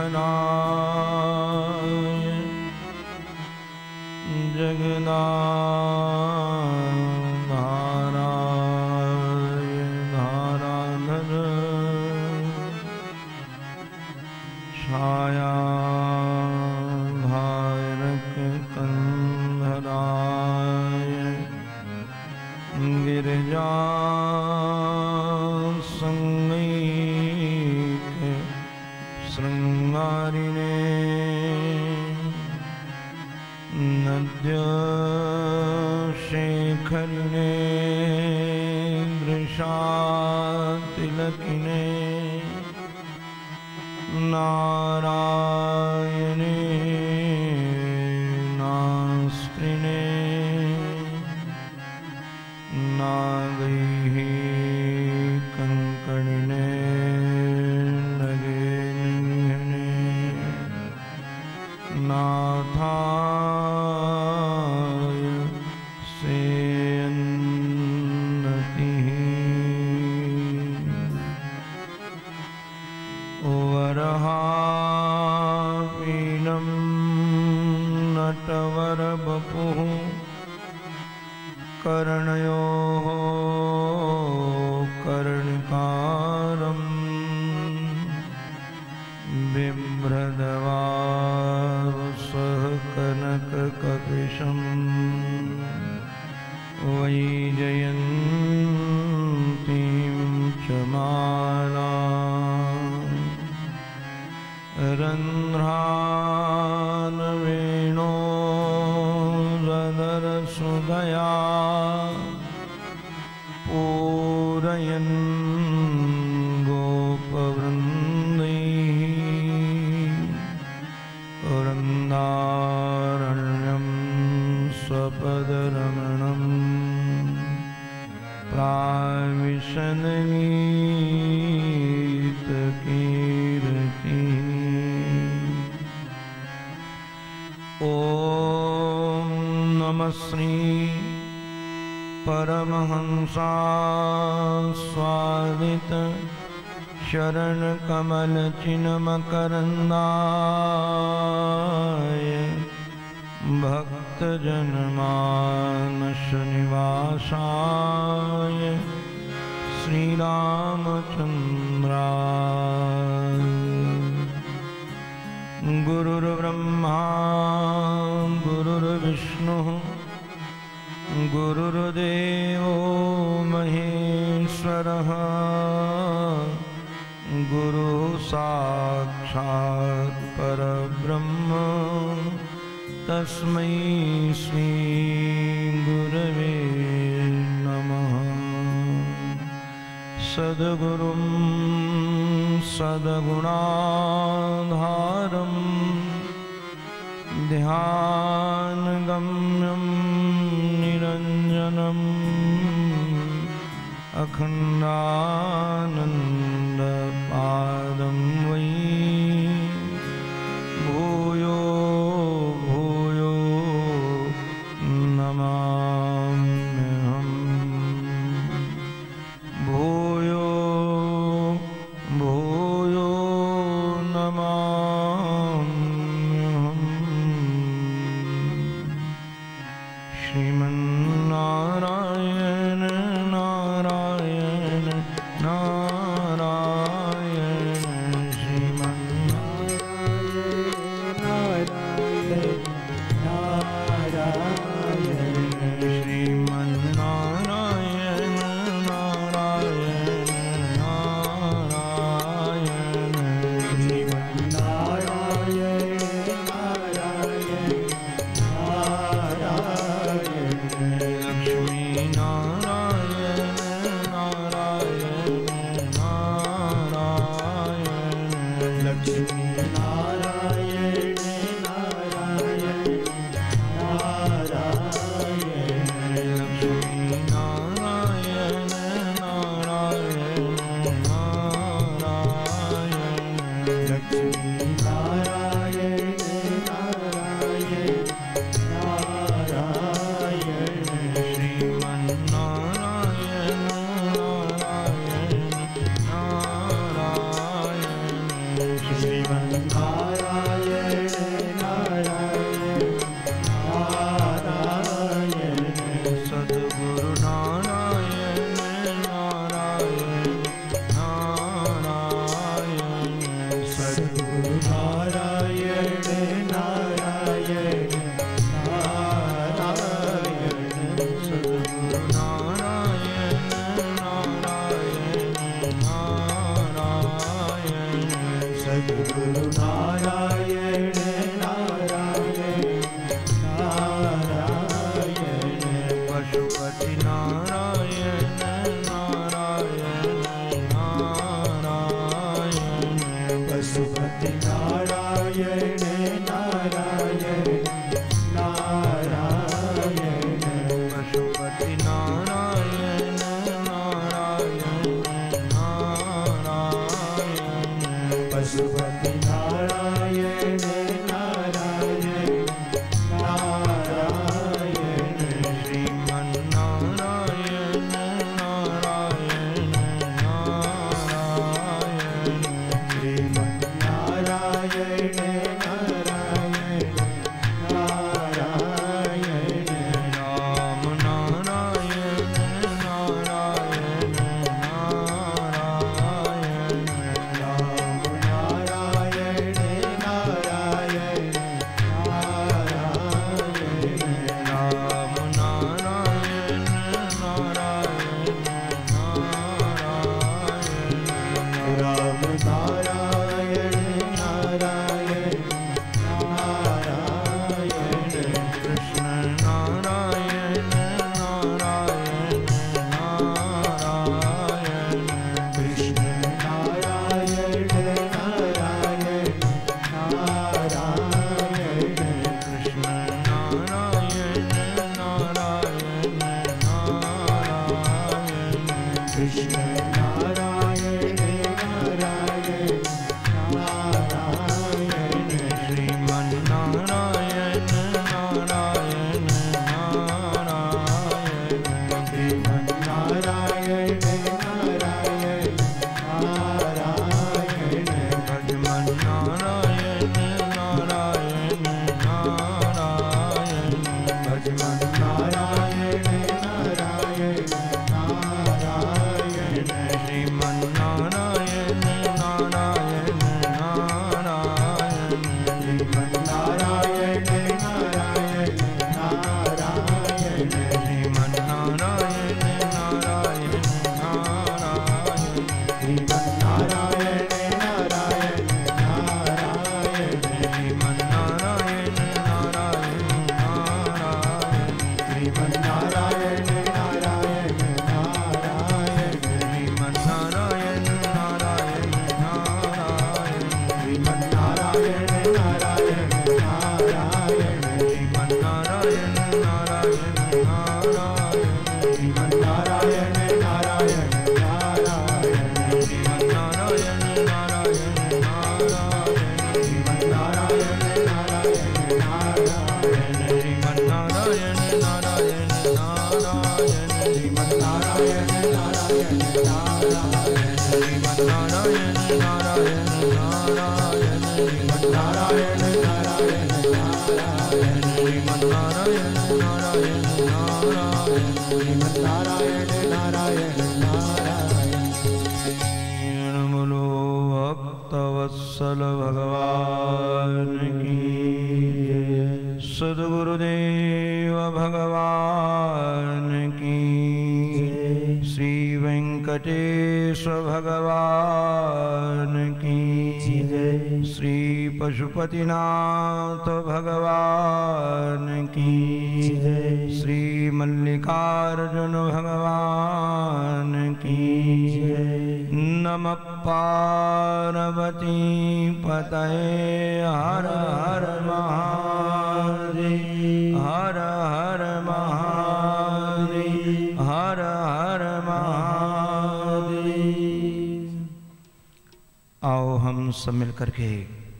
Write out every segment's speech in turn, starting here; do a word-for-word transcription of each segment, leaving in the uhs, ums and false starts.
जगदाधाराय धाराधर छायाधारक कंधराय गिरिजा संगीक श्रृंगारिणे नद्य शेखरिणे दृशातिलकिने नारायणे नास्त्रिणे नागैः कंकणिने नगे निहने नाथाय सेन्नतिः वरहापीनं नटवरवपुः कर्णयोः कर्णिकारं बिभ्रदवारुसः कनककपिशं वैजयन्तीं च माला रन्ध्रान् वेणोरदरसुधया पूरयन् गोपवृन्दैः वृन्दारण्यं स्वपदरमणं प्राविशन्गीतकीर्तिः। ॐ नमः श्री परमहंसास्वादित शरणकमलचिन्मकरन्दाय भक्तजनमानसनिवासाय श्रीरामचन्द्राय। गुरुर्ब्रह्मा गुरुर्विष्णुः गुरुर्देवो महेश्वरः गुरुः साक्षात् परब्रह्म तस्मै श्री गुरवे नमः। सद्गुरुं सद्गुणाधारं ध्यानगम्यं निरञ्जनम् अखण्डानन्दपादं वै भूयो भूयो नमाम्यहम्। भूयो भूयो नमाम्यहम्। श्रीमन्नारायण नारायण नारायण श्रीमन्नारायण नारायण श्रीमन्नारायण नारायण नारायण श्रीमन्नारायण नारायण नारायण लक्ष्मी नारायण नारायण नारायण लक्ष्मी नारायण नारायण नारायण लक्ष्मी नारायण नारायण नारायण लक्ष्मी नारायण नारायण नारायण श्रीमन्नारायण नारायण नारायण श्रीमन्नारायण सद्गुरु नारायण नारायण नारायण पशुपति नारायण नारायण नारायण पशुपति नारायण नारायण नारायण पशुपति नारायण नारायण नारायण पशुपति नारायण नारायण नारायण श्रीमन्नारायण नारायण नारायण श्रीमन्नारायण नारायण नारायण राम नारायण नारायण नारायण राम नारायण नारायण नारायण राम नारायण नारायण नारायण राम नारायण नारायण नारायण कृष्ण नारायण नारायण नारायण कृष्ण नारायण नारायण नारायण कृष्ण नारायण नारायण नारायण कृष्ण नारायण नारायण नारायण श्रीमन्नारायण नारायण नारायण श्रीमन्नारायण नारायण नारायण भजमन्नारायण नारायण नारायण भजमन्नारायण नारायण नारायण श्रीमन्नारायण नारायण नारायण श्रीमन्नारायण नारायण नारायण श्रीमन्नारायण नारायण नारायण श्रीमन्नारायण नारायण नारायण श्रीमन्नारायण नारायण नारायण श्रीमन्नारायण नारायण नारायण श्रीमन्नारायण नारायण नारायण श्रीमन्नारायण नारायण नारायण श्रीमन्नारायण नारायण नारायण श्रीमन्नारायण नारायण नारायण श्रीमन्नारायण नारायण नारायण श्रीमन्नारायण नारायण नारायण श्रीमन्नारायण नारायण नारायण श्रीमन्नारायण नारायण नारायण श्रीमन्नारायण नारायण नारायण श्रीमन्नारायण नारायण नारायण श्रीमन्नारायण नारायण नारायण श्रीमन्नारायण नारायण नारायण बोलो भक्तवत्सल भगवान की सद्गुरुदेव भगवान की श्री वेंकटेश भगवान की श्री पशुपतिनाथ भगवान की श्री मल्लिकार्जुन भगवान की नमः पार्वती पतये हर हर महादेव हर हर महादेव हर हर महादेव। आओ हम सब मिल करके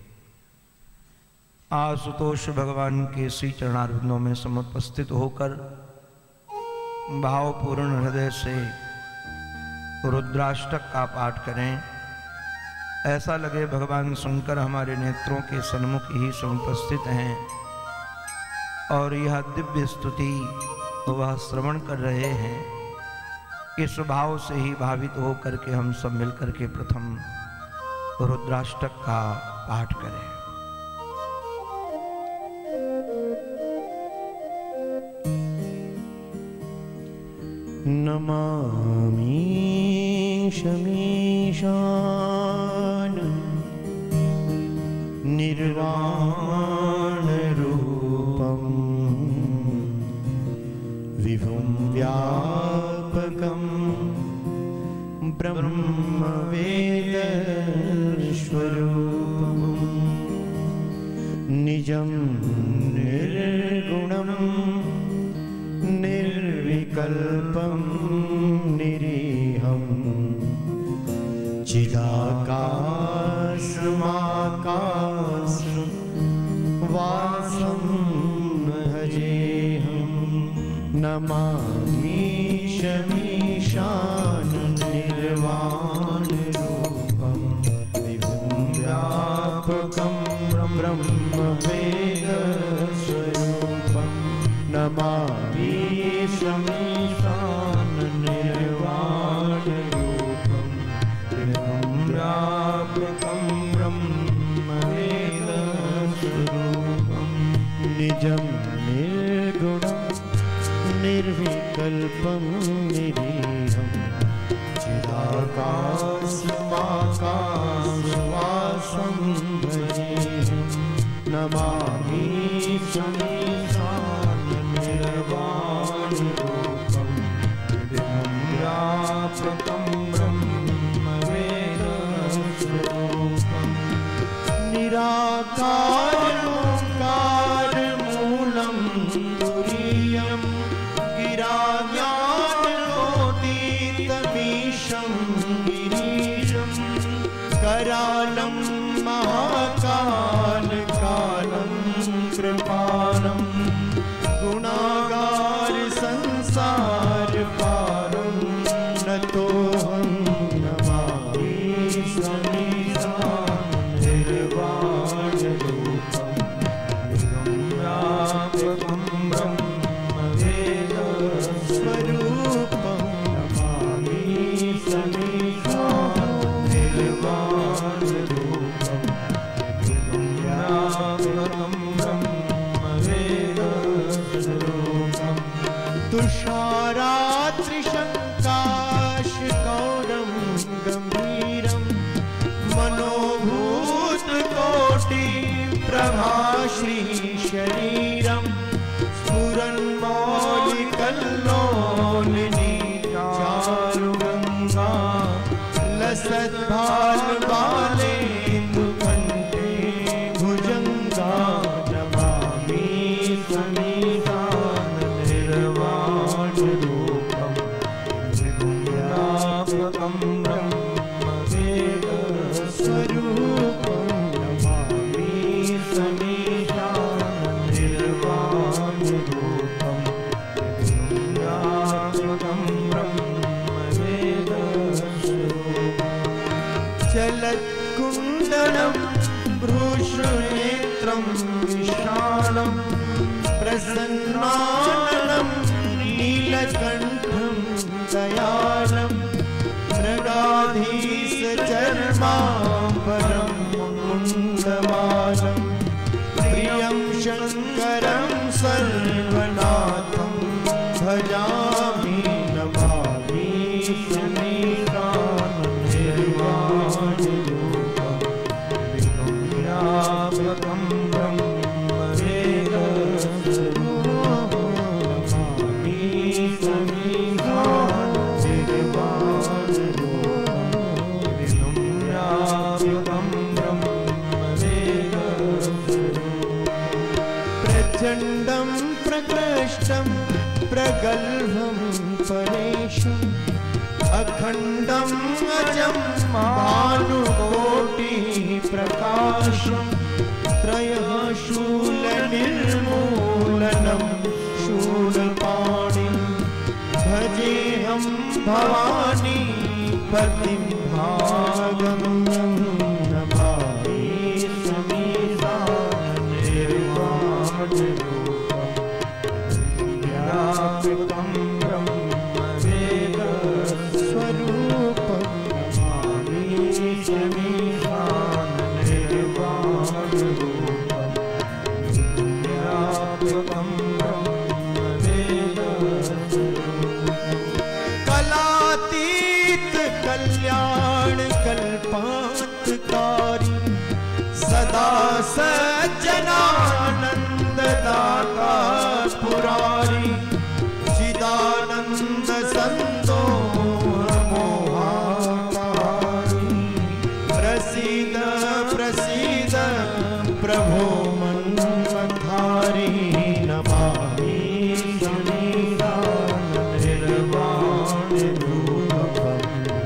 आशुतोष भगवान के श्री चरणारविंदों में समुपस्थित होकर भावपूर्ण हृदय से रुद्राष्टक का पाठ करें। ऐसा लगे भगवान शंकर हमारे नेत्रों के सन्मुख ही समुपस्थित हैं और यह दिव्य स्तुति वह श्रवण कर रहे हैं। इस भाव से ही भावित होकर के हम सब मिलकर के प्रथम रुद्राष्टक का पाठ करें। नमामि शमीशान निजं निर्गुणं निर्विकल्पं निरीहं चिदाकाशमाकाशं वासं भजेऽहं नमामि शमीशानं निर्वाणरूपं विभुं व्यापकं ब्रह्मवेदस्वरूपं नमामि शमीशानं निर्वाणरूपं विभुं व्यापकं ब्रह्मवेदस्वरूपं निजं निर्गुणं निर्विकल्पं निरीहं चिदाकाशमाकाशवासं भजेऽहं नमामि शमीशानं निर्वाणरूपं विभुं व्यापकं ब्रह्मवेदस्वरूपं निराकारं तुरीयं गिराज्ञानोदीतमीशं गिरीशं करालं महाकालकालं कृपालं गुणागार संसारपारं नतोऽहं नमामि शमीशानं निर्वाणरूपं विभुं व्यापकं ब्रह्मवेदस्वरूपं नमामि शमीशानं निर्वाणरूपं विभुं व्यापकं ब्रह्मवेदस्वरूपं तुषारात्रिशङ्काशकौरं गम्भीरं मनोभूतकोटिप्रभाश्रीशरीरं स्फुरन्मौलिकल्लोलिनी चारुगङ्गा लसद्भालबालेन्दुकण्ठे भुजङ्गा नमामि शमीशानं निर्वाणरूपं विभुं व्यापकं ब्रह्मवेदस्वरूपं नमामि शमीशानं निर्वाणरूपं विभुं व्यापकं ब्रह्मवेदस्वरूपं चलत्कुण्डलं भ्रूषनेत्रं विशालं प्रसन्नाननं नीलकण्ठं दयालं मृगाधीशचर्माम्बरं मुण्डमालं प्रियं शङ्करं सर्वनाथं भजामि नमामि शमीशानं निर्वाणरूपं विभुं व्यापकं ब्रह्मवेदस्वरूपं नमामि शमीशानं निर्वाणरूपं विभुं व्यापकं ब्रह्मवेदस्वरूपं प्रचण्डं प्रकृष्टं प्रगल्भं परेशम् अखण्डं अजं भानुकोटिप्रकाशं त्रयः शूलनिर्मूलनं शूलपाणिं भजेऽहं भवानी पतिं भागम्यं नमामि शमीशानं निर्वाणरूपं व्यापकं ब्रह्मवेदस्वरूपं नमामि शमीशानं निर्वाणरूपं व्यापकं ब्रह्मवेदस्वरूपं कलातीत कल्याण कल्पान्तकारी सदा सज्जनानन्ददाता पुरारी चिदानन्द संतोष मोहाकारी प्रसीद प्रसीद प्रसीद प्रभो मन्मथारी नमामि समीरान निर्वाण रूपकं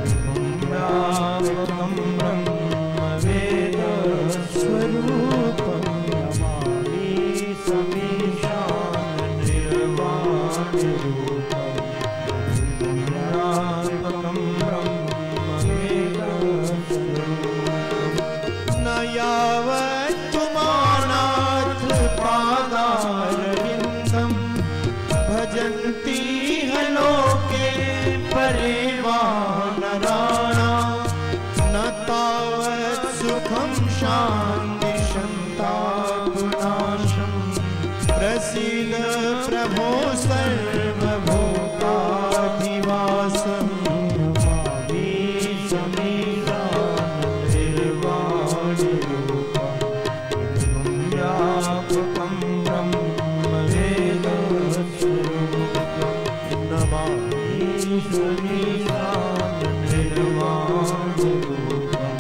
व्यापकं ब्रह्मवेद स्वरूपं नमामि समीशान निर्वाण रूपं व्यापकं ब्रह्मवेद न यावत् मानाथ पादारविन्दं भजन्ति लोके परे वानराणां न तावत् सुखं शान्ति सन्तापनाशं प्रसीद प्रभो सर्वभूताधिवासं नमामि समीरान निर्वाण रूपं व्यापकं ब्रह्मवेद स्वरूपं नमामि समीरान निर्वाण रूपं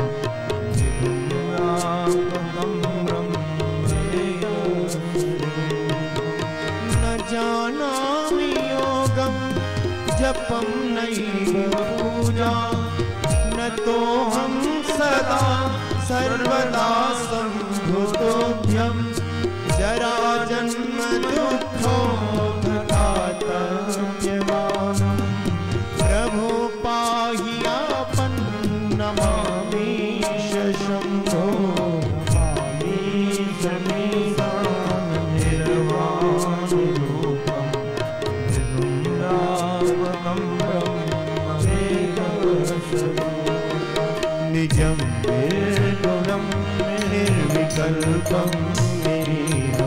व्यापकं ब्रह्मवेद न जानामि योगं जपं नैव पूजा न तोऽहं सदा सर्वदा सम्भुतोऽभ्यं जराजन्म दुःखोपघातव्यमानं प्रभो पाहि आपन् नमामि शम्भो नमामि समीरान निर्वाण रूपं व्यापकं ब्रह्मवेद स्वरूपं निजं निर्गुणं निर्विकल्पं निरीहं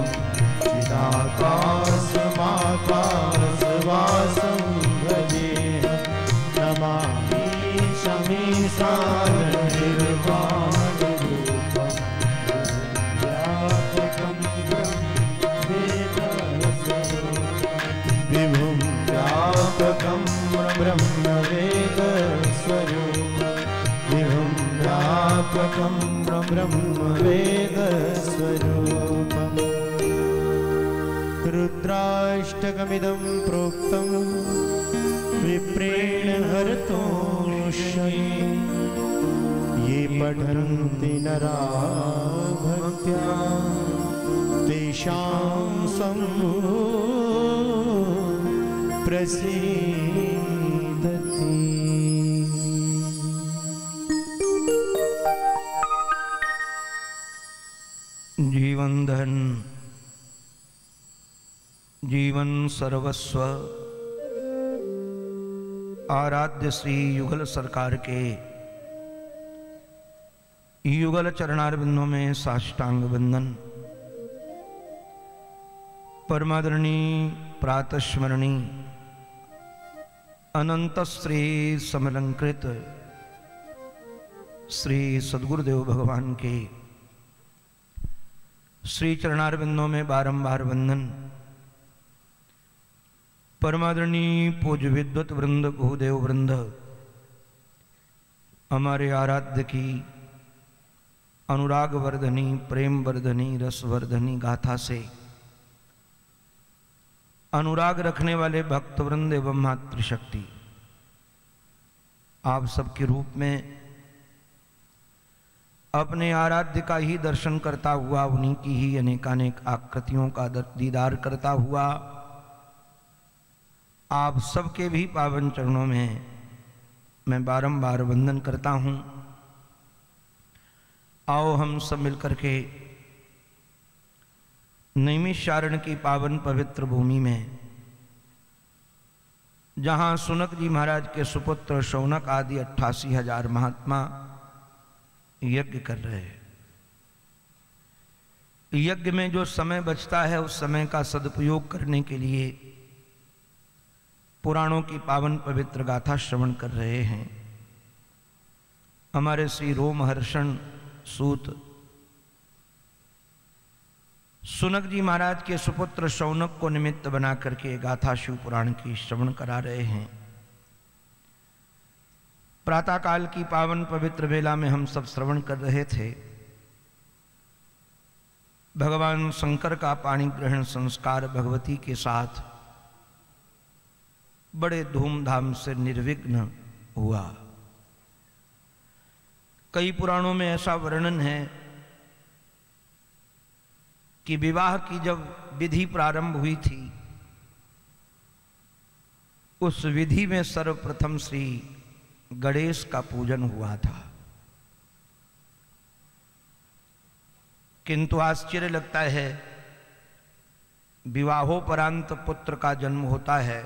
चिदाकाशमाकाशवासं भजेऽहं नमामि समीशान निर्वाण रूपं व्यापकं ब्रह्मवेद स्वरूपं विभुं व्यापकं ब्रह्मवेद स्वरूपं विभुं व्यापकं ब्रह्मवेद स्वरूपम् रुद्राष्टकमिदं प्रोक्तं विप्रेण हरतोषये ये पठन्ति नरा भक्त्या तेषां सम्भो प्रसीदति। जीवन धन जीवन सर्वस्व आराध्य श्री युगल सरकार के युगल चरणारविंदों में साष्टांग वंदन। परमादरणी प्रातस्मरणी अनंत श्री समलंकृत श्री सद्गुरुदेव भगवान के श्री चरणारविंदों में बारंबार वंदन। परमादरणी पूज्य विद्वत वृंद गुरुदेव वृंद हमारे आराध्य की अनुराग वर्धनी प्रेम वर्धनी रस वर्धनी गाथा से अनुराग रखने वाले भक्त वृंद एवं मातृशक्ति आप सबके रूप में अपने आराध्य का ही दर्शन करता हुआ उन्हीं की ही अनेकानेक आकृतियों का दीदार करता हुआ आप सबके भी पावन चरणों में मैं बारंबार वंदन करता हूं। आओ हम सब मिलकर के नैमिषारण्य की पावन पवित्र भूमि में, जहां सुनक जी महाराज के सुपुत्र शौनक आदि अट्ठासी हजार महात्मा यज्ञ कर रहे हैं। यज्ञ में जो समय बचता है उस समय का सदुपयोग करने के लिए पुराणों की पावन पवित्र गाथा श्रवण कर रहे हैं। हमारे श्री रोमहर्षण सूत सुनक जी महाराज के सुपुत्र शौनक को निमित्त बना करके गाथा शिव पुराण की श्रवण करा रहे हैं। प्रातःकाल की पावन पवित्र बेला में हम सब श्रवण कर रहे थे भगवान शंकर का पाणी ग्रहण संस्कार भगवती के साथ बड़े धूमधाम से निर्विघ्न हुआ। कई पुराणों में ऐसा वर्णन है कि विवाह की जब विधि प्रारंभ हुई थी उस विधि में सर्वप्रथम श्री गणेश का पूजन हुआ था। किंतु आश्चर्य लगता है, विवाहोपरांत पुत्र का जन्म होता है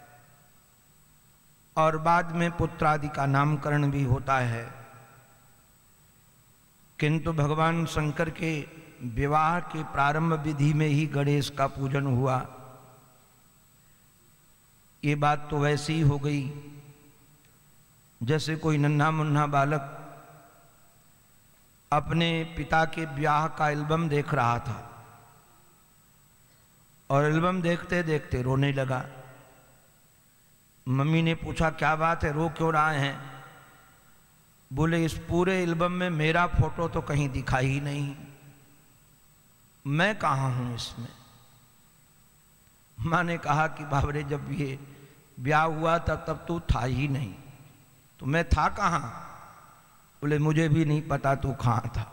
और बाद में पुत्र आदि का नामकरण भी होता है, किंतु भगवान शंकर के विवाह के प्रारंभ विधि में ही गणेश का पूजन हुआ। ये बात तो वैसी ही हो गई जैसे कोई नन्हा मुन्ना बालक अपने पिता के ब्याह का एल्बम देख रहा था और एल्बम देखते देखते रोने लगा। मम्मी ने पूछा क्या बात है, रो क्यों रहा है? बोले इस पूरे एल्बम में मेरा फोटो तो कहीं दिखाई ही नहीं, मैं कहाँ हूं इसमें। माँ ने कहा कि बाबरे जब ये ब्याह हुआ था तब तू था ही नहीं, तो मैं था कहाँ? बोले मुझे भी नहीं पता तू कहाँ था।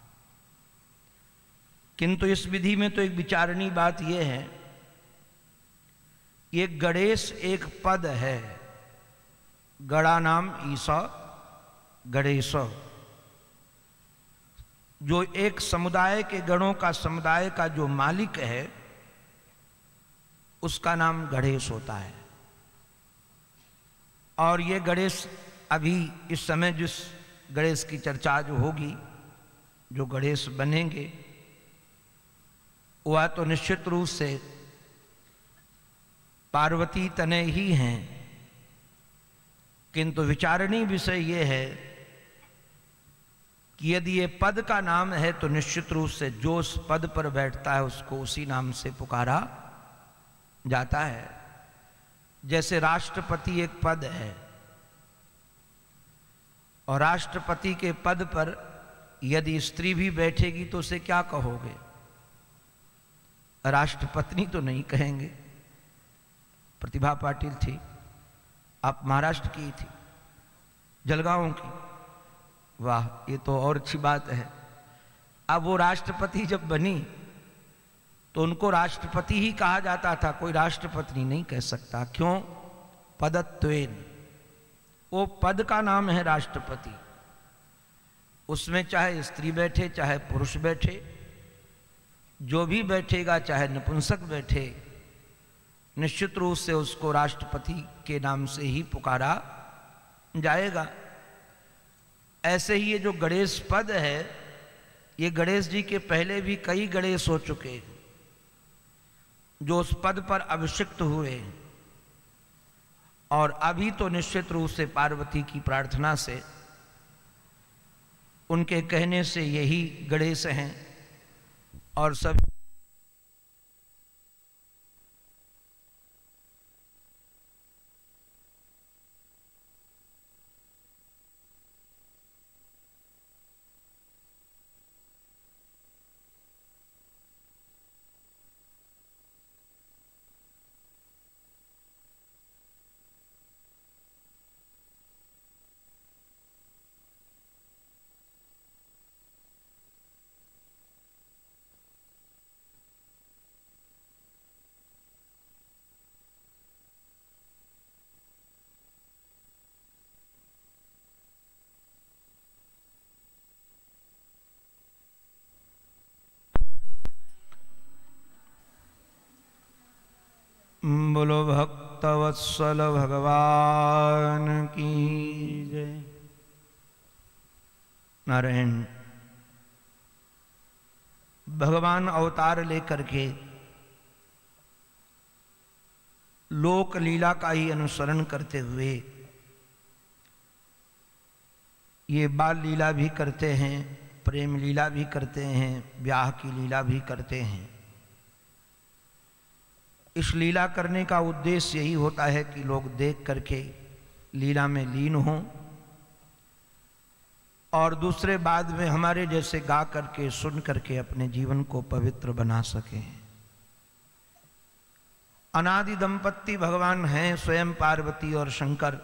किंतु इस विधि में तो एक विचारणीय बात यह है, ये गणेश एक पद है, गणा नाम ईसा गणेश, जो एक समुदाय के गणों का समुदाय का जो मालिक है उसका नाम गणेश होता है। और ये गणेश अभी इस समय जिस गणेश की चर्चा जो होगी, जो गणेश बनेंगे वह तो निश्चित रूप से पार्वती तनय ही हैं, किंतु विचारणीय विषय ये है कि यदि ये पद का नाम है तो निश्चित रूप से जो उस पद पर बैठता है उसको उसी नाम से पुकारा जाता है। जैसे राष्ट्रपति एक पद है और राष्ट्रपति के पद पर यदि स्त्री भी बैठेगी तो उसे क्या कहोगे? राष्ट्रपत्नी तो नहीं कहेंगे। प्रतिभा पाटिल थी, आप महाराष्ट्र की थी, जलगांव की, वाह ये तो और अच्छी बात है। अब वो राष्ट्रपति जब बनी तो उनको राष्ट्रपति ही कहा जाता था, कोई राष्ट्रपत्नी नहीं कह सकता। क्यों? पदत्वेन, वो पद का नाम है राष्ट्रपति। उसमें चाहे स्त्री बैठे चाहे पुरुष बैठे, जो भी बैठेगा चाहे नपुंसक बैठे, निश्चित रूप से उसको राष्ट्रपति के नाम से ही पुकारा जाएगा। ऐसे ही ये जो गणेश पद है, ये गणेश जी के पहले भी कई गणेश हो चुके जो उस पद पर अभिषिक्त हुए, और अभी तो निश्चित रूप से पार्वती की प्रार्थना से, उनके कहने से यही गणेश हैं। और सब बोलो भक्तवत्सल भगवान की जय। नारायण भगवान अवतार लेकर के लोक लीला का ही अनुसरण करते हुए ये बाल लीला भी करते हैं, प्रेम लीला भी करते हैं, ब्याह की लीला भी करते हैं। इस लीला करने का उद्देश्य यही होता है कि लोग देख करके लीला में लीन हों और दूसरे बाद में हमारे जैसे गा करके सुन करके अपने जीवन को पवित्र बना सकें। अनादि दंपत्ति भगवान हैं स्वयं पार्वती और शंकर।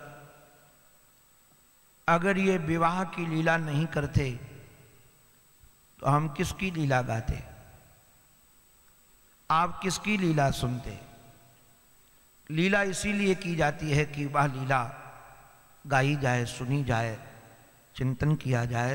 अगर ये विवाह की लीला नहीं करते तो हम किसकी लीला गाते, आप किसकी लीला सुनते। लीला इसीलिए की जाती है कि वह लीला गाई जाए, सुनी जाए, चिंतन किया जाए।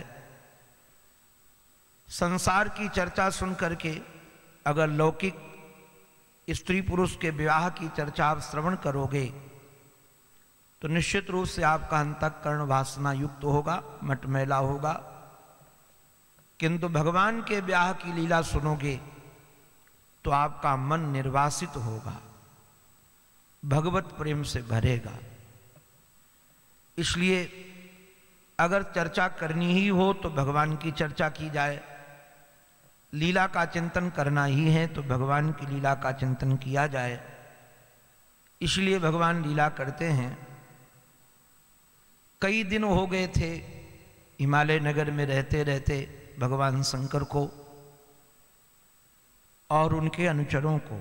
संसार की चर्चा सुन करके अगर लौकिक स्त्री पुरुष के विवाह की चर्चा आप श्रवण करोगे तो निश्चित रूप से आपका अंतःकरण वासना युक्त होगा, मटमैला होगा। किंतु भगवान के ब्याह की लीला सुनोगे तो आपका मन निर्वासित होगा, भगवत प्रेम से भरेगा। इसलिए अगर चर्चा करनी ही हो तो भगवान की चर्चा की जाए, लीला का चिंतन करना ही है तो भगवान की लीला का चिंतन किया जाए। इसलिए भगवान लीला करते हैं। कई दिन हो गए थे हिमालय नगर में रहते रहते भगवान शंकर को और उनके अनुचरों को।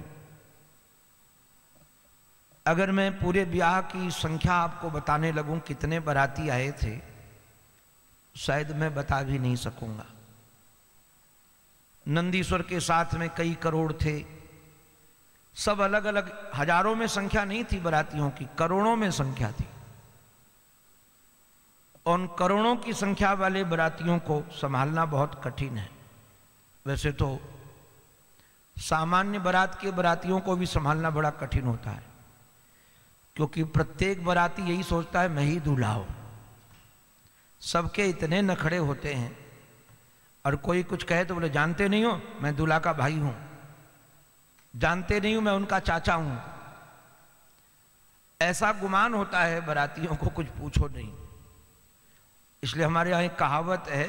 अगर मैं पूरे ब्याह की संख्या आपको बताने लगूं कितने बाराती आए थे, शायद मैं बता भी नहीं सकूंगा। नंदीश्वर के साथ में कई करोड़ थे, सब अलग अलग, हजारों में संख्या नहीं थी बारातियों की, करोड़ों में संख्या थी। उन करोड़ों की संख्या वाले बारातियों को संभालना बहुत कठिन है। वैसे तो सामान्य बारात के बारातियों को भी संभालना बड़ा कठिन होता है, क्योंकि प्रत्येक बाराती यही सोचता है मैं ही दूल्हा हूं। सबके इतने नखड़े होते हैं, और कोई कुछ कहे तो बोले जानते नहीं हो मैं दूल्हा का भाई हूं, जानते नहीं हो मैं उनका चाचा हूं। ऐसा गुमान होता है बारातियों को, कुछ पूछो नहीं। इसलिए हमारे यहां एक कहावत है,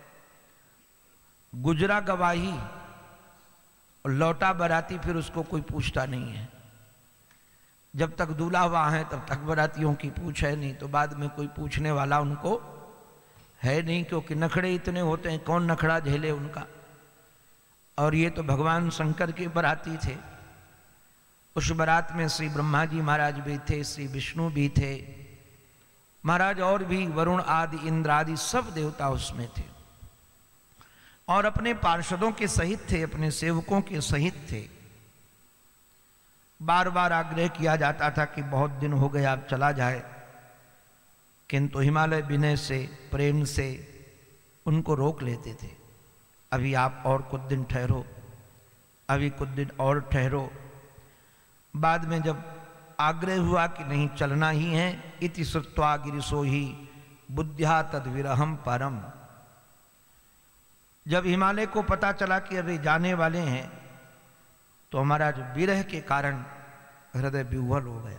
गुजरा गवाही और लौटा बाराती फिर उसको कोई पूछता नहीं है। जब तक दूल्हा वहां है तब तक बारातियों की पूछ है नहीं, तो बाद में कोई पूछने वाला उनको है नहीं, क्योंकि नखड़े इतने होते हैं, कौन नखड़ा झेले उनका। और ये तो भगवान शंकर के बाराती थे। उस बारात में श्री ब्रह्मा जी महाराज भी थे, श्री विष्णु भी थे महाराज, और भी वरुण आदि इंद्र आदि सब देवता उसमें थे, और अपने पार्षदों के सहित थे, अपने सेवकों के सहित थे। बार बार आग्रह किया जाता था कि बहुत दिन हो गए आप चला जाए, किंतु हिमालय विनय से प्रेम से उनको रोक लेते थे। अभी आप और कुछ दिन ठहरो, अभी कुछ दिन और ठहरो। बाद में जब आग्रह हुआ कि नहीं चलना ही है, इति श्रुत्वा गिरिशो ही बुद्ध्या तद विरहम परम। जब हिमालय को पता चला कि अभी जाने वाले हैं, तो हमारा जो विरह के कारण हृदय विह्वल हो गया।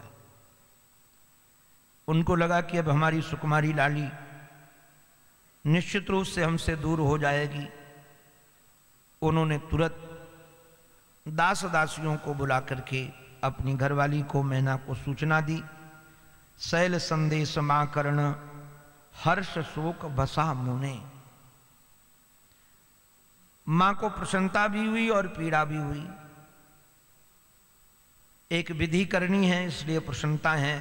उनको लगा कि अब हमारी सुकुमारी लाली निश्चित रूप से हमसे दूर हो जाएगी। उन्होंने तुरंत दास दासियों को बुला करके अपनी घरवाली को मैना को सूचना दी। शैल संदेश माकर्ण हर्ष शोक बसा मुने। मां को प्रसन्नता भी हुई और पीड़ा भी हुई। एक विधि करनी है इसलिए प्रसन्नता है,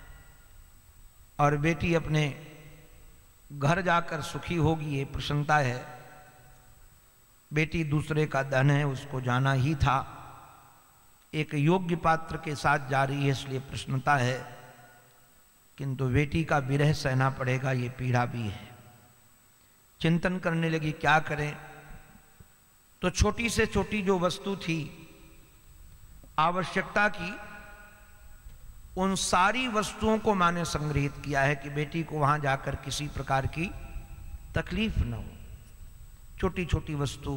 और बेटी अपने घर जाकर सुखी होगी ये प्रसन्नता है। बेटी दूसरे का धन है, उसको जाना ही था। एक योग्य पात्र के साथ जा रही है इसलिए प्रसन्नता है, किंतु बेटी का विरह सहना पड़ेगा, ये पीड़ा भी है। चिंतन करने लगी क्या करें। तो छोटी से छोटी जो वस्तु थी आवश्यकता की, उन सारी वस्तुओं को मां ने संग्रहित किया है कि बेटी को वहां जाकर किसी प्रकार की तकलीफ न हो। छोटी छोटी वस्तु,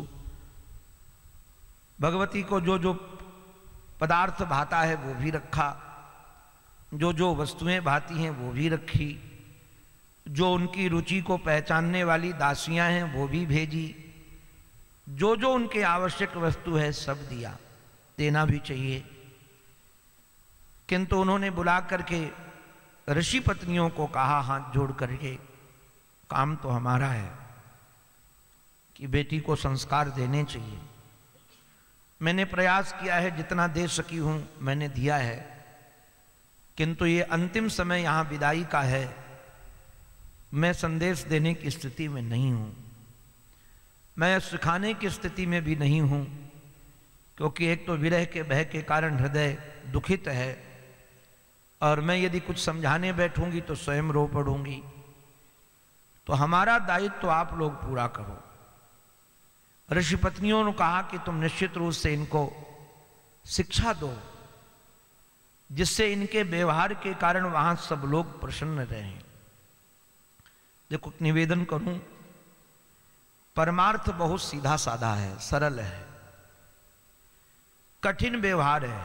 भगवती को जो जो पदार्थ भाता है वो भी रखा, जो जो वस्तुएं भाती हैं वो भी रखी, जो उनकी रुचि को पहचानने वाली दासियां हैं वो भी भेजी, जो जो उनके आवश्यक वस्तु है सब दिया, देना भी चाहिए। किंतु उन्होंने बुला करके ऋषि पत्नियों को कहा हाथ जोड़ करके, काम तो हमारा है कि बेटी को संस्कार देने चाहिए। मैंने प्रयास किया है, जितना दे सकी हूं मैंने दिया है, किंतु ये अंतिम समय यहाँ विदाई का है, मैं संदेश देने की स्थिति में नहीं हूँ, मैं सिखाने की स्थिति में भी नहीं हूँ, क्योंकि एक तो विरह के भय के कारण हृदय दुखित है, और मैं यदि कुछ समझाने बैठूंगी तो स्वयं रो पड़ूंगी। तो हमारा दायित्व तो आप लोग पूरा करो। ऋषि पत्नियों ने कहा कि तुम निश्चित रूप से इनको शिक्षा दो, जिससे इनके व्यवहार के कारण वहां सब लोग प्रसन्न रहें। देखो, निवेदन करूं, परमार्थ बहुत सीधा साधा है, सरल है, कठिन व्यवहार है,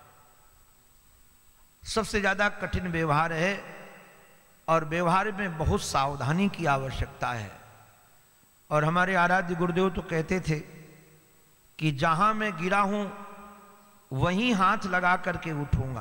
सबसे ज्यादा कठिन व्यवहार है, और व्यवहार में बहुत सावधानी की आवश्यकता है। और हमारे आराध्य गुरुदेव तो कहते थे कि जहां मैं गिरा हूं वहीं हाथ लगा करके उठूंगा।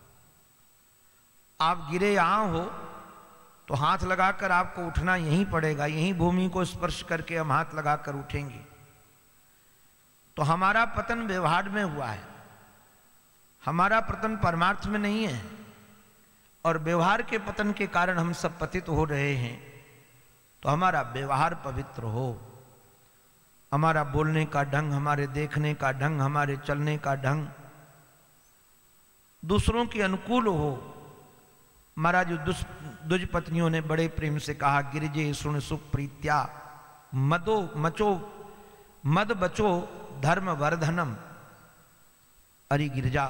आप गिरे यहां हो तो हाथ लगाकर आपको उठना यहीं पड़ेगा, यहीं भूमि को स्पर्श करके हम हाथ लगाकर उठेंगे। तो हमारा पतन व्यवहार में हुआ है, हमारा पतन परमार्थ में नहीं है, और व्यवहार के पतन के कारण हम सब पतित हो रहे हैं। तो हमारा व्यवहार पवित्र हो, हमारा बोलने का ढंग, हमारे देखने का ढंग, हमारे चलने का ढंग दूसरों के अनुकूल हो। महाराज दुज पत्नियों ने बड़े प्रेम से कहा, गिरिजे सुन सुख प्रीत्या मदो मचो मद बचो धर्म वर्धनम। अरे गिरिजा,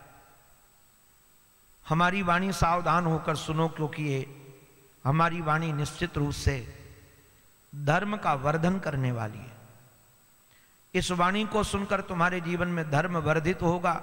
हमारी वाणी सावधान होकर सुनो, क्योंकि ये हमारी वाणी निश्चित रूप से धर्म का वर्धन करने वाली है। इस वाणी को सुनकर तुम्हारे जीवन में धर्म वर्धित होगा,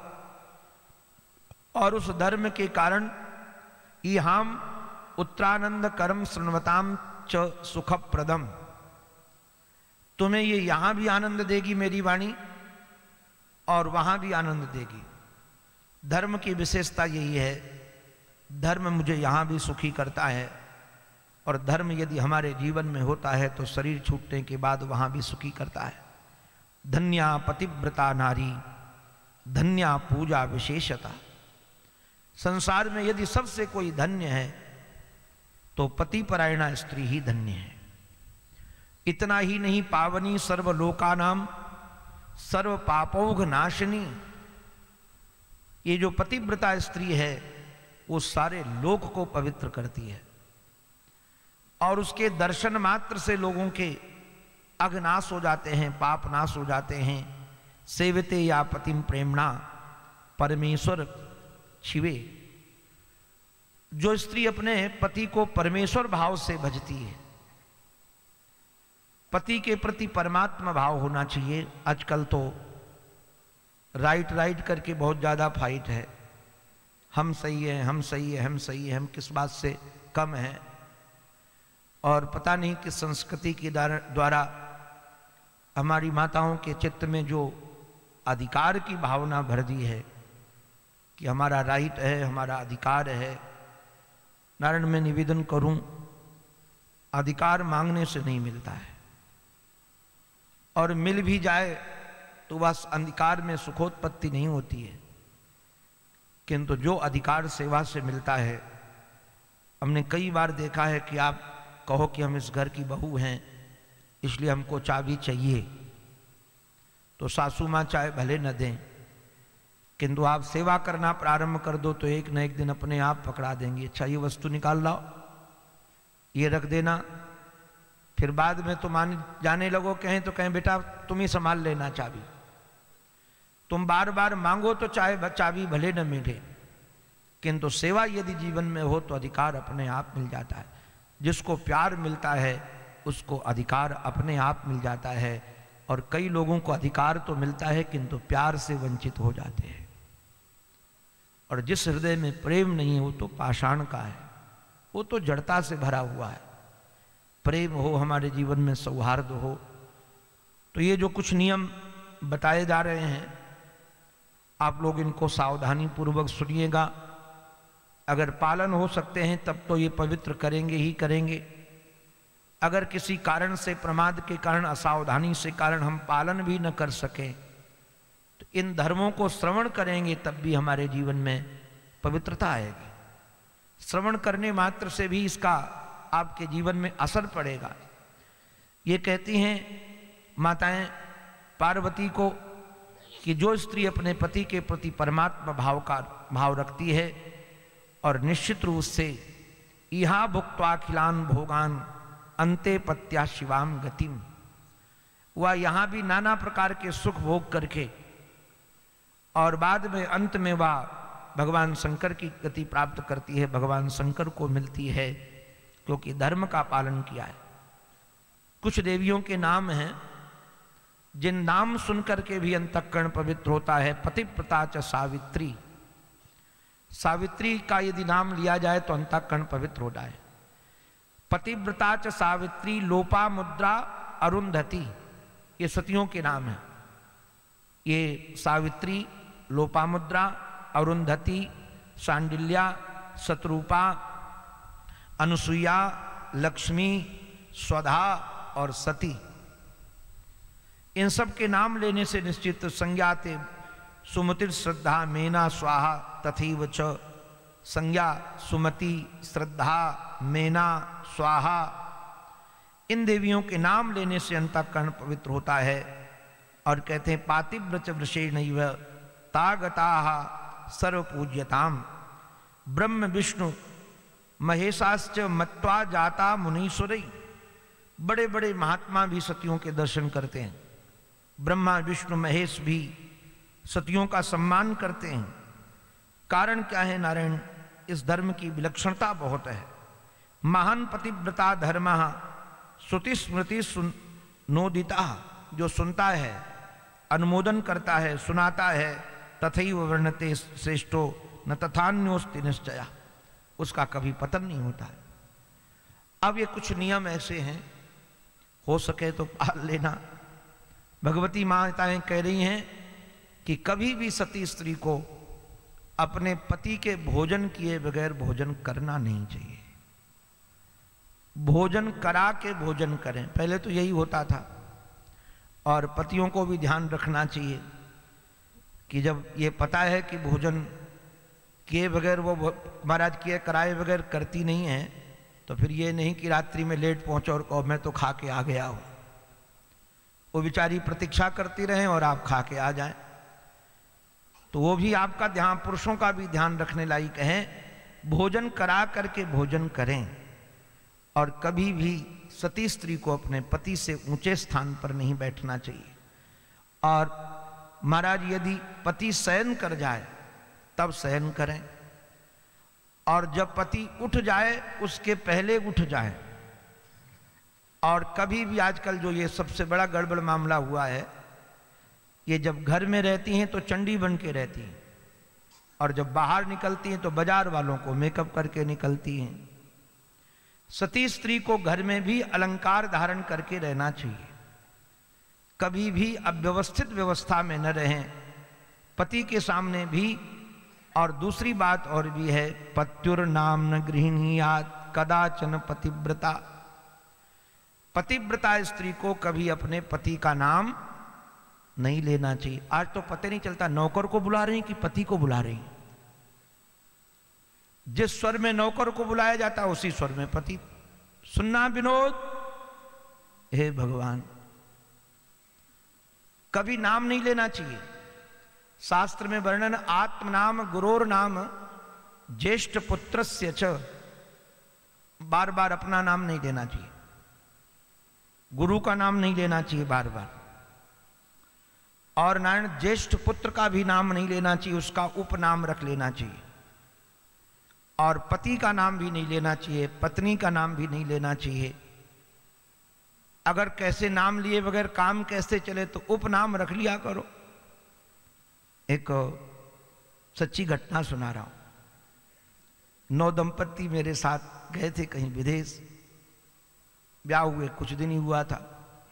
और उस धर्म के कारण इहाम उत्तरानंद कर्म शृण्वताम च सुखप्रदम। तुम्हें ये यहां भी आनंद देगी मेरी वाणी, और वहां भी आनंद देगी। धर्म की विशेषता यही है, धर्म मुझे यहां भी सुखी करता है, और धर्म यदि हमारे जीवन में होता है तो शरीर छूटने के बाद वहां भी सुखी करता है। धन्या पतिव्रता नारी, धन्या पूजा विशेषता। संसार में यदि सबसे कोई धन्य है तो पतिपरायणा स्त्री ही धन्य है। इतना ही नहीं, पावनी सर्वलोकानाम सर्व पापौघ नाशिनी। ये जो पतिव्रता स्त्री है वो सारे लोक को पवित्र करती है, और उसके दर्शन मात्र से लोगों के अघ नाश हो जाते हैं, पाप नाश हो जाते हैं। सेवते या पतिम प्रेमणा परमेश्वर शिवे। जो स्त्री अपने पति को परमेश्वर भाव से भजती है, पति के प्रति परमात्मा भाव होना चाहिए। आजकल तो राइट राइट करके बहुत ज्यादा फाइट है, हम सही है, हम सही है, हम सही है, हम किस बात से कम है, और पता नहीं किस संस्कृति के द्वारा हमारी माताओं के चित्त में जो अधिकार की भावना भर दी है कि हमारा राइट है, हमारा अधिकार है। नारायण, में निवेदन करूं, अधिकार मांगने से नहीं मिलता है, और मिल भी जाए तो बस अधिकार में सुखोत्पत्ति नहीं होती है, किंतु जो अधिकार सेवा से मिलता है। हमने कई बार देखा है कि आप कहो कि हम इस घर की बहू हैं इसलिए हमको चाबी चाहिए, तो सासू माँ चाहे भले न दें, किंतु आप सेवा करना प्रारंभ कर दो तो एक न एक दिन अपने आप पकड़ा देंगे। अच्छा, ये वस्तु निकाल लाओ, ये रख देना। फिर बाद में तुम आने जाने लगो, कहें तो कहें बेटा तुम ही संभाल लेना चाबी। तुम बार बार मांगो तो चाहे चाबी भले न मिले, किंतु सेवा यदि जीवन में हो तो अधिकार अपने आप मिल जाता है। जिसको प्यार मिलता है उसको अधिकार अपने आप मिल जाता है, और कई लोगों को अधिकार तो मिलता है किंतु प्यार से वंचित हो जाते हैं। और जिस हृदय में प्रेम नहीं है वो तो पाषाण का है, वो तो जड़ता से भरा हुआ है। प्रेम हो, हमारे जीवन में सौहार्द हो। तो ये जो कुछ नियम बताए जा रहे हैं आप लोग इनको सावधानी पूर्वक सुनिएगा। अगर पालन हो सकते हैं तब तो ये पवित्र करेंगे ही करेंगे, अगर किसी कारण से, प्रमाद के कारण, असावधानी से कारण हम पालन भी न कर सके तो इन धर्मों को श्रवण करेंगे तब भी हमारे जीवन में पवित्रता आएगी। श्रवण करने मात्र से भी इसका आपके जीवन में असर पड़ेगा। ये कहती हैं माताएं पार्वती को कि जो स्त्री अपने पति के प्रति परमात्मा भाव का भाव रखती है और निश्चित रूप से इहा भुक्त्वाखिलान भोगान अंते पत्या शिवाम गतिम, वह यहाँ भी नाना प्रकार के सुख भोग करके और बाद में अंत में वह भगवान शंकर की गति प्राप्त करती है, भगवान शंकर को मिलती है, क्योंकि धर्म का पालन किया है। कुछ देवियों के नाम हैं जिन नाम सुनकर के भी अंतःकरण पवित्र होता है। पतिव्रता च सावित्री, सावित्री का यदि नाम लिया जाए तो अंतःकरण पवित्र होता है। पतिव्रता च सावित्री, लोपा मुद्रा अरुंधति, ये सतियों के नाम हैं। ये सावित्री, लोपामुद्रा, अरुंधति, शांडिल्या, शतरूपा, अनुसुईया, लक्ष्मी, स्वधा और सती, इन सब के नाम लेने से निश्चित संज्ञाते सुमतिर श्रद्धा मेना स्वाहा तथैव च, संज्ञा सुमति श्रद्धा मेना स्वाहा, इन देवियों के नाम लेने से अंतःकरण पवित्र होता है। और कहते हैं पातिव्रत वृषेणैव तागताः सर्वपूज्यताम, ब्रह्म विष्णु महेशाश्च मत्वा जाता मुनीश्वरै, बड़े बड़े महात्मा भी सतियों के दर्शन करते हैं। ब्रह्मा विष्णु महेश भी सतियों का सम्मान करते हैं। कारण क्या है नारायण? इस धर्म की विलक्षणता बहुत है। महान पतिव्रता धर्म श्रुति स्मृति नोदिता, जो सुनता है, अनुमोदन करता है, सुनाता है, तथैव वर्णते श्रेष्ठो न तथान्योस्ति निश्चया, उसका कभी पतन नहीं होता है। अब ये कुछ नियम ऐसे हैं, हो सके तो पाल लेना। भगवती माताएं कह रही हैं कि कभी भी सती स्त्री को अपने पति के भोजन किए बगैर भोजन करना नहीं चाहिए। भोजन करा के भोजन करें, पहले तो यही होता था। और पतियों को भी ध्यान रखना चाहिए कि जब ये पता है कि भोजन किए बगैर वो महाराज किए कराए बगैर करती नहीं है, तो फिर ये नहीं कि रात्रि में लेट पहुंचो और कहो मैं तो खा के आ गया हूं। वो बेचारी प्रतीक्षा करती रहें और आप खा के आ जाएं, तो वो भी आपका ध्यान, पुरुषों का भी ध्यान रखने लायक है। भोजन करा करके भोजन करें। और कभी भी सती स्त्री को अपने पति से ऊंचे स्थान पर नहीं बैठना चाहिए। और महाराज यदि पति शयन कर जाए तब शयन करें, और जब पति उठ जाए उसके पहले उठ जाए। और कभी भी आजकल जो ये सबसे बड़ा गड़बड़ मामला हुआ है, ये जब घर में रहती हैं तो चंडी बन के रहती हैं, और जब बाहर निकलती हैं तो बाजार वालों को मेकअप करके निकलती हैं। सती स्त्री को घर में भी अलंकार धारण करके रहना चाहिए, कभी भी अव्यवस्थित व्यवस्था में न रहें, पति के सामने भी। और दूसरी बात और भी है, पत्युर नाम न गृहिणीयात् कदाचन पतिव्रता, पतिव्रता स्त्री को कभी अपने पति का नाम नहीं लेना चाहिए। आज तो पता नहीं चलता नौकर को बुला रही कि पति को बुला रही। जिस स्वर में नौकर को बुलाया जाता है उसी स्वर में पति। सुनना विनोद, हे भगवान, कभी नाम नहीं लेना चाहिए। शास्त्र में वर्णन, आत्म नाम गुरोर नाम ज्येष्ठ पुत्रस्य च, बार बार अपना नाम नहीं लेना चाहिए, गुरु का नाम नहीं लेना चाहिए बार बार। और नारायण ज्येष्ठ पुत्र का भी नाम नहीं लेना चाहिए, उसका उपनाम रख लेना चाहिए। और पति का नाम भी नहीं लेना चाहिए, पत्नी का नाम भी नहीं लेना चाहिए। अगर कैसे नाम लिए बगैर काम कैसे चले तो उपनाम रख लिया करो। एक सच्ची घटना सुना रहा हूं। नौ दंपत्ति मेरे साथ गए थे कहीं विदेश, ब्याह हुए कुछ दिन ही हुआ था।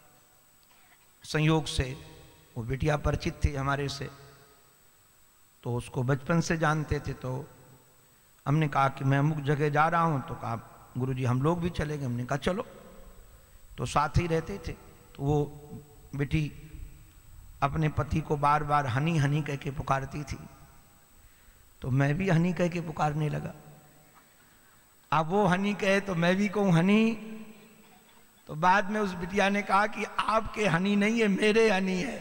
संयोग से वो बिटिया परिचित थी हमारे से, तो उसको बचपन से जानते थे। तो हमने कहा कि मैं अमुक जगह जा रहा हूं, तो कहा गुरुजी हम लोग भी चलेंगे। हमने कहा चलो। तो साथ ही रहते थे। तो वो बेटी अपने पति को बार बार हनी हनी कह के पुकारती थी, तो मैं भी हनी कह के पुकारने लगा। अब वो हनी कहे तो मैं भी कहूँ हनी। तो बाद में उस बिटिया ने कहा कि आपके हनी नहीं है, मेरे हनी है,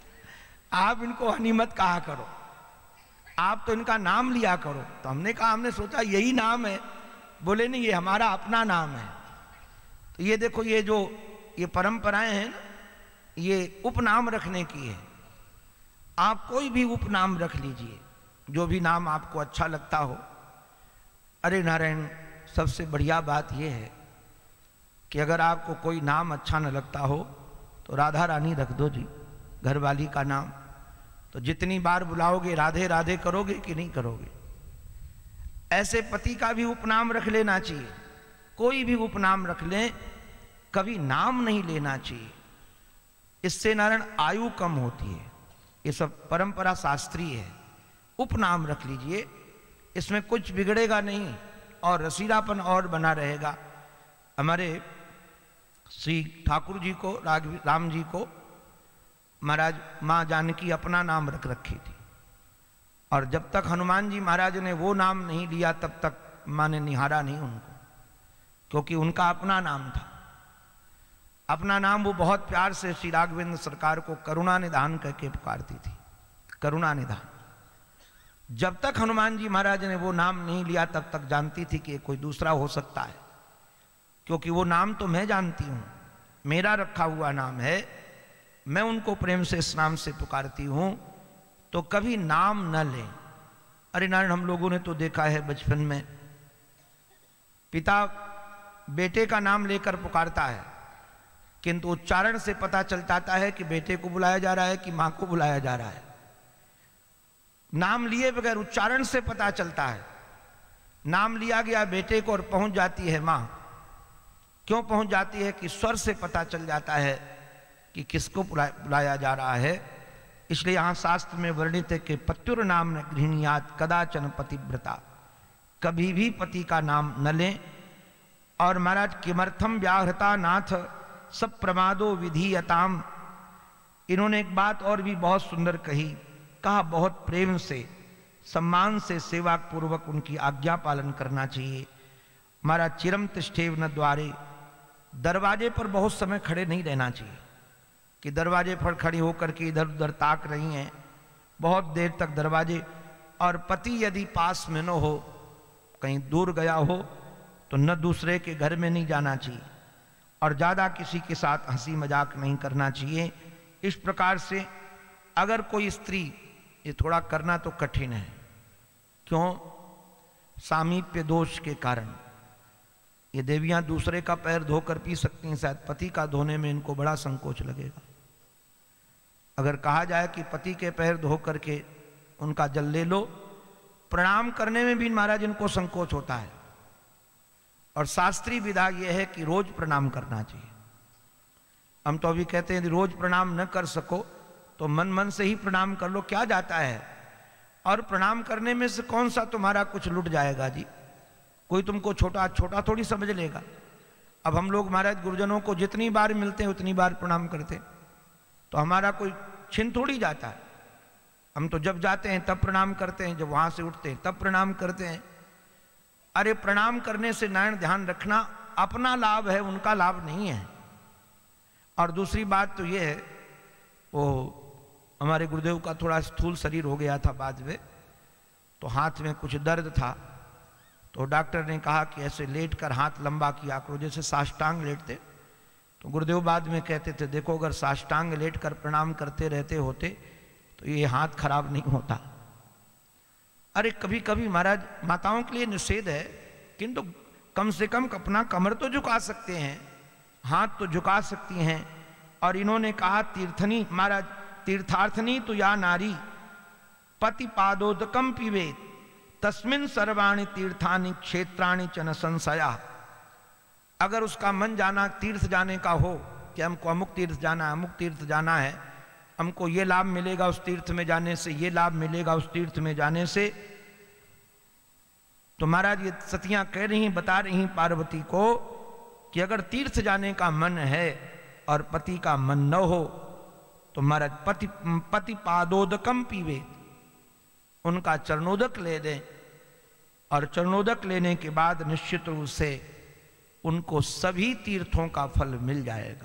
आप इनको हनी मत कहा करो, आप तो इनका नाम लिया करो। तो हमने कहा, हमने सोचा यही नाम है। बोले नहीं, ये हमारा अपना नाम है। तो ये देखो, ये जो ये परंपराएं हैं ना, ये उपनाम रखने की है। आप कोई भी उपनाम रख लीजिए, जो भी नाम आपको अच्छा लगता हो। अरे नारायण, सबसे बढ़िया बात यह है कि अगर आपको कोई नाम अच्छा न लगता हो तो राधा रानी रख दो जी, घरवाली का नाम। तो जितनी बार बुलाओगे राधे राधे करोगे कि नहीं करोगे। ऐसे पति का भी उपनाम रख लेना चाहिए, कोई भी उपनाम रख लें, कभी नाम नहीं लेना चाहिए। इससे नारायण आयु कम होती है। ये सब परंपरा शास्त्रीय है। उपनाम रख लीजिए, इसमें कुछ बिगड़ेगा नहीं और रसीलापन और बना रहेगा। हमारे श्री ठाकुर जी को, राम जी को महाराज माँ जानकी अपना नाम रख रखी थी, और जब तक हनुमान जी महाराज ने वो नाम नहीं लिया तब तक माँ ने निहारा नहीं उनको, क्योंकि उनका अपना नाम था। अपना नाम वो बहुत प्यार से श्री राघवेंद्र सरकार को करुणा निधान करके पुकारती थी, करुणा निधान। जब तक हनुमान जी महाराज ने वो नाम नहीं लिया तब तक जानती थी कि कोई दूसरा हो सकता है, क्योंकि वो नाम तो मैं जानती हूँ, मेरा रखा हुआ नाम है, मैं उनको प्रेम से इस नाम से पुकारती हूँ। तो कभी नाम न लें। अरे नारायण, हम लोगों ने तो देखा है बचपन में, पिता बेटे का नाम लेकर पुकारता है, किंतु उच्चारण से पता चल जाता है कि बेटे को बुलाया जा रहा है कि माँ को बुलाया जा रहा है। नाम लिए बगैर उच्चारण से पता चलता है। नाम लिया गया बेटे को और पहुंच जाती है माँ। क्यों पहुंच जाती है? कि स्वर से पता चल जाता है कि किसको बुलाया जा रहा है। इसलिए यहाँ शास्त्र में वर्णित है कि पत्युर नाम न गृहणीयात कदाचन पतिव्रता, कभी भी पति का नाम न लें। और महाराज किमर्थम व्याहृता नाथ सब प्रमादो विधीयताम, इन्होंने एक बात और भी बहुत सुंदर कही। कहा बहुत प्रेम से, सम्मान से, सेवा पूर्वक उनकी आज्ञा पालन करना चाहिए। महाराज चिरम तिष्ठेव न द्वारे, दरवाजे पर बहुत समय खड़े नहीं रहना चाहिए कि दरवाजे पर खड़ी होकर के इधर उधर ताक रही हैं बहुत देर तक दरवाजे। और पति यदि पास में न हो, कहीं दूर गया हो, तो न दूसरे के घर में नहीं जाना चाहिए और ज़्यादा किसी के साथ हंसी मजाक नहीं करना चाहिए। इस प्रकार से अगर कोई स्त्री, ये थोड़ा करना तो कठिन है, क्यों? सामीप्य दोष के कारण। ये देवियां दूसरे का पैर धोकर पी सकती हैं, शायद पति का धोने में इनको बड़ा संकोच लगेगा। अगर कहा जाए कि पति के पैर धो करके उनका जल ले लो, प्रणाम करने में भी महाराज इनको संकोच होता है। और शास्त्रीय विधा यह है कि रोज प्रणाम करना चाहिए। हम तो अभी कहते हैं रोज प्रणाम न कर सको तो मन मन से ही प्रणाम कर लो, क्या जाता है। और प्रणाम करने में से कौन सा तुम्हारा कुछ लुट जाएगा जी? कोई तुमको छोटा छोटा थोड़ी समझ लेगा। अब हम लोग महाराज गुरुजनों को जितनी बार मिलते हैं उतनी बार प्रणाम करते हैं, तो हमारा कोई छिन थोड़ी जाता है। हम तो जब जाते हैं तब प्रणाम करते हैं, जब वहां से उठते हैं तब प्रणाम करते हैं। अरे प्रणाम करने से नारायण ध्यान रखना, अपना लाभ है, उनका लाभ नहीं है। और दूसरी बात तो ये है, वो हमारे गुरुदेव का थोड़ा स्थूल शरीर हो गया था बाद में, तो हाथ में कुछ दर्द था, तो डॉक्टर ने कहा कि ऐसे लेट कर हाथ लंबा किया करो, जैसे साष्टांग लेटते। तो गुरुदेव बाद में कहते थे, देखो अगर साष्टांग लेट कर प्रणाम करते रहते होते तो ये हाथ खराब नहीं होता। अरे कभी कभी महाराज माताओं के लिए निषेध है, किंतु कम से कम अपना कमर तो झुका सकते हैं, हाथ तो झुका सकती हैं। और इन्होंने कहा तीर्थनी, महाराज तीर्थार्थनी तो या नारी पति पादोदकम पीवे तस्मिन सर्वाणि तीर्थानि क्षेत्राणि चन संशया। अगर उसका मन जाना तीर्थ जाने का हो कि हमको अमुक तीर्थ जाना है, अमुक तीर्थ जाना है, हमको ये लाभ मिलेगा उस तीर्थ में जाने से, ये लाभ मिलेगा उस तीर्थ में जाने से, तो महाराज ये सतियां कह रही, बता रही पार्वती को कि अगर तीर्थ जाने का मन है और पति का मन न हो तो महाराज पति पति पादोदकम पीवे, उनका चरणोदक ले दें, और चरणोदक लेने के बाद निश्चित रूप से उनको सभी तीर्थों का फल मिल जाएगा।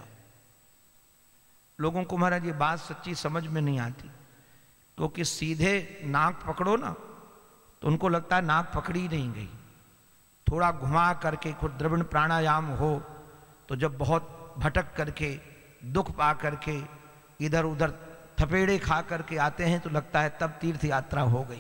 लोगों को महाराज ये बात सच्ची समझ में नहीं आती, क्योंकि सीधे नाक पकड़ो ना तो उनको लगता है नाक पकड़ी नहीं गई। थोड़ा घुमा करके कुछ द्रविण प्राणायाम हो तो जब बहुत भटक करके दुख पा करके इधर उधर थपेड़े खा करके आते हैं तो लगता है तब तीर्थ यात्रा हो गई।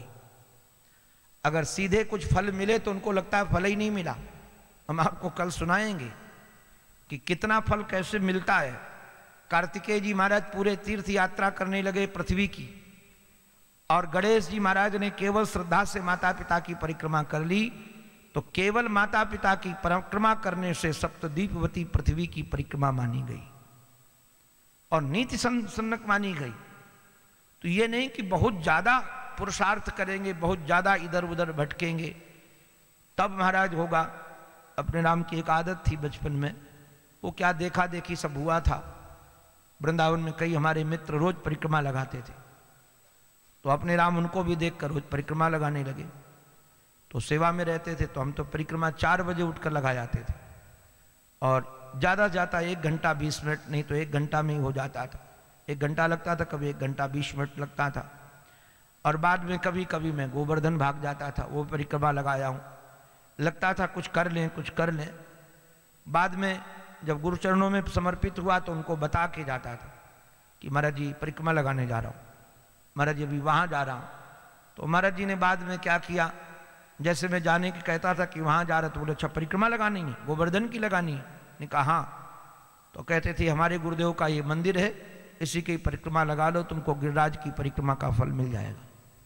अगर सीधे कुछ फल मिले तो उनको लगता है फल ही नहीं मिला। हम आपको कल सुनाएंगे कि कितना फल कैसे मिलता है। कार्तिकेय जी महाराज पूरे तीर्थ यात्रा करने लगे पृथ्वी की, और गणेश जी महाराज ने केवल श्रद्धा से माता पिता की परिक्रमा कर ली, तो केवल माता पिता की परिक्रमा करने से सप्तद्वीपवती पृथ्वी की परिक्रमा मानी गई और नीति सन्नक मानी गई। तो ये नहीं कि बहुत ज्यादा पुरुषार्थ करेंगे, बहुत ज्यादा इधर उधर भटकेंगे तब महाराज होगा। अपने राम की एक आदत थी बचपन में, वो क्या देखा देखी सब हुआ था। वृंदावन में कई हमारे मित्र रोज परिक्रमा लगाते थे, तो अपने राम उनको भी देखकर रोज परिक्रमा लगाने लगे। तो सेवा में रहते थे तो हम तो परिक्रमा चार बजे उठकर लगा जाते थे, और ज़्यादा जाता एक घंटा बीस मिनट, नहीं तो एक घंटा में ही हो जाता था। एक घंटा लगता था, कभी एक घंटा बीस मिनट लगता था। और बाद में कभी कभी मैं गोवर्धन भाग जाता था, वो परिक्रमा लगाया हूँ। लगता था कुछ कर लें कुछ कर लें। बाद में जब गुरुचरणों में समर्पित हुआ तो उनको बता के जाता था कि महाराज जी परिक्रमा लगाने जा रहा हूँ, महाराज जी अभी वहाँ जा रहा हूँ। तो महाराज जी ने बाद में क्या किया, जैसे मैं जाने की कहता था कि वहाँ जा रहा, तो बोले अच्छा परिक्रमा लगानी है, गोवर्धन की लगानी है। ने कहा हाँ। तो कहते थे हमारे गुरुदेव का ये मंदिर है, इसी की परिक्रमा लगा लो, तुमको गिरिराज की परिक्रमा का फल मिल जाएगा।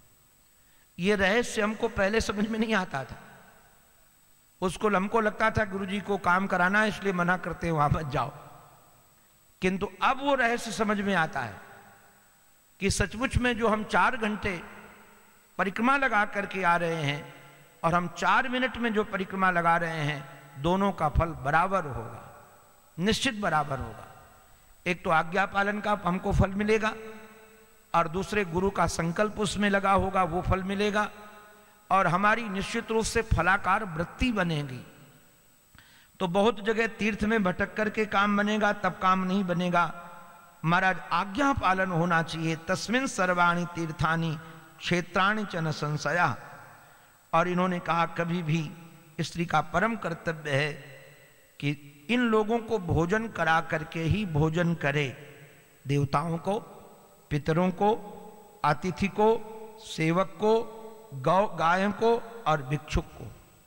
ये रहस्य हमको पहले समझ में नहीं आता था। उसको हमको लगता था गुरुजी को काम कराना है इसलिए मना करते हैं वहां मत जाओ। किंतु अब वो रहस्य समझ में आता है कि सचमुच में जो हम चार घंटे परिक्रमा लगा करके आ रहे हैं और हम चार मिनट में जो परिक्रमा लगा रहे हैं, दोनों का फल बराबर होगा, निश्चित बराबर होगा। एक तो आज्ञा पालन का हमको फल मिलेगा, और दूसरे गुरु का संकल्प उसमें लगा होगा, वो फल मिलेगा, और हमारी निश्चित रूप से फलाकार वृत्ति बनेगी। तो बहुत जगह तीर्थ में भटक करके काम बनेगा, तब काम नहीं बनेगा। महाराज आज्ञा पालन होना चाहिए। तस्मिन् सर्वाणि तीर्थानि क्षेत्राणि च न संशया। और इन्होंने कहा कभी भी स्त्री का परम कर्तव्य है कि इन लोगों को भोजन करा करके ही भोजन करे। देवताओं को, पितरों को, अतिथि को, सेवक को, गौ गाय को और भिक्षुक को,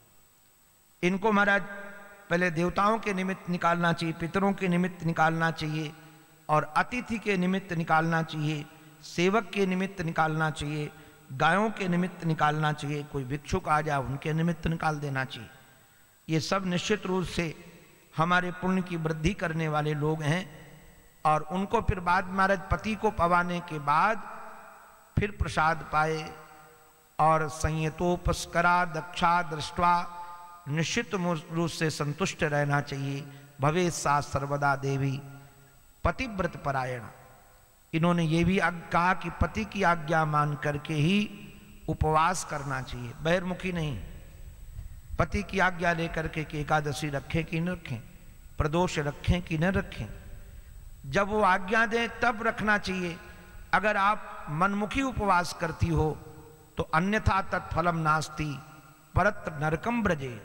इनको महाराज पहले देवताओं के निमित्त निकालना चाहिए, पितरों के निमित्त निकालना चाहिए, और अतिथि के निमित्त निकालना चाहिए, सेवक के निमित्त निकालना चाहिए, गायों के निमित्त निकालना चाहिए। कोई भिक्षुक आ जाए उनके निमित्त निकाल देना चाहिए। ये सब निश्चित रूप से हमारे पुण्य की वृद्धि करने वाले लोग हैं। और उनको फिर बाद महाराज पति को पवाने के बाद फिर प्रसाद पाए, और संयतोपस्करा दक्षा दृष्टवा निश्चित रूप से संतुष्ट रहना चाहिए। भवे सा सर्वदा देवी पतिव्रत परायण। इन्होंने ये भी कहा कि पति की आज्ञा मान करके ही उपवास करना चाहिए, बहिर्मुखी नहीं। पति की आज्ञा लेकर के कि एकादशी रखें कि न रखें, प्रदोष रखें कि न रखें, जब वो आज्ञा दें तब रखना चाहिए। अगर आप मनमुखी उपवास करती हो तो अन्यथा तत्फलम नास्ति परत नरकम ब्रजे।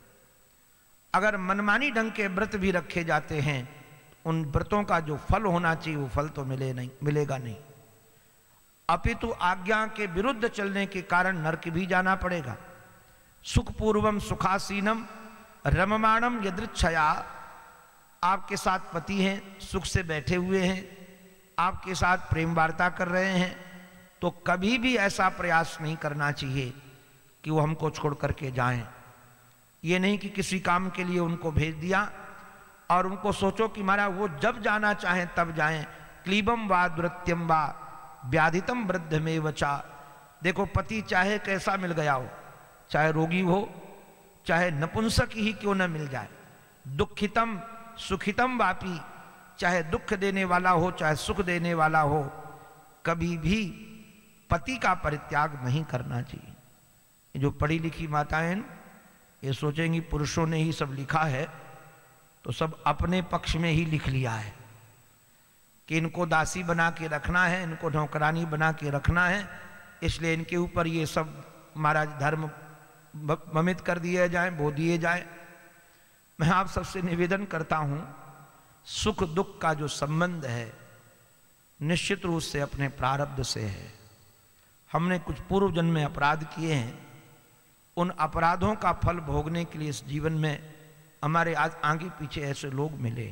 अगर मनमानी ढंग के व्रत भी रखे जाते हैं, उन व्रतों का जो फल होना चाहिए वो फल तो मिले नहीं, मिलेगा नहीं, अपितु आज्ञा के विरुद्ध चलने के कारण नरक भी जाना पड़ेगा। सुखपूर्वम सुखासीनम रममाणम यदृच्छया। आपके साथ पति हैं, सुख से बैठे हुए हैं, आपके साथ प्रेम वार्ता कर रहे हैं, तो कभी भी ऐसा प्रयास नहीं करना चाहिए कि वो हमको छोड़ करके जाएं। ये नहीं कि किसी काम के लिए उनको भेज दिया और उनको सोचो कि महाराज वो जब जाना चाहें तब जाएं। क्लीबम वा दुरत्यम वा व्याधितम वृद्ध में वचा। देखो पति चाहे कैसा मिल गया हो, चाहे रोगी हो, चाहे नपुंसक ही क्यों न मिल जाए, दुखितम सुखितम वापी, चाहे दुख देने वाला हो चाहे सुख देने वाला हो, कभी भी पति का परित्याग नहीं करना चाहिए। ये जो पढ़ी लिखी माताएं ये सोचेंगी पुरुषों ने ही सब लिखा है, तो सब अपने पक्ष में ही लिख लिया है कि इनको दासी बना के रखना है, इनको नौकरानी बना के रखना है, इसलिए इनके ऊपर ये सब महाराज धर्म ममित कर दिए जाए, बो दिए जाए। मैं आप सबसे निवेदन करता हूं, सुख दुख का जो संबंध है निश्चित रूप से अपने प्रारब्ध से है। हमने कुछ पूर्व जन्म में अपराध किए हैं, उन अपराधों का फल भोगने के लिए इस जीवन में हमारे आज आगे पीछे ऐसे लोग मिले,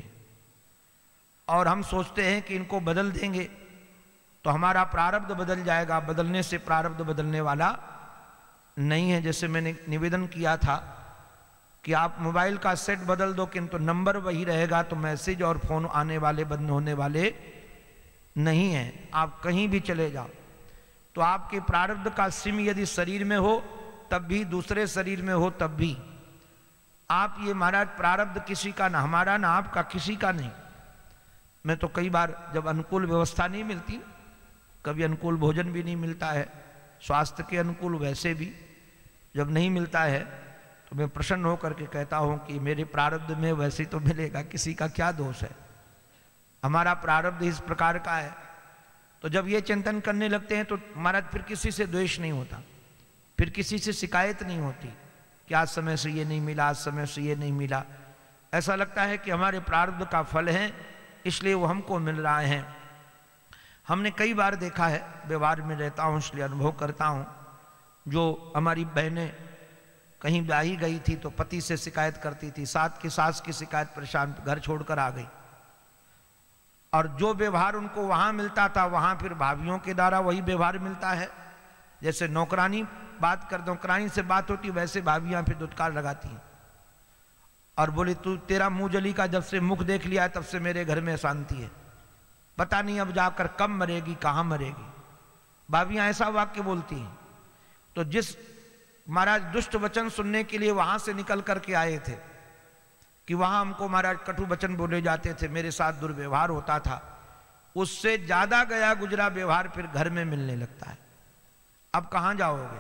और हम सोचते हैं कि इनको बदल देंगे तो हमारा प्रारब्ध बदल जाएगा। बदलने से प्रारब्ध बदलने वाला नहीं है। जैसे मैंने निवेदन किया था कि आप मोबाइल का सेट बदल दो किंतु नंबर वही रहेगा, तो मैसेज और फोन आने वाले बंद होने वाले नहीं हैं। आप कहीं भी चले जाओ तो आपके प्रारब्ध का सिम यदि शरीर में हो तब भी, दूसरे शरीर में हो तब भी, आप ये महाराज प्रारब्ध किसी का ना हमारा ना आपका, किसी का नहीं। मैं तो कई बार जब अनुकूल व्यवस्था नहीं मिलती, कभी अनुकूल भोजन भी नहीं मिलता है, स्वास्थ्य के अनुकूल वैसे भी जब नहीं मिलता है, तो मैं प्रसन्न होकर के कहता हूं कि मेरे प्रारब्ध में वैसे तो मिलेगा, किसी का क्या दोष है, हमारा प्रारब्ध इस प्रकार का है। तो जब ये चिंतन करने लगते हैं तो महाराज फिर किसी से द्वेष नहीं होता, फिर किसी से शिकायत नहीं होती कि आज समय से ये नहीं मिला, आज समय से ये नहीं मिला। ऐसा लगता है कि हमारे प्रारब्ध का फल है, इसलिए वो हमको मिल रहा है। हमने कई बार देखा है, व्यवहार में रहता हूँ इसलिए अनुभव करता हूँ, जो हमारी बहनें कहीं ब्याही गई थी तो पति से शिकायत करती थी, साथ की सास की शिकायत, परेशान, घर छोड़कर आ गई, और जो व्यवहार उनको वहाँ मिलता था वहाँ फिर भाभियों के द्वारा वही व्यवहार मिलता है। जैसे नौकरानी बात कर, नौकरानी से बात होती वैसे भाभियाँ फिर दुत्कार लगाती हैं और बोली तू तेरा मुँह जली का जब से मुख देख लिया तब से मेरे घर में शांति है, पता नहीं अब जाकर कब मरेगी, कहाँ मरेगी। भाभियाँ ऐसा वाक्य बोलती हैं। तो जिस महाराज दुष्ट वचन सुनने के लिए वहां से निकल करके आए थे कि वहां हमको महाराज कटु वचन बोले जाते थे, मेरे साथ दुर्व्यवहार होता था, उससे ज्यादा गया गुजरा व्यवहार फिर घर में मिलने लगता है। अब कहां जाओगे?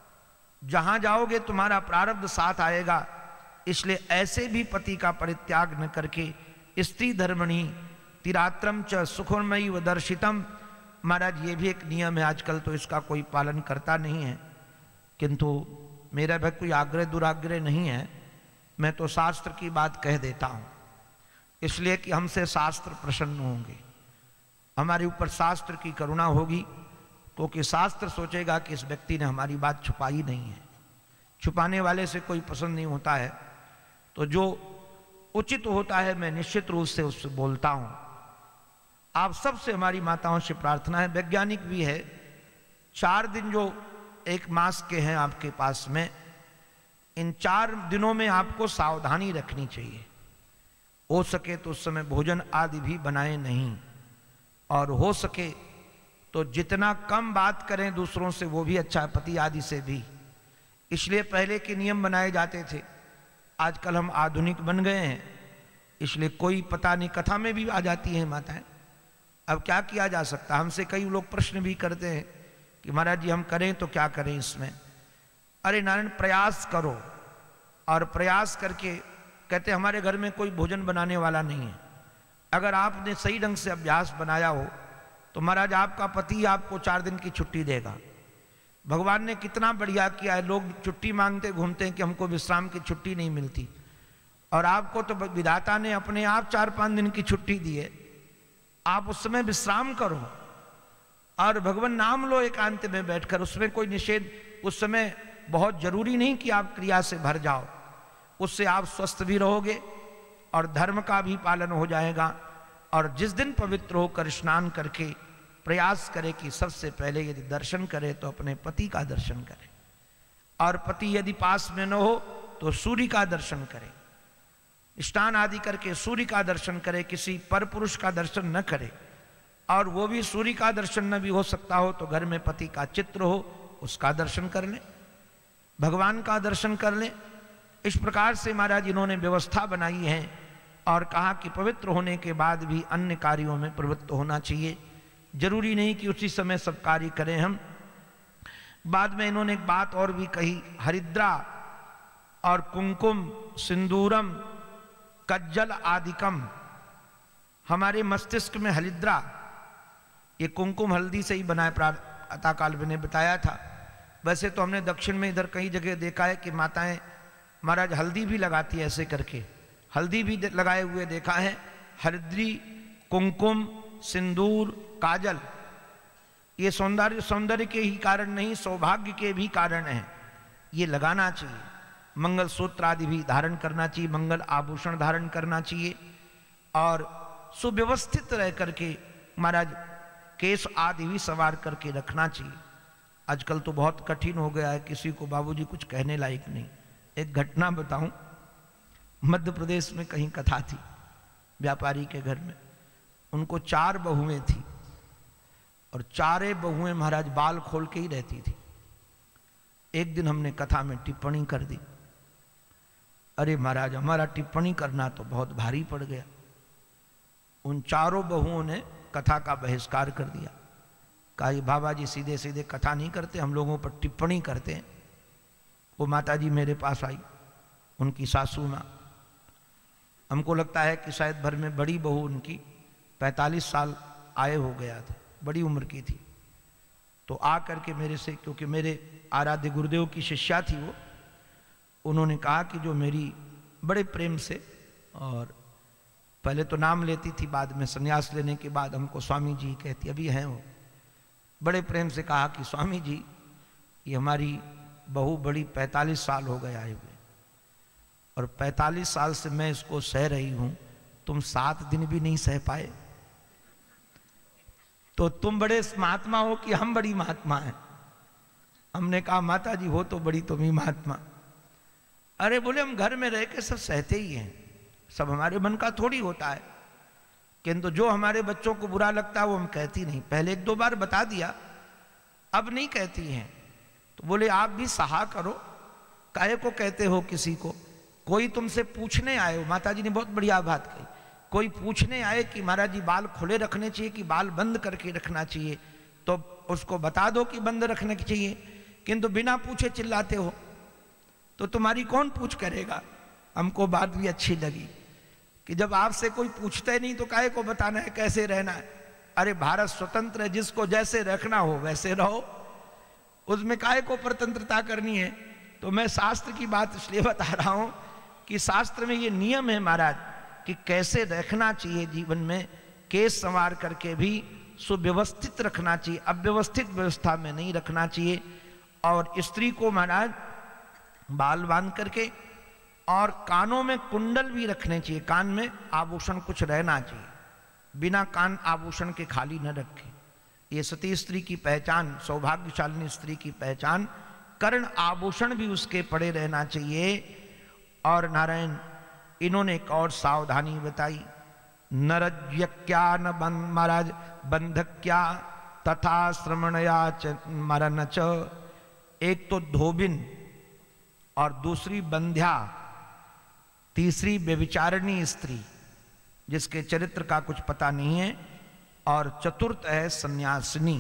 जहां जाओगे तुम्हारा प्रारब्ध साथ आएगा। इसलिए ऐसे भी पति का परित्याग न करके स्त्री धर्मणी तिरात्रम च सुखमयी व दर्शितम, महाराज ये भी एक नियम है, आजकल तो इसका कोई पालन करता नहीं है, किंतु मेरा भी कोई आग्रह दुराग्रह नहीं है, मैं तो शास्त्र की बात कह देता हूँ, इसलिए कि हमसे शास्त्र प्रसन्न होंगे, हमारे ऊपर शास्त्र की करुणा होगी, क्योंकि शास्त्र सोचेगा कि इस व्यक्ति ने हमारी बात छुपाई नहीं है। छुपाने वाले से कोई पसंद नहीं होता है, तो जो उचित होता है मैं निश्चित रूप से उससे बोलता हूँ। आप सबसे हमारी माताओं से प्रार्थना है, वैज्ञानिक भी है, चार दिन जो एक मास के हैं आपके पास में, इन चार दिनों में आपको सावधानी रखनी चाहिए। हो सके तो उस समय भोजन आदि भी बनाए नहीं, और हो सके तो जितना कम बात करें दूसरों से वो भी अच्छा है, पति आदि से भी। इसलिए पहले के नियम बनाए जाते थे, आजकल हम आधुनिक बन गए हैं, इसलिए कोई पता नहीं, कथा में भी आ जाती है माताएं। अब क्या किया जा सकता? हमसे कई लोग प्रश्न भी करते हैं कि महाराज जी हम करें तो क्या करें इसमें? अरे नारायण, प्रयास करो, और प्रयास करके कहते हमारे घर में कोई भोजन बनाने वाला नहीं है। अगर आपने सही ढंग से अभ्यास बनाया हो तो महाराज आपका पति आपको चार दिन की छुट्टी देगा। भगवान ने कितना बढ़िया किया है, लोग छुट्टी मांगते घूमते हैं कि हमको विश्राम की छुट्टी नहीं मिलती, और आपको तो विधाता ने अपने आप चार पांच दिन की छुट्टी दी है। आप उस समय विश्राम करो और भगवान नाम लो एकांत में बैठकर, उसमें कोई निषेध, उस समय बहुत जरूरी नहीं कि आप क्रिया से भर जाओ, उससे आप स्वस्थ भी रहोगे और धर्म का भी पालन हो जाएगा। और जिस दिन पवित्र होकर स्नान करके प्रयास करे कि सबसे पहले यदि दर्शन करे तो अपने पति का दर्शन करे, और पति यदि पास में न हो तो सूर्य का दर्शन करे, स्नान आदि करके सूर्य का दर्शन करे, किसी पर पुरुष का दर्शन न करे, और वो भी सूर्य का दर्शन न भी हो सकता हो तो घर में पति का चित्र हो उसका दर्शन कर ले, भगवान का दर्शन कर ले। इस प्रकार से महाराज इन्होंने व्यवस्था बनाई है और कहा कि पवित्र होने के बाद भी अन्य कार्यों में प्रवृत्त होना चाहिए, जरूरी नहीं कि उसी समय सब कार्य करें हम। बाद में इन्होंने एक बात और भी कही, हरिद्रा और कुंकुम सिंदूरम कज्जल आदिकम, हमारे मस्तिष्क में हरिद्रा, ये कुंकुम हल्दी से ही बनाए, प्रातः काल में ने बताया था। वैसे तो हमने दक्षिण में इधर कई जगह देखा है कि माताएं महाराज हल्दी भी लगाती है, ऐसे करके हल्दी भी लगाए हुए देखा है। हरिद्री, कुंकुम, सिंदूर, काजल, ये सौंदर्य सौंदर्य के ही कारण नहीं, सौभाग्य के भी कारण हैं, ये लगाना चाहिए। मंगल सूत्र आदि भी धारण करना चाहिए, मंगल आभूषण धारण करना चाहिए और सुव्यवस्थित रह करके महाराज केस आदि भी सवार करके रखना चाहिए। आजकल तो बहुत कठिन हो गया है, किसी को बाबूजी कुछ कहने लायक नहीं। एक घटना बताऊं, मध्य प्रदेश में कहीं कथा थी, व्यापारी के घर में, उनको चार बहुएं थी और चारे बहुएं महाराज बाल खोल के ही रहती थी। एक दिन हमने कथा में टिप्पणी कर दी, अरे महाराज हमारा टिप्पणी करना तो बहुत भारी पड़ गया। उन चारों बहुओं ने कथा का बहिष्कार कर दिया, कहा ये बाबा जी सीधे सीधे कथा नहीं करते, हम लोगों पर टिप्पणी करते हैं। वो माता जी मेरे पास आई, उनकी सासू माँ, हमको लगता है कि शायद भर में बड़ी बहू उनकी पैंतालीस साल आए हो गया था, बड़ी उम्र की थी। तो आ करके मेरे से, क्योंकि मेरे आराध्य गुरुदेव की शिष्या थी वो, उन्होंने कहा कि जो मेरी बड़े प्रेम से, और पहले तो नाम लेती थी, बाद में संन्यास लेने के बाद हमको स्वामी जी कहती, अभी हैं वो, बड़े प्रेम से कहा कि स्वामी जी ये हमारी बहू बड़ी पैंतालीस साल हो गए आए हुए, और पैंतालीस साल से मैं इसको सह रही हूं, तुम सात दिन भी नहीं सह पाए, तो तुम बड़े महात्मा हो कि हम बड़ी महात्मा हैं। हमने कहा माता जी हो तो बड़ी तुम ही महात्मा। अरे बोले हम घर में रह के सब सहते ही हैं, सब हमारे मन का थोड़ी होता है, किंतु जो हमारे बच्चों को बुरा लगता है वो हम कहती नहीं। पहले एक दो बार बता दिया, अब नहीं कहती हैं। तो बोले आप भी सहा करो, काहे को कहते हो किसी को, कोई तुमसे पूछने आए हो, माता जी ने बहुत बढ़िया बात कही, कोई पूछने आए कि महाराज जी बाल खुले रखने चाहिए कि बाल बंद करके रखना चाहिए, तो उसको बता दो कि बंद रखने चाहिए, किंतु बिना पूछे चिल्लाते हो तो तुम्हारी कौन पूछ करेगा। हमको बात भी अच्छी लगी कि जब आपसे कोई पूछते नहीं तो काहे को बताना है कैसे रहना है। अरे भारत स्वतंत्र है, जिसको जैसे रखना हो वैसे रहो, उसमें काहे को परतंत्रता करनी है। तो मैं शास्त्र की बात इसलिए बता रहा हूं कि शास्त्र में ये नियम है महाराज कि कैसे रखना चाहिए जीवन में, केस संवार करके भी सुव्यवस्थित रखना चाहिए, अव्यवस्थित व्यवस्था में नहीं रखना चाहिए। और स्त्री को महाराज बाल बांध करके और कानों में कुंडल भी रखने चाहिए, कान में आभूषण कुछ रहना चाहिए, बिना कान आभूषण के खाली न रखे। ये सती स्त्री की पहचान, सौभाग्यशालिनी स्त्री की पहचान, कर्ण आभूषण भी उसके पड़े रहना चाहिए। और नारायण इन्होंने एक और सावधानी बताई, नरज्ञक्या न बंध महाराज बंधक्या तथा श्रमणया च मरण च। एक तो धोबिन और दूसरी बंध्या, तीसरी व्यभिचारिणी स्त्री जिसके चरित्र का कुछ पता नहीं है, और चतुर्थ है सन्यासिनी।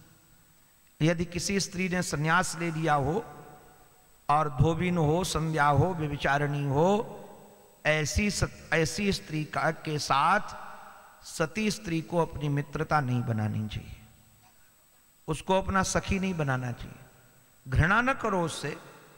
यदि किसी स्त्री ने सन्यास ले लिया हो और धोबिन हो, संध्या हो, व्यभिचारिणी हो, ऐसी सत, ऐसी स्त्री का के साथ सती स्त्री को अपनी मित्रता नहीं बनानी चाहिए, उसको अपना सखी नहीं बनाना चाहिए। घृणा न करो उससे,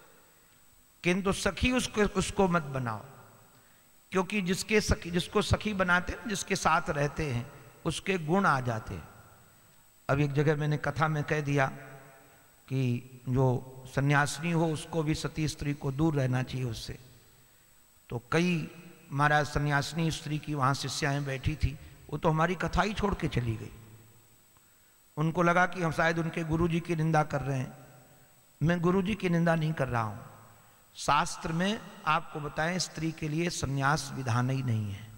किंतु सखी उसको उसको मत बनाओ, क्योंकि जिसके सखी जिसको सखी बनाते हैं, जिसके साथ रहते हैं, उसके गुण आ जाते हैं। अब एक जगह मैंने कथा में कह दिया कि जो सन्यासिनी हो उसको भी सती स्त्री को दूर रहना चाहिए उससे। तो कई महाराज सन्यासिनी स्त्री की वहाँ शिष्याएं बैठी थी, वो तो हमारी कथा ही छोड़ के चली गई। उनको लगा कि हम शायद उनके गुरुजी की निंदा कर रहे हैं। मैं गुरुजी की निंदा नहीं कर रहा हूँ, शास्त्र में आपको बताएं स्त्री के लिए सन्यास विधान ही नहीं है,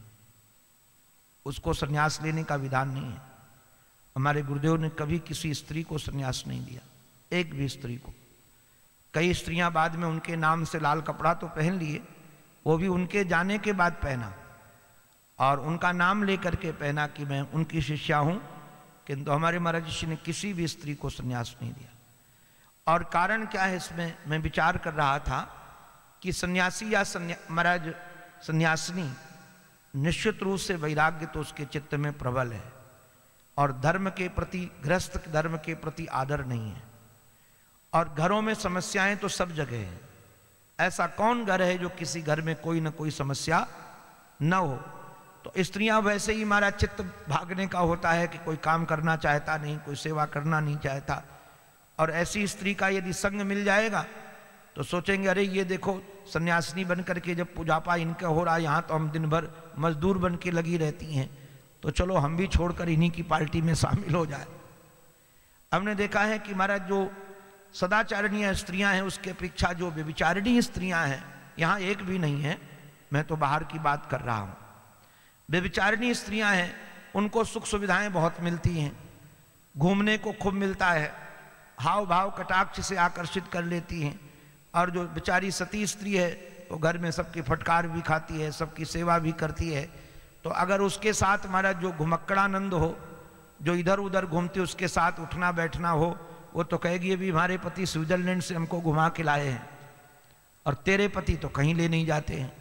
उसको सन्यास लेने का विधान नहीं है। हमारे गुरुदेव ने कभी किसी स्त्री को सन्यास नहीं दिया, एक भी स्त्री को। कई स्त्रियां बाद में उनके नाम से लाल कपड़ा तो पहन लिए, वो भी उनके जाने के बाद पहना और उनका नाम लेकर के पहना कि मैं उनकी शिष्या हूं, किंतु हमारे महाराज ऋषि ने किसी भी स्त्री को संन्यास नहीं दिया। और कारण क्या है इसमें मैं विचार कर रहा था कि सन्यासी या सन्या, महाराज सन्यासिनी निश्चित रूप से वैराग्य तो उसके चित्त में प्रबल है और धर्म के प्रति, गृहस्थ धर्म के प्रति आदर नहीं है। और घरों में समस्याएं तो सब जगह हैं, ऐसा कौन घर है जो किसी घर में कोई ना कोई समस्या न हो। तो स्त्रियां वैसे ही हमारा चित्त भागने का होता है कि कोई काम करना चाहता नहीं, कोई सेवा करना नहीं चाहता, और ऐसी स्त्री का यदि संग मिल जाएगा तो सोचेंगे अरे ये देखो सन्यासिनी बन करके जब पूजापा इनका हो रहा है, यहाँ तो हम दिन भर मजदूर बन के लगी रहती हैं, तो चलो हम भी छोड़कर इन्हीं की पार्टी में शामिल हो जाए। हमने देखा है कि महाराज जो सदाचारणीय स्त्रियां हैं उसके अपेक्षा जो व्यभिचारिणी स्त्रियां हैं यहाँ एक भी नहीं है, मैं तो बाहर की बात कर रहा हूँ। व्यभिचारिणी स्त्रियां हैं उनको सुख सुविधाएं बहुत मिलती हैं, घूमने को खूब मिलता है, हाव भाव कटाक्ष से आकर्षित कर लेती हैं, और जो बेचारी सती स्त्री है वो घर में सबकी फटकार भी खाती है, सबकी सेवा भी करती है। तो अगर उसके साथ हमारा जो घुमक्कड़ानंद हो, जो इधर उधर घूमते उसके साथ उठना बैठना हो, वो तो कहेगी अभी हमारे पति स्विट्जरलैंड से हमको घुमा के लाए हैं और तेरे पति तो कहीं ले नहीं जाते हैं।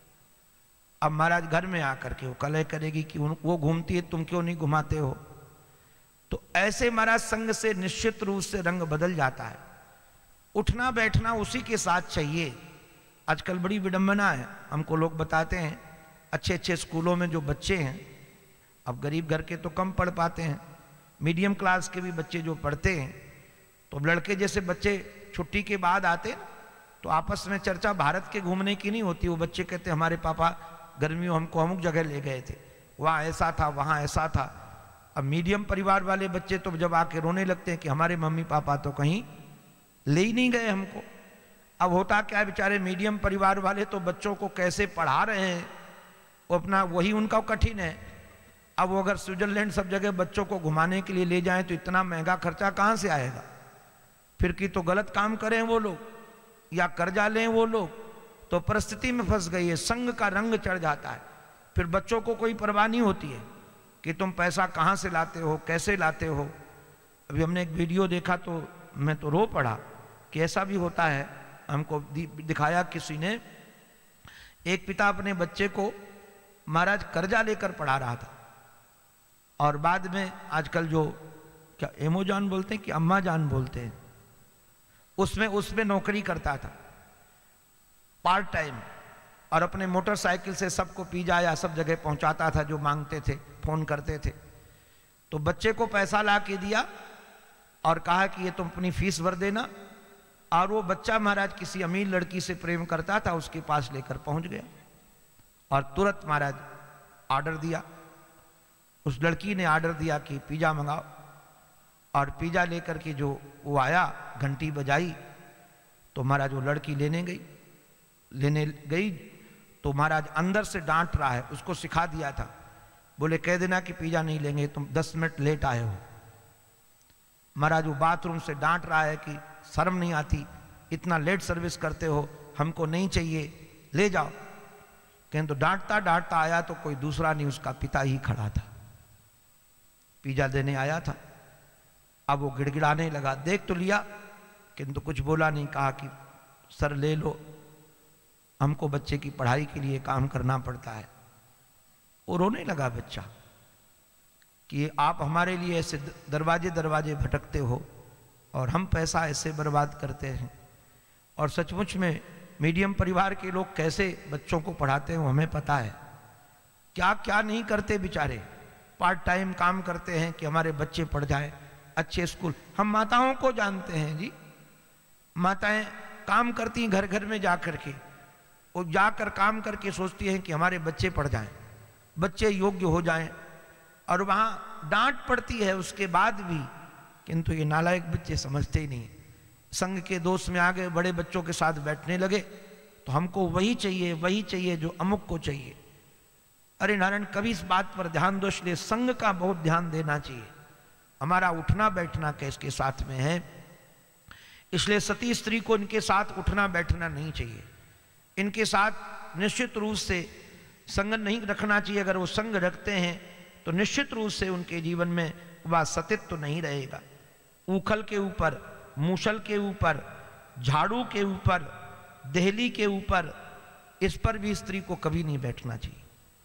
अब महाराज घर में आकर के वो कलह करेगी कि वो घूमती है तुम क्यों नहीं घुमाते हो। तो ऐसे महाराज संग से निश्चित रूप से रंग बदल जाता है। उठना बैठना उसी के साथ चाहिए। आजकल बड़ी विडंबना है, हमको लोग बताते हैं अच्छे अच्छे स्कूलों में जो बच्चे हैं, अब गरीब घर के तो कम पढ़ पाते हैं, मीडियम क्लास के भी बच्चे जो पढ़ते हैं, तो लड़के जैसे बच्चे छुट्टी के बाद आते हैं तो आपस में चर्चा भारत के घूमने की नहीं होती। वो बच्चे कहते हमारे पापा गर्मियों हमको अमुक जगह ले गए थे, वहाँ ऐसा था वहाँ ऐसा था। अब मीडियम परिवार वाले बच्चे तो जब आके रोने लगते हैं कि हमारे मम्मी पापा तो कहीं ले ही नहीं गए हमको। अब होता क्या है, बेचारे मीडियम परिवार वाले तो बच्चों को कैसे पढ़ा रहे हैं वो अपना वही उनका कठिन है। अब वो अगर स्विट्जरलैंड सब जगह बच्चों को घुमाने के लिए ले जाएं तो इतना महंगा खर्चा कहाँ से आएगा। फिर कि तो गलत काम करें वो लोग या कर्जा लें वो लोग, तो परिस्थिति में फंस गई है, संग का रंग चढ़ जाता है। फिर बच्चों को कोई परवाह नहीं होती है कि तुम पैसा कहाँ से लाते हो, कैसे लाते हो। अभी हमने एक वीडियो देखा तो मैं तो रो पड़ा कि ऐसा भी होता है। हमको दिखाया किसी ने, एक पिता अपने बच्चे को महाराज कर्जा लेकर पढ़ा रहा था और बाद में आजकल जो क्या एमोजान बोलते हैं कि अम्मा जान बोलते हैं, उसमें उसमें नौकरी करता था पार्ट टाइम, और अपने मोटरसाइकिल से सबको पिज्जा या सब जगह पहुंचाता था जो मांगते थे, फोन करते थे। तो बच्चे को पैसा ला के दिया और कहा कि ये तुम अपनी फीस भर देना, और वो बच्चा महाराज किसी अमीर लड़की से प्रेम करता था, उसके पास लेकर पहुंच गया और तुरंत महाराज ऑर्डर दिया। उस लड़की ने ऑर्डर दिया कि पिज्जा मंगाओ, और पिज्जा लेकर के जो वो आया, घंटी बजाई तो महाराज वो लड़की लेने गई लेने गई तो महाराज अंदर से डांट रहा है। उसको सिखा दिया था, बोले कह देना कि पिज्जा नहीं लेंगे, तुम दस मिनट लेट आए हो। महाराज वो बाथरूम से डांट रहा है कि शर्म नहीं आती, इतना लेट सर्विस करते हो, हमको नहीं चाहिए, ले जाओ। कहें तो डांटता डांटता आया तो कोई दूसरा नहीं, उसका पिता ही खड़ा था, पिज्जा देने आया था। अब वो गिड़गिड़ाने लगा, देख तो लिया किंतु कुछ बोला नहीं, कहा कि सर ले लो, हमको बच्चे की पढ़ाई के लिए काम करना पड़ता है। वो रोने लगा बच्चा कि आप हमारे लिए ऐसे दरवाजे दरवाजे भटकते हो और हम पैसा ऐसे बर्बाद करते हैं। और सचमुच में मीडियम परिवार के लोग कैसे बच्चों को पढ़ाते हैं हमें पता है, क्या क्या नहीं करते बेचारे, पार्ट टाइम काम करते हैं कि हमारे बच्चे पढ़ जाएं अच्छे स्कूल। हम माताओं को जानते हैं जी, माताएं काम करती घर घर में जा कर के, वो जाकर काम करके सोचती हैं कि हमारे बच्चे पढ़ जाएं, बच्चे योग्य हो जाएं, और वहाँ डांट पड़ती है उसके बाद भी, किंतु ये नालायक बच्चे समझते ही नहीं। संग के दोस्त में आ गए, बड़े बच्चों के साथ बैठने लगे तो हमको वही चाहिए वही चाहिए जो अमुक को चाहिए। अरे नारायण, कभी इस बात पर ध्यान दो, इसलिए संग का बहुत ध्यान देना चाहिए। हमारा उठना बैठना कैसके साथ में है, इसलिए सती स्त्री को इनके साथ उठना बैठना नहीं चाहिए, इनके साथ निश्चित रूप से संग नहीं रखना चाहिए। अगर वो संग रखते हैं तो निश्चित रूप से उनके जीवन में वह सतित्व तो नहीं रहेगा। ऊखल के ऊपर, मूसल के ऊपर, झाड़ू के ऊपर, देहली के ऊपर, इस पर भी स्त्री को कभी नहीं बैठना चाहिए।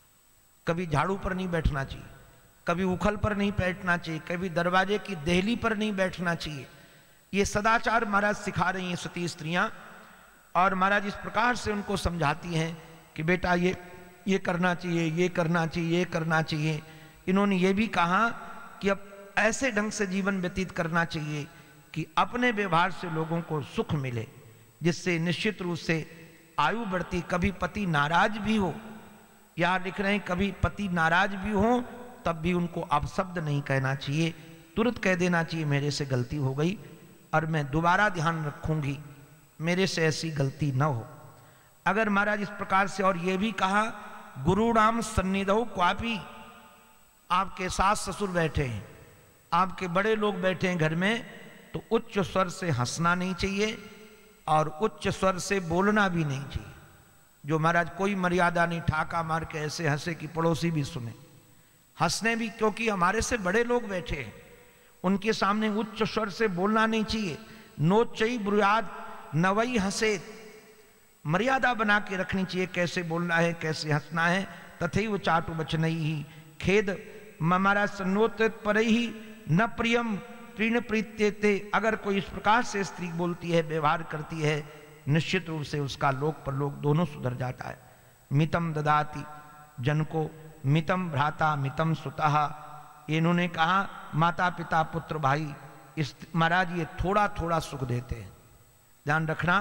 कभी झाड़ू पर नहीं बैठना चाहिए, कभी उखल पर नहीं बैठना चाहिए, कभी दरवाजे की देहली पर नहीं बैठना चाहिए। ये सदाचार महाराज सिखा रही हैं सती स्त्रियां, और महाराज इस प्रकार से उनको समझाती हैं कि बेटा ये ये करना चाहिए, ये करना चाहिए, ये करना चाहिए। इन्होंने ये भी कहा कि अब ऐसे ढंग से जीवन व्यतीत करना चाहिए कि अपने व्यवहार से लोगों को सुख मिले, जिससे निश्चित रूप से आयु बढ़ती। कभी पति नाराज भी हो, यहाँ लिख रहे हैं कभी पति नाराज भी हो, तब भी उनको अपशब्द नहीं कहना चाहिए, तुरंत कह देना चाहिए मेरे से गलती हो गई और मैं दोबारा ध्यान रखूंगी, मेरे से ऐसी गलती न हो। अगर महाराज इस प्रकार से, और ये भी कहा गुरुणाम सन्निधौ क्वापी, आपके सास ससुर बैठे हैं, आपके बड़े लोग बैठे हैं घर में, तो उच्च स्वर से हंसना नहीं चाहिए और उच्च स्वर से बोलना भी नहीं चाहिए। जो महाराज कोई मर्यादा नहीं, ठाका मार के ऐसे हंसे कि पड़ोसी भी सुने। हंसने भी, क्योंकि हमारे से बड़े लोग बैठे हैं, उनके सामने उच्च स्वर से बोलना नहीं चाहिए। नोचई ब्रुयाद नवई हंसे, मर्यादा बना के रखनी चाहिए, कैसे बोलना है, कैसे हंसना है। तथैव चाटु वचनई ही खेद हमारा सन्नोत पर ही न प्रियम प्रीण प्रीत्यते। अगर कोई इस प्रकार से स्त्री बोलती है, व्यवहार करती है, निश्चित रूप से उसका लोक परलोक दोनों सुधर जाता है। मितम ददाति जन को मितम भ्राता मितम सुतः, इन्होंने कहा माता पिता पुत्र भाई, इस महाराज ये थोड़ा थोड़ा सुख देते हैं, ध्यान रखना।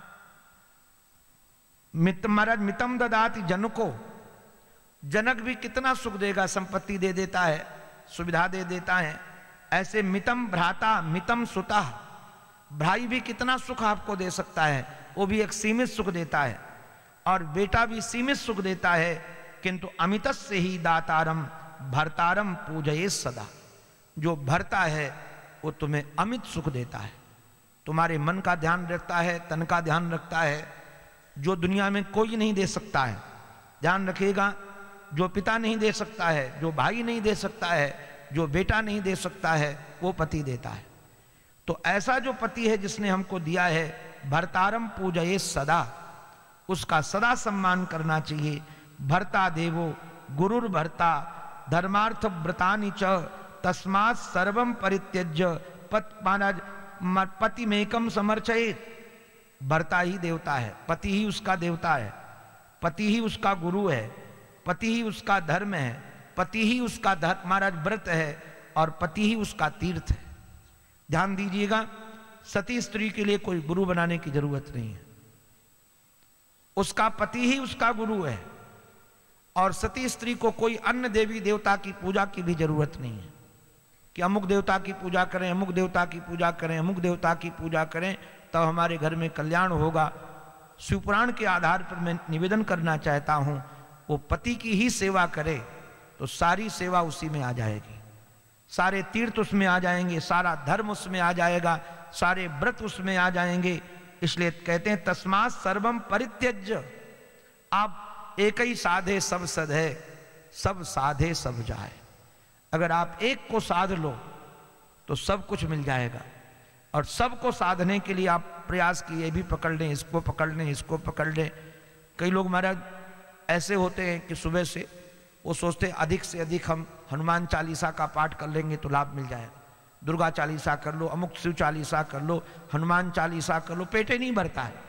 मित महाराज मितम ददाति जन को, जनक भी कितना सुख देगा, संपत्ति दे देता है, सुविधा दे देता है। ऐसे मितम भ्राता मितम सुतः, भाई भी कितना सुख आपको दे सकता है, वो भी एक सीमित सुख देता है, और बेटा भी सीमित सुख देता है। किंतु अमितस्य ही दातारम भर्तारम पूजये सदा, जो भरता है वो तुम्हें अमित सुख देता है, तुम्हारे मन का ध्यान रखता है, तन का ध्यान रखता है, जो दुनिया में कोई नहीं दे सकता है। ध्यान रखिएगा, जो पिता नहीं दे सकता है, जो भाई नहीं दे सकता है, जो बेटा नहीं दे सकता है, वो पति देता है। तो ऐसा जो पति है जिसने हमको दिया है, भर्तारम पूजये सदा, उसका सदा सम्मान करना चाहिए। भर्ता देवो गुरुर भर्ता धर्मार्थ व्रतानि च तस्मात् सर्वम परित्यज्य पत महाराज पति मेकम समर्चयेत। भर्ता ही देवता है, पति ही उसका देवता है, पति ही उसका गुरु है, पति ही उसका धर्म है, पति ही उसका धर्म महाराज व्रत है, और पति ही उसका तीर्थ है। ध्यान दीजिएगा, सती स्त्री के लिए कोई गुरु बनाने की जरूरत नहीं है, उसका पति ही उसका गुरु है। और सती स्त्री को कोई अन्य देवी देवता की पूजा की भी जरूरत नहीं है कि अमुक देवता की पूजा करें, अमुक देवता की पूजा करें, अमुक देवता की पूजा करें तब तो हमारे घर में कल्याण होगा। शिवपुराण के आधार पर मैं निवेदन करना चाहता हूं, वो पति की ही सेवा करे तो सारी सेवा उसी में आ जाएगी, सारे तीर्थ उसमें आ जाएंगे, सारा धर्म उसमें आ जाएगा, सारे व्रत उसमें आ जाएंगे। इसलिए कहते हैं तस्मात् सर्वम परित्यज्य, आप एक ही साधे सब सद है, सब साधे सब जाए। अगर आप एक को साध लो तो सब कुछ मिल जाएगा, और सबको साधने के लिए आप प्रयास किए, भी पकड़ लें, इसको पकड़ लें, इसको पकड़ लें। कई लोग महाराज ऐसे होते हैं कि सुबह से वो सोचते हैं अधिक से अधिक हम हनुमान चालीसा का पाठ कर लेंगे तो लाभ मिल जाएगा, दुर्गा चालीसा कर लो, अमुक शिव चालीसा कर लो, हनुमान चालीसा कर लो, पेटे नहीं भरता है।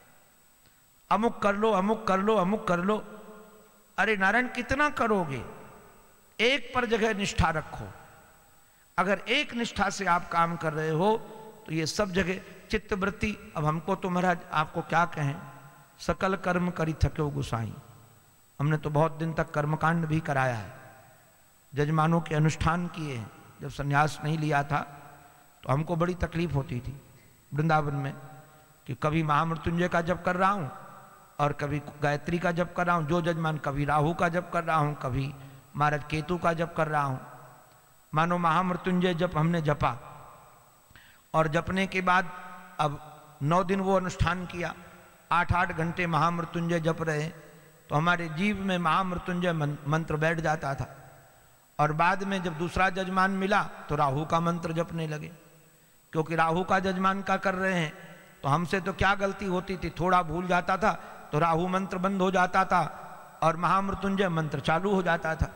अमुक कर लो, अमुक कर लो, अमुक कर लो। अरे नारायण कितना करोगे, एक पर जगह निष्ठा रखो। अगर एक निष्ठा से आप काम कर रहे हो तो ये सब जगह चित्तवृत्ति। अब हमको तो महाराज आपको क्या कहें, सकल कर्म करी थके गुसाई। हमने तो बहुत दिन तक कर्मकांड भी कराया है, जजमानों के अनुष्ठान किए हैं। जब संन्यास नहीं लिया था तो हमको बड़ी तकलीफ होती थी वृंदावन में कि कभी महामृत्युंजय का जप कर रहा हूँ और कभी गायत्री का जप कर रहा हूँ, जो जजमान, कभी राहु का जप कर रहा हूँ, कभी महाराज केतु का जप कर रहा हूँ। मानो महामृत्युंजय जप हमने जपा और जपने के बाद अब नौ दिन वो अनुष्ठान किया, आठ आठ घंटे महामृत्युंजय जप रहे, तो हमारे जीव में महामृत्युंजय मंत्र बैठ जाता था। और बाद में जब दूसरा जजमान मिला तो राहु का मंत्र जपने लगे, क्योंकि राहु का जजमान का कर रहे हैं। तो हमसे तो क्या गलती होती थी, थोड़ा भूल जाता था तो राहु मंत्र बंद हो जाता था और महामृत्युंजय मंत्र चालू हो जाता था।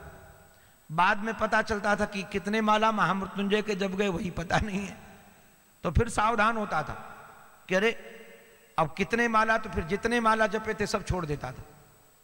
बाद में पता चलता था कि कितने माला महामृत्युंजय के जप गए वही पता नहीं है, तो फिर सावधान होता था कि अरे अब कितने माला, तो फिर जितने माला जपे थे सब छोड़ देता था,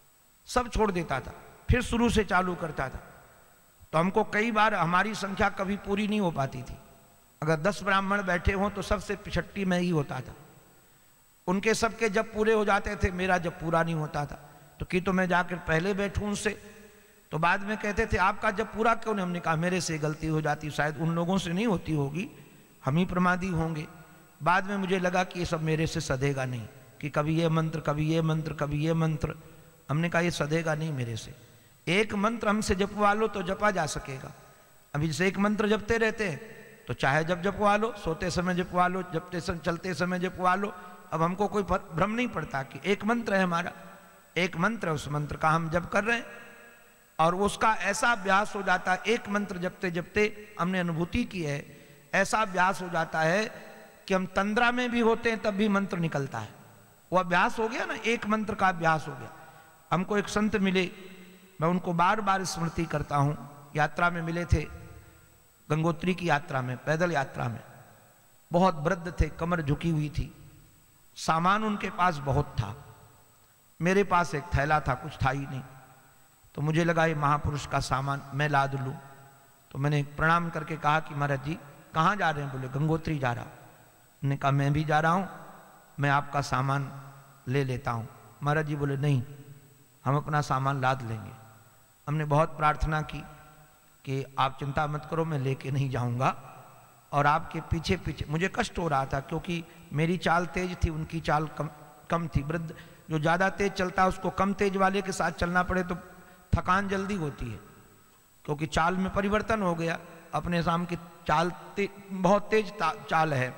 सब छोड़ देता था, फिर शुरू से चालू करता था। तो हमको कई बार हमारी संख्या कभी पूरी नहीं हो पाती थी। अगर दस ब्राह्मण बैठे हों तो सबसे पिछट्टी में ही होता था, उनके सबके जब पूरे हो जाते थे, मेरा जब पूरा नहीं होता था। तो कि तो मैं जाकर पहले बैठूं उनसे, तो बाद में कहते थे आपका जब पूरा क्यों नहीं? हमने कहा मेरे से गलती हो जाती, शायद उन लोगों से नहीं होती होगी, हम ही प्रमादी होंगे। बाद में मुझे लगा कि ये सब मेरे से सधेगा नहीं, कि कभी ये मंत्र कभी ये मंत्र कभी ये मंत्र। हमने कहा ये सधेगा नहीं मेरे से, एक मंत्र हमसे जपवा लो तो जपा जा सकेगा। अभी जैसे एक मंत्र जपते रहते हैं तो चाहे जब जपवा लो, सोते समय जपवा लो, जपते समय चलते समय जपवा लो। अब हमको कोई भ्रम नहीं पड़ता कि एक मंत्र है हमारा, एक मंत्र है, उस मंत्र का हम जप कर रहे हैं और उसका ऐसा अभ्यास हो जाता है। एक मंत्र जपते जपते हमने अनुभूति की है, ऐसा अभ्यास हो जाता है कि हम तंद्रा में भी होते हैं तब भी मंत्र निकलता है। वो अभ्यास हो गया ना, एक मंत्र का अभ्यास हो गया। हमको एक संत मिले, मैं उनको बार बार स्मृति करता हूँ, यात्रा में मिले थे, गंगोत्री की यात्रा में, पैदल यात्रा में। बहुत वृद्ध थे, कमर झुकी हुई थी, सामान उनके पास बहुत था, मेरे पास एक थैला था, कुछ था ही नहीं। तो मुझे लगा ये महापुरुष का सामान मैं लाद लूँ। तो मैंने प्रणाम करके कहा कि महाराज जी कहाँ जा रहे हैं? बोले गंगोत्री जा रहा। मैंने कहा मैं भी जा रहा हूँ, मैं आपका सामान ले लेता हूँ। महाराज जी बोले नहीं, हम अपना सामान लाद लेंगे। हमने बहुत प्रार्थना की कि आप चिंता मत करो, मैं लेके नहीं जाऊँगा और आपके पीछे पीछे। मुझे कष्ट हो रहा था क्योंकि मेरी चाल तेज थी, उनकी चाल कम कम थी। वृद्ध जो ज़्यादा तेज चलता है उसको कम तेज वाले के साथ चलना पड़े तो थकान जल्दी होती है, क्योंकि चाल में परिवर्तन हो गया। अपने साम की चाल ते, बहुत तेज चाल है।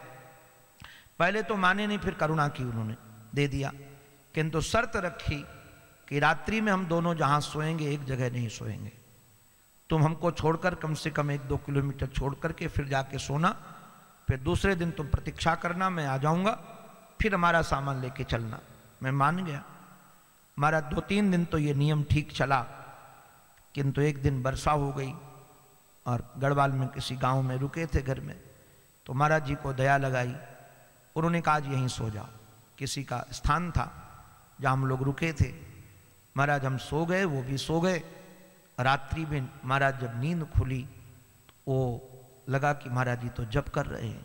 पहले तो माने नहीं, फिर करुणा की, उन्होंने दे दिया, किंतु शर्त रखी कि रात्रि में हम दोनों जहाँ सोएंगे एक जगह नहीं सोएंगे, तुम हमको छोड़कर कम से कम एक दो किलोमीटर छोड़ करके फिर जाके सोना, फिर दूसरे दिन तुम प्रतीक्षा करना, मैं आ जाऊँगा, फिर हमारा सामान लेके चलना। मैं मान गया। हमारा दो तीन दिन तो ये नियम ठीक चला, किंतु एक दिन वर्षा हो गई और गढ़वाल में किसी गांव में रुके थे घर में, तो महाराज जी को दया लगाई, उन्होंने कहा आज यहीं सो जाओ। किसी का स्थान था जहाँ हम लोग रुके थे। महाराज हम सो गए, वो भी सो गए। रात्रि में महाराज जब नींद खुली तो वो लगा कि महाराज जी तो जप कर रहे हैं,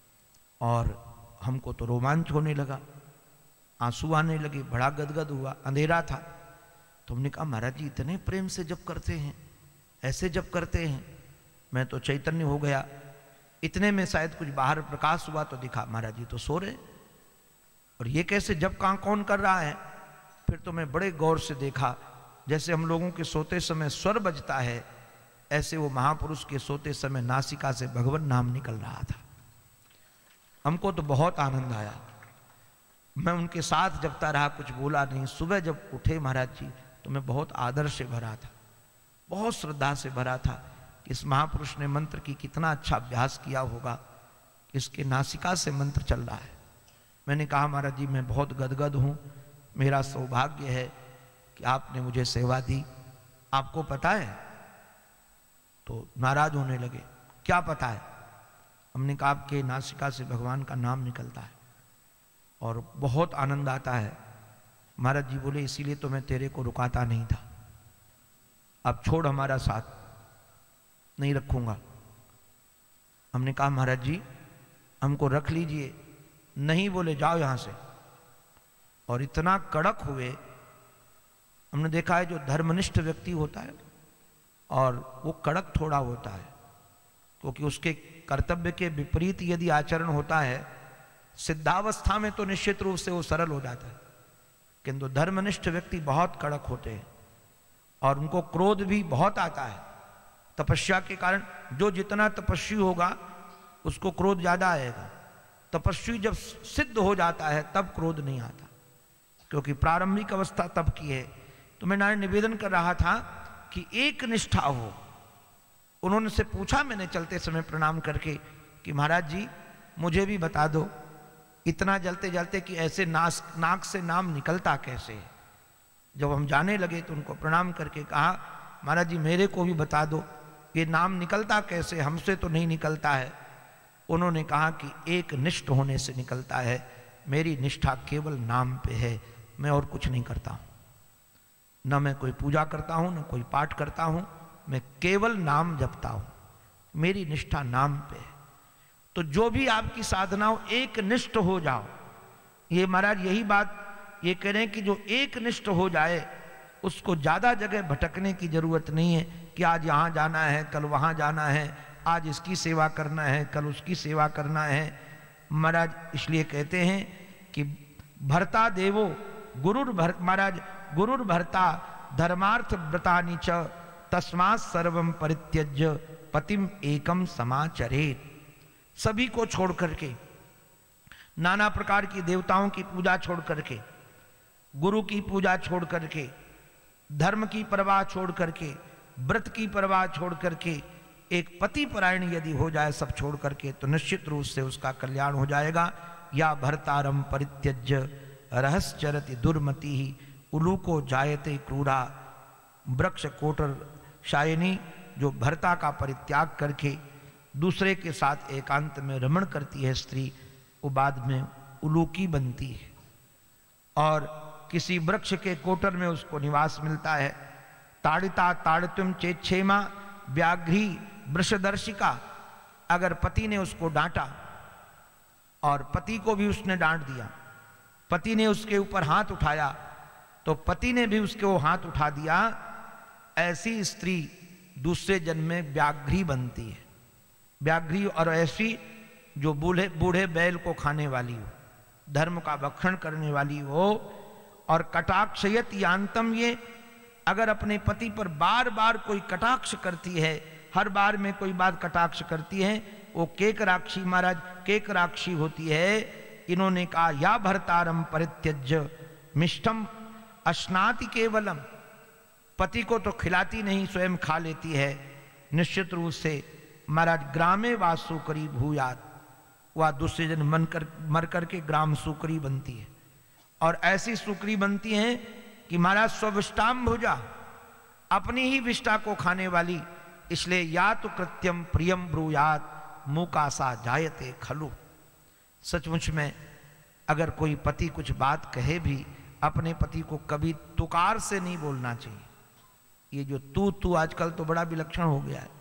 और हमको तो रोमांच होने लगा, आंसू आने लगे, बड़ा गदगद हुआ। अंधेरा था तो हमने कहा महाराज जी इतने प्रेम से जप करते हैं, ऐसे जप करते हैं। मैं तो चैतन्य हो गया। इतने में शायद कुछ बाहर प्रकाश हुआ तो दिखा महाराज जी तो सो रहे, और ये कैसे जप कहाँ कौन कर रहा है? फिर तो मैं बड़े गौर से देखा, जैसे हम लोगों के सोते समय स्वर बजता है, ऐसे वो महापुरुष के सोते समय नासिका से भगवान नाम निकल रहा था। हमको तो बहुत आनंद आया। मैं उनके साथ जपता रहा, कुछ बोला नहीं। सुबह जब उठे महाराज जी तो मैं बहुत आदर से भरा था, बहुत श्रद्धा से भरा था कि इस महापुरुष ने मंत्र की कितना अच्छा अभ्यास किया होगा, इसके नासिका से मंत्र चल रहा है। मैंने कहा महाराज जी मैं बहुत गदगद हूँ, मेरा सौभाग्य है कि आपने मुझे सेवा दी, आपको पता है? तो नाराज होने लगे, क्या पता है? हमने कहा आपके नासिका से भगवान का नाम निकलता है और बहुत आनंद आता है। महाराज जी बोले इसीलिए तो मैं तेरे को रुकाता नहीं था, अब छोड़, हमारा साथ नहीं रखूंगा। हमने कहा महाराज जी हमको रख लीजिए। नहीं, बोले जाओ यहां से। और इतना कड़क हुए। हमने देखा है जो धर्मनिष्ठ व्यक्ति होता है और वो कड़क थोड़ा होता है, क्योंकि उसके कर्तव्य के विपरीत यदि आचरण होता है, सिद्धावस्था में तो निश्चित रूप से वो सरल हो जाता है, किंतु धर्मनिष्ठ व्यक्ति बहुत कड़क होते हैं और उनको क्रोध भी बहुत आता है। तपस्या के कारण जो जितना तपस्वी होगा उसको क्रोध ज्यादा आएगा। तपस्वी जब सिद्ध हो जाता है तब क्रोध नहीं आता, क्योंकि प्रारंभिक अवस्था तब की है। तो मैं नारायण निवेदन कर रहा था कि एक निष्ठा हो। उन्होंने से पूछा मैंने चलते समय प्रणाम करके कि महाराज जी मुझे भी बता दो, इतना जलते जलते कि ऐसे नास नाक से नाम निकलता कैसे है। जब हम जाने लगे तो उनको प्रणाम करके कहा महाराज जी मेरे को भी बता दो ये नाम निकलता कैसे, हमसे तो नहीं निकलता है। उन्होंने कहा कि एक निष्ठ होने से निकलता है, मेरी निष्ठा केवल नाम पे है, मैं और कुछ नहीं करता हूँ, न मैं कोई पूजा करता हूँ न कोई पाठ करता हूँ, मैं केवल नाम जपता हूँ, मेरी निष्ठा नाम पे है। तो जो भी आपकी साधना हो एक निष्ठ हो जाओ। ये महाराज यही बात ये कह रहे हैं कि जो एक निष्ठ हो जाए उसको ज़्यादा जगह भटकने की जरूरत नहीं है कि आज यहाँ जाना है कल वहाँ जाना है, आज इसकी सेवा करना है कल उसकी सेवा करना है। महाराज इसलिए कहते हैं कि भर्ता देवो गुरुर भर महाराज गुरुर भर्ता धर्मार्थ व्रतानि च तस्मात् सर्वम परित्यज्य पतिम एकम समाचरेत। सभी को छोड़ करके, नाना प्रकार की देवताओं की पूजा छोड़ करके, गुरु की पूजा छोड़ करके, धर्म की परवाह छोड़ करके, व्रत की परवाह छोड़ करके एक पति परायण यदि हो जाए सब छोड़ करके, तो निश्चित रूप से उसका कल्याण हो जाएगा। या भर्तारम परित्यज्य रहस्चरति दुर्मति ही उलूको जायते क्रूरा। वृक्ष कोटर शायनी जो भर्ता का परित्याग करके दूसरे के साथ एकांत में रमण करती है स्त्री, वो बाद में उलूकी बनती है और किसी वृक्ष के कोटर में उसको निवास मिलता है। ताड़िता ताड़ितुम चेच्छेमा व्याघ्री वृषदर्शिका। अगर पति ने उसको डांटा और पति को भी उसने डांट दिया, पति ने उसके ऊपर हाथ उठाया तो पति ने भी उसके वो हाथ उठा दिया, ऐसी स्त्री दूसरे जन्म में व्याघ्री बनती है। व्याघ्री और ऐसी जो बूढ़े बूढ़े बैल को खाने वाली हो, धर्म का भक्षण करने वाली हो। और कटाक्षयत यांतम, ये अगर अपने पति पर बार बार कोई कटाक्ष करती है, हर बार में कोई बात कटाक्ष करती है, वो केकराक्षी महाराज केकराक्षी होती है। इन्होंने कहा या भर्तारम परित्यज्य मिष्टम अश्नाति केवलम। पति को तो खिलाती नहीं, स्वयं खा लेती है। निश्चित रूप से महाराज ग्रामे वा सुकरी भूयात, वह दूसरे जन मन कर मर करके ग्राम सुकरी बनती है। और ऐसी सुकरी बनती है कि महाराज स्वविष्टाम भुजा, अपनी ही विष्टा को खाने वाली। इसलिए या तो कृत्यम प्रियम ब्रूयात मुकासा जायते खलु। सचमुच में अगर कोई पति कुछ बात कहे भी, अपने पति को कभी तुकार से नहीं बोलना चाहिए। ये जो तू तू आजकल तो बड़ा विलक्षण हो गया है।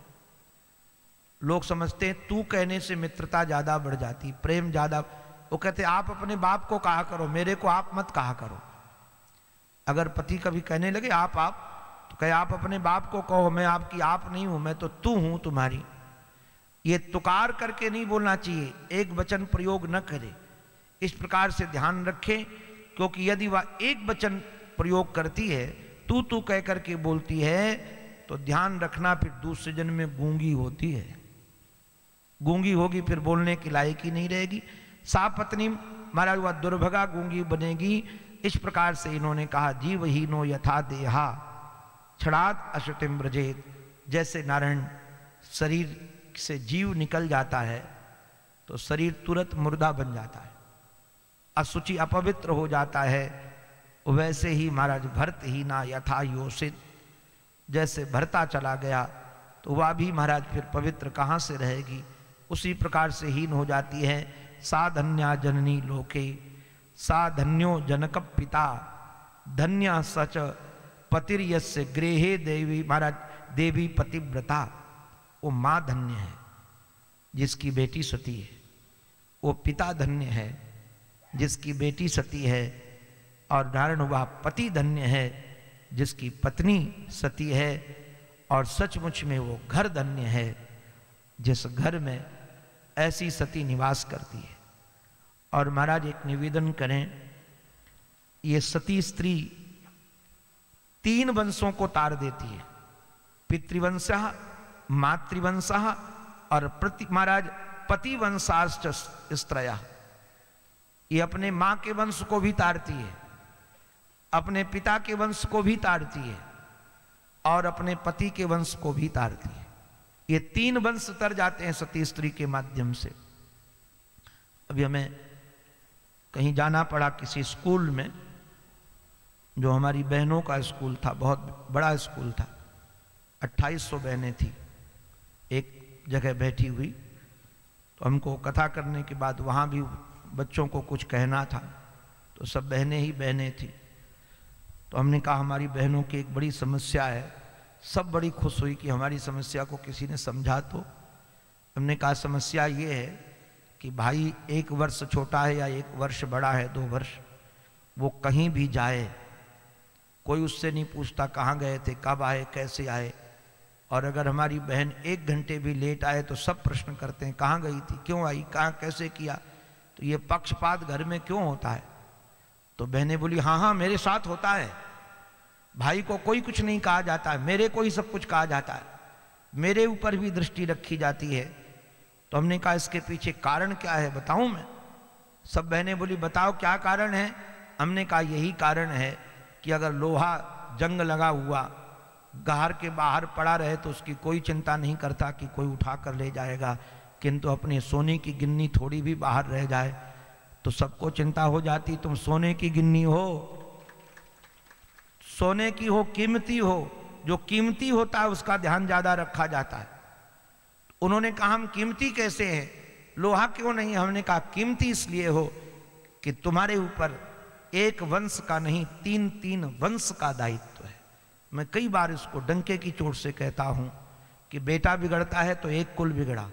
लोग समझते हैं तू कहने से मित्रता ज्यादा बढ़ जाती, प्रेम ज्यादा। वो कहते आप अपने बाप को कहा करो, मेरे को आप मत कहा करो। अगर पति कभी कहने लगे आप आप तो कहे आप अपने बाप को कहो, मैं आपकी आप नहीं हूं, मैं तो तू हूं तुम्हारी। ये तुकार करके नहीं बोलना चाहिए, एक वचन प्रयोग न करे। इस प्रकार से ध्यान रखें, क्योंकि यदि वह एक वचन प्रयोग करती है, तू तू कह करके बोलती है, तो ध्यान रखना फिर दूसरे जन्म में गूंगी होती है। गूंगी होगी फिर बोलने की लायक ही नहीं रहेगी। सा पत्नी महाराज वह दुर्भगा गूंगी बनेगी। इस प्रकार से इन्होंने कहा जीव ही नो यथा देहा छड़ात अश्रुतिम ब्रजेत। जैसे नारायण शरीर से जीव निकल जाता है तो शरीर तुरंत मुर्दा बन जाता है, असुचि अपवित्र हो जाता है, वैसे ही महाराज भरत ही ना यथा योषित। जैसे भरता चला गया तो वह भी महाराज फिर पवित्र कहाँ से रहेगी, उसी प्रकार से हीन हो जाती है। सा धन्या जननी लोके सा धन्यो जनक पिता धन्या सच पतिर्यस्य गृहे देवी। महाराज देवी पतिव्रता, वो माँ धन्य है जिसकी बेटी सती है, वो पिता धन्य है जिसकी बेटी सती है, और नारायण वह पति धन्य है जिसकी पत्नी सती है, और सचमुच में वो घर धन्य है जिस घर में ऐसी सती निवास करती है। और महाराज एक निवेदन करें, ये सती स्त्री तीन वंशों को तार देती है, पितृवंश, मातृवंश और प्रति महाराज पतिवंशाश्च स्त्रया। ये अपने माँ के वंश को भी ताड़ती है, अपने पिता के वंश को भी ताड़ती है और अपने पति के वंश को भी ताड़ती है। ये तीन वंश तर जाते हैं सती स्त्री के माध्यम से। अभी हमें कहीं जाना पड़ा किसी स्कूल में, जो हमारी बहनों का स्कूल था, बहुत बड़ा स्कूल था, अट्ठाईस सौ बहनें थी एक जगह बैठी हुई। तो हमको कथा करने के बाद वहाँ भी बच्चों को कुछ कहना था, तो सब बहनें ही बहनें थी। तो हमने कहा हमारी बहनों की एक बड़ी समस्या है। सब बड़ी खुश हुई कि हमारी समस्या को किसी ने समझा। तो हमने कहा समस्या ये है कि भाई एक वर्ष छोटा है या एक वर्ष बड़ा है, दो वर्ष, वो कहीं भी जाए कोई उससे नहीं पूछता कहाँ गए थे, कब आए, कैसे आए। और अगर हमारी बहन एक घंटे भी लेट आए तो सब प्रश्न करते हैं कहाँ गई थी, क्यों आई, कहाँ कैसे किया। तो ये पक्षपात घर में क्यों होता है। तो बहनें बोली हाँ हाँ मेरे साथ होता है, भाई को कोई कुछ नहीं कहा जाता है, मेरे को ही सब कुछ कहा जाता है, मेरे ऊपर भी दृष्टि रखी जाती है। तो हमने कहा इसके पीछे कारण क्या है बताऊं मैं। सब बहनें बोली बताओ क्या कारण है। हमने कहा यही कारण है कि अगर लोहा जंग लगा हुआ घर के बाहर पड़ा रहे तो उसकी कोई चिंता नहीं करता कि कोई उठा कर ले जाएगा, किंतु अपने सोने की गिन्नी थोड़ी भी बाहर रह जाए तो सबको चिंता हो जाती। तुम सोने की गिन्नी हो, सोने की हो, कीमती हो, जो कीमती होता है उसका ध्यान ज्यादा रखा जाता है। उन्होंने कहा हम कीमती कैसे हैं, लोहा क्यों नहीं। हमने कहा कीमती इसलिए हो कि तुम्हारे ऊपर एक वंश का नहीं तीन तीन वंश का दायित्व है। मैं कई बार इसको डंके की चोट से कहता हूं कि बेटा बिगड़ता है तो एक कुल बिगड़ा,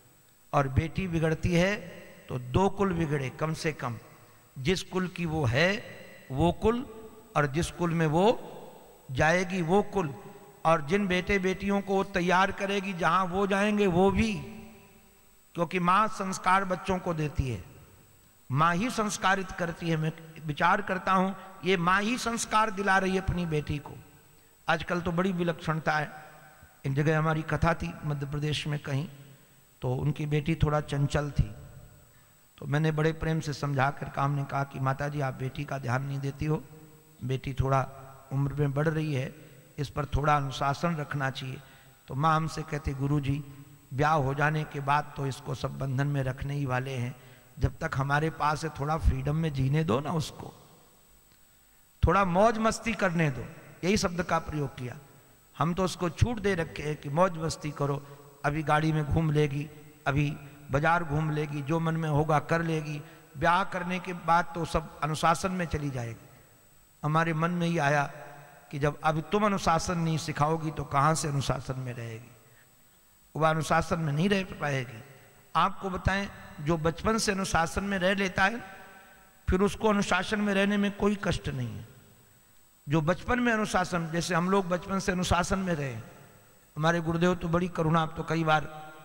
और बेटी बिगड़ती है तो दो कुल बिगड़े कम से कम। जिस कुल की वो है वो कुल, और जिस कुल में वो जाएगी वो कुल, और जिन बेटे बेटियों को वो तैयार करेगी जहां वो जाएंगे वो भी। क्योंकि माँ संस्कार बच्चों को देती है, माँ ही संस्कारित करती है। मैं विचार करता हूं ये माँ ही संस्कार दिला रही है अपनी बेटी को। आजकल तो बड़ी विलक्षणता है। एक जगह हमारी कथा थी मध्य प्रदेश में कहीं, तो उनकी बेटी थोड़ा चंचल थी। तो मैंने बड़े प्रेम से समझा कर काम ने कहा कि माता जी आप बेटी का ध्यान नहीं देती हो, बेटी थोड़ा उम्र में बढ़ रही है, इस पर थोड़ा अनुशासन रखना चाहिए। तो माँ हमसे कहती गुरुजी ब्याह हो जाने के बाद तो इसको सब बंधन में रखने ही वाले हैं, जब तक हमारे पास है थोड़ा फ्रीडम में जीने दो ना, उसको थोड़ा मौज मस्ती करने दो। यही शब्द का प्रयोग किया। हम तो उसको छूट दे रखे हैं कि मौज मस्ती करो, अभी गाड़ी में घूम लेगी, अभी बाजार घूम लेगी, जो मन में होगा कर लेगी। ब्याह करने के बाद तो सब अनुशासन में चली जाएगी। हमारे मन में ही आया कि जब अभी तुम अनुशासन नहीं सिखाओगी तो कहाँ से अनुशासन में रहेगी, वह अनुशासन में नहीं रह पाएगी। आपको बताएं जो बचपन से अनुशासन में रह लेता है फिर उसको अनुशासन में रहने में कोई कष्ट नहीं है। जो बचपन में अनुशासन, जैसे हम लोग बचपन से अनुशासन में रहे, हमारे गुरुदेव तो बड़ी करुणा, अब तो कई बार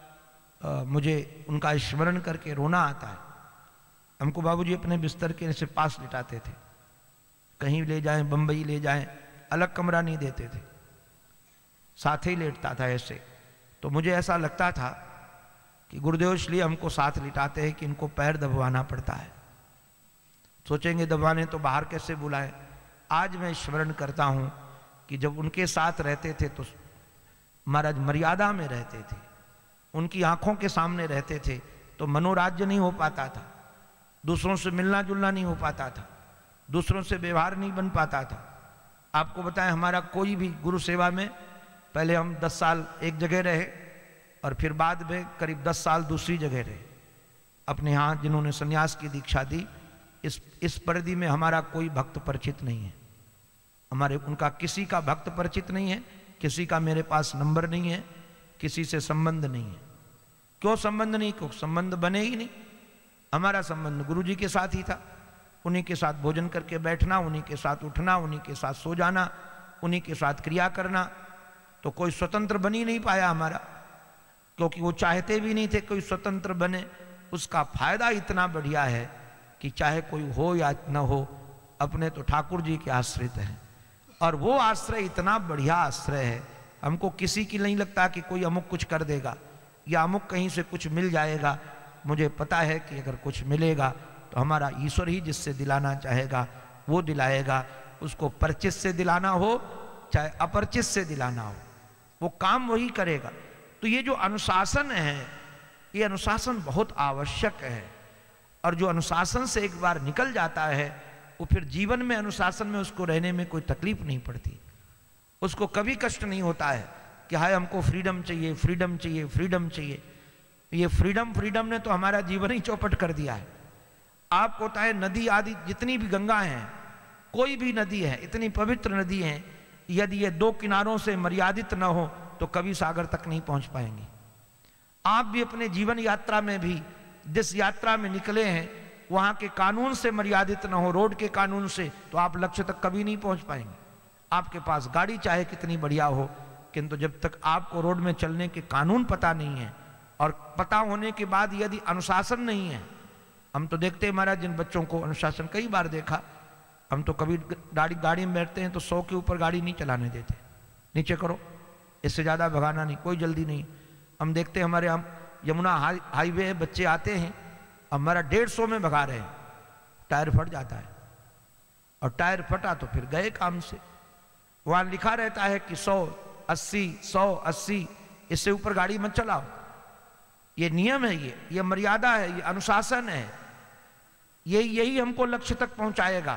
आ, मुझे उनका स्मरण करके रोना आता है। हमको बाबूजी अपने बिस्तर के ऐसे पास लिटाते थे, कहीं ले जाएं, बम्बई ले जाएं, अलग कमरा नहीं देते थे, साथ ही लेटता था ऐसे। तो मुझे ऐसा लगता था कि गुरुदेव इसलिए हमको साथ लिटाते हैं कि इनको पैर दबवाना पड़ता है। सोचेंगे दबाने तो बाहर कैसे बुलाएं। आज मैं स्मरण करता हूं कि जब उनके साथ रहते थे तो महाराज मर्यादा में रहते थे, उनकी आंखों के सामने रहते थे तो मनोराज्य नहीं हो पाता था, दूसरों से मिलना जुलना नहीं हो पाता था, दूसरों से व्यवहार नहीं बन पाता था। आपको बताएं हमारा कोई भी गुरु सेवा में पहले हम दस साल एक जगह रहे और फिर बाद में करीब दस साल दूसरी जगह रहे। अपने यहाँ जिन्होंने संन्यास की दीक्षा दी, इस इस परिधि में हमारा कोई भक्त परिचित नहीं है, हमारे उनका किसी का भक्त परिचित नहीं है, किसी का मेरे पास नंबर नहीं है, किसी से संबंध नहीं है। क्यों संबंध नहीं? क्यों संबंध बने ही नहीं। हमारा संबंध गुरु जी के साथ ही था, उन्हीं के साथ भोजन करके बैठना, उन्हीं के साथ उठना, उन्हीं के साथ सो जाना, उन्हीं के साथ क्रिया करना। तो कोई स्वतंत्र बन ही नहीं पाया हमारा, क्योंकि वो चाहते भी नहीं थे कोई स्वतंत्र बने। उसका फायदा इतना बढ़िया है कि चाहे कोई हो या न हो, अपने तो ठाकुर जी के आश्रित हैं, और वो आश्रय इतना बढ़िया आश्रय है, हमको किसी की नहीं लगता कि कोई अमुक कुछ कर देगा या अमुक कहीं से कुछ मिल जाएगा। मुझे पता है कि अगर कुछ मिलेगा तो हमारा ईश्वर ही जिससे दिलाना चाहेगा वो दिलाएगा। उसको परिचित से दिलाना हो चाहे अपरिचित से दिलाना हो, वो काम वही करेगा। तो ये जो अनुशासन है, ये अनुशासन बहुत आवश्यक है। और जो अनुशासन से एक बार निकल जाता है वो फिर जीवन में अनुशासन में उसको रहने में कोई तकलीफ नहीं पड़ती, उसको कभी कष्ट नहीं होता है कि हाय हमको फ्रीडम चाहिए, फ्रीडम चाहिए, फ्रीडम चाहिए। ये फ्रीडम फ्रीडम ने तो हमारा जीवन ही चौपट कर दिया है। आपको होता है नदी आदि जितनी भी गंगा हैं, कोई भी नदी है, इतनी पवित्र नदी है, यदि ये दो किनारों से मर्यादित न हो तो कभी सागर तक नहीं पहुंच पाएंगी। आप भी अपने जीवन यात्रा में भी जिस यात्रा में निकले हैं वहां के कानून से मर्यादित न हो, रोड के कानून से, तो आप लक्ष्य तक कभी नहीं पहुंच पाएंगे। आपके पास गाड़ी चाहे कितनी बढ़िया हो, किंतु जब तक आपको रोड में चलने के कानून पता नहीं है और पता होने के बाद यदि अनुशासन नहीं है, हम तो देखते हैं महाराज जिन बच्चों को अनुशासन, कई बार देखा, हम तो कभी गाड़ी गाड़ी में बैठते हैं तो सौ के ऊपर गाड़ी नहीं चलाने देते, नीचे करो, इससे ज़्यादा भगाना नहीं, कोई जल्दी नहीं। हम देखते हैं हमारे हम यमुना हाई हाईवे है, बच्चे आते हैं, हमारा डेढ़ सौ में भगा रहे हैं, टायर फट जाता है, और टायर फटा तो फिर गए काम से। वहाँ लिखा रहता है कि सौ अस्सी सौ अस्सी, इससे ऊपर गाड़ी मत चलाओ। ये नियम है, ये ये मर्यादा है, ये अनुशासन है, यही यही हमको लक्ष्य तक पहुंचाएगा।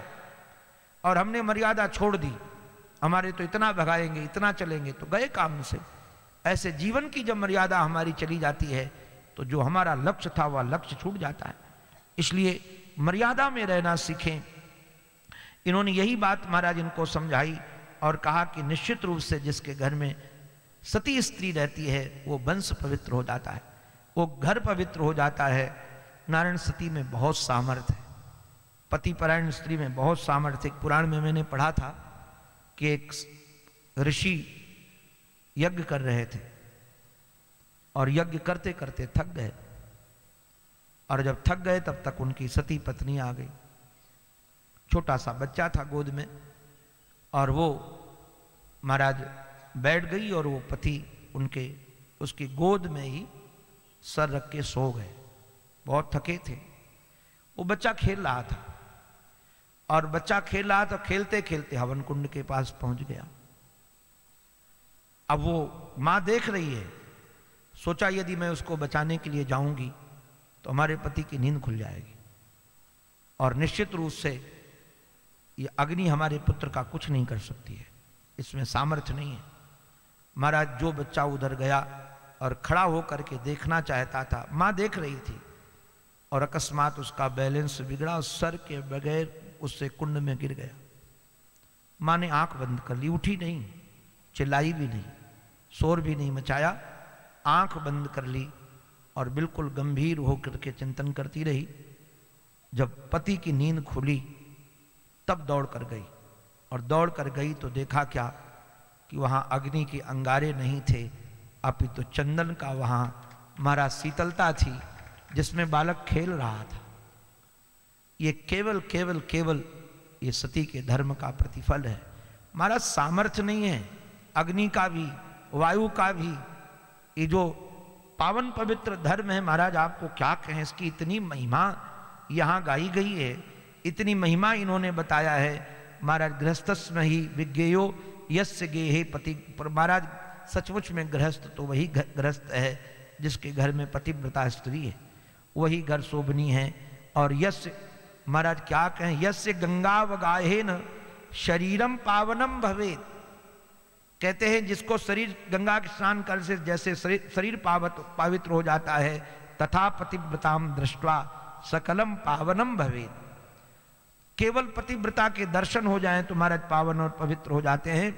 और हमने मर्यादा छोड़ दी, हमारे तो इतना भगाएंगे, इतना चलेंगे, तो गए काम से। ऐसे जीवन की जब मर्यादा हमारी चली जाती है तो जो हमारा लक्ष्य था वह लक्ष्य छूट जाता है। इसलिए मर्यादा में रहना सीखें। इन्होंने यही बात महाराज इनको समझाई और कहा कि निश्चित रूप से जिसके घर में सती स्त्री रहती है वो वंश पवित्र हो जाता है, वो घर पवित्र हो जाता है। नारायण सती में बहुत सामर्थ्य है, पति परायण स्त्री में बहुत सामर्थ्य। एक पुराण में मैंने पढ़ा था कि एक ऋषि यज्ञ कर रहे थे और यज्ञ करते करते थक गए, और जब थक गए तब तक उनकी सती पत्नी आ गई। छोटा सा बच्चा था गोद में, और वो महाराज बैठ गई और वो पति उनके उसकी गोद में ही सर रख के सो गए। बहुत थके थे। वो बच्चा खेल रहा था, और बच्चा खेल रहा था, खेलते खेलते हवन कुंड के पास पहुंच गया। अब वो माँ देख रही है, सोचा यदि मैं उसको बचाने के लिए जाऊंगी तो हमारे पति की नींद खुल जाएगी, और निश्चित रूप से ये अग्नि हमारे पुत्र का कुछ नहीं कर सकती है, इसमें सामर्थ्य नहीं है। महाराज जो बच्चा उधर गया और खड़ा होकर के देखना चाहता था, माँ देख रही थी, और अकस्मात उसका बैलेंस बिगड़ा, सर के बगैर उससे कुंड में गिर गया। माँ ने आंख बंद कर ली, उठी नहीं, चिल्लाई भी नहीं, शोर भी नहीं मचाया, आंख बंद कर ली और बिल्कुल गंभीर होकर के चिंतन करती रही। जब पति की नींद खुली तब दौड़ कर गई, और दौड़ कर गई तो देखा क्या कि वहां अग्नि के अंगारे नहीं थे, अपितु तो चंदन का वहां महाराज शीतलता थी जिसमें बालक खेल रहा था। ये केवल केवल केवल ये सती के धर्म का प्रतिफल है। महाराज सामर्थ्य नहीं है अग्नि का भी, वायु का भी। ये जो पावन पवित्र धर्म है महाराज, आपको क्या कहें, इसकी इतनी महिमा यहाँ गाई गई है, इतनी महिमा इन्होंने बताया है। महाराज गृहस्थस्म ही विज्ञेयो यस्य गेहे पति। पर महाराज सचमुच में गृहस्थ तो वही गृहस्थ है जिसके घर में पतिव्रता स्त्री है, वही घर शोभनी है। और यस्य महाराज क्या कहें, यस्य गंगावगाहेन शरीरम पावनम भवेत। कहते हैं जिसको शरीर गंगा के स्नान कर से जैसे शरीर, शरीर पावत पवित्र हो जाता है, तथा पतिव्रताम दृष्ट्वा सकलम पावनम भवेत। केवल पतिव्रता के दर्शन हो जाएं तो महाराज पावन और पवित्र हो जाते हैं।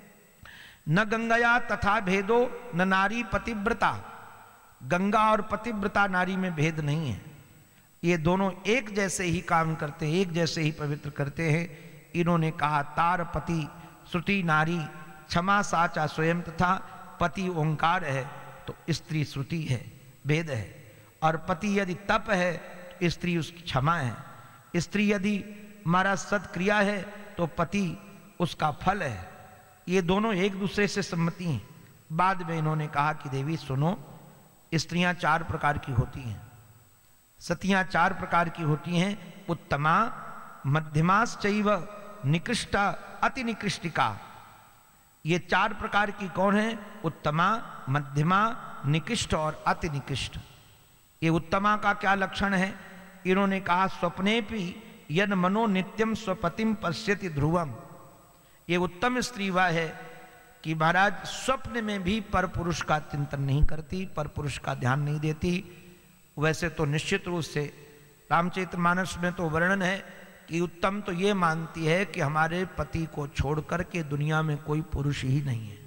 न गंगया तथा भेदो न नारी पतिव्रता। गंगा और पतिव्रता नारी में भेद नहीं है, ये दोनों एक जैसे ही काम करते हैं, एक जैसे ही पवित्र करते हैं। इन्होंने कहा तार पति श्रुति नारी क्षमा साचा स्वयं, तथा पति ओंकार है तो स्त्री श्रुति है, भेद है। और पति यदि तप है तो स्त्री उसकी क्षमा है। स्त्री यदि हमारा सत्क्रिया है तो पति उसका फल है। ये दोनों एक दूसरे से सम्मति हैं। बाद में इन्होंने कहा कि देवी सुनो, स्त्रियां चार प्रकार की होती हैं। सतियां चार प्रकार की होती हैं, उत्तमा, मध्यमाश्चैव, निकृष्टा, अति निकृष्टिका। ये चार प्रकार की कौन है? उत्तमा, मध्यमा, निकृष्ट और अति निकृष्ट। ये उत्तमा का क्या लक्षण है? इन्होंने कहा स्वप्ने भी यन मनो नित्यम स्वपतिम पश्यति ध्रुवम। ये उत्तम स्त्री वह है कि महाराज स्वप्न में भी पर पुरुष का चिंतन नहीं करती, पर पुरुष का ध्यान नहीं देती। वैसे तो निश्चित रूप से रामचरितमानस में तो वर्णन है कि उत्तम तो ये मानती है कि हमारे पति को छोड़ करके दुनिया में कोई पुरुष ही नहीं है,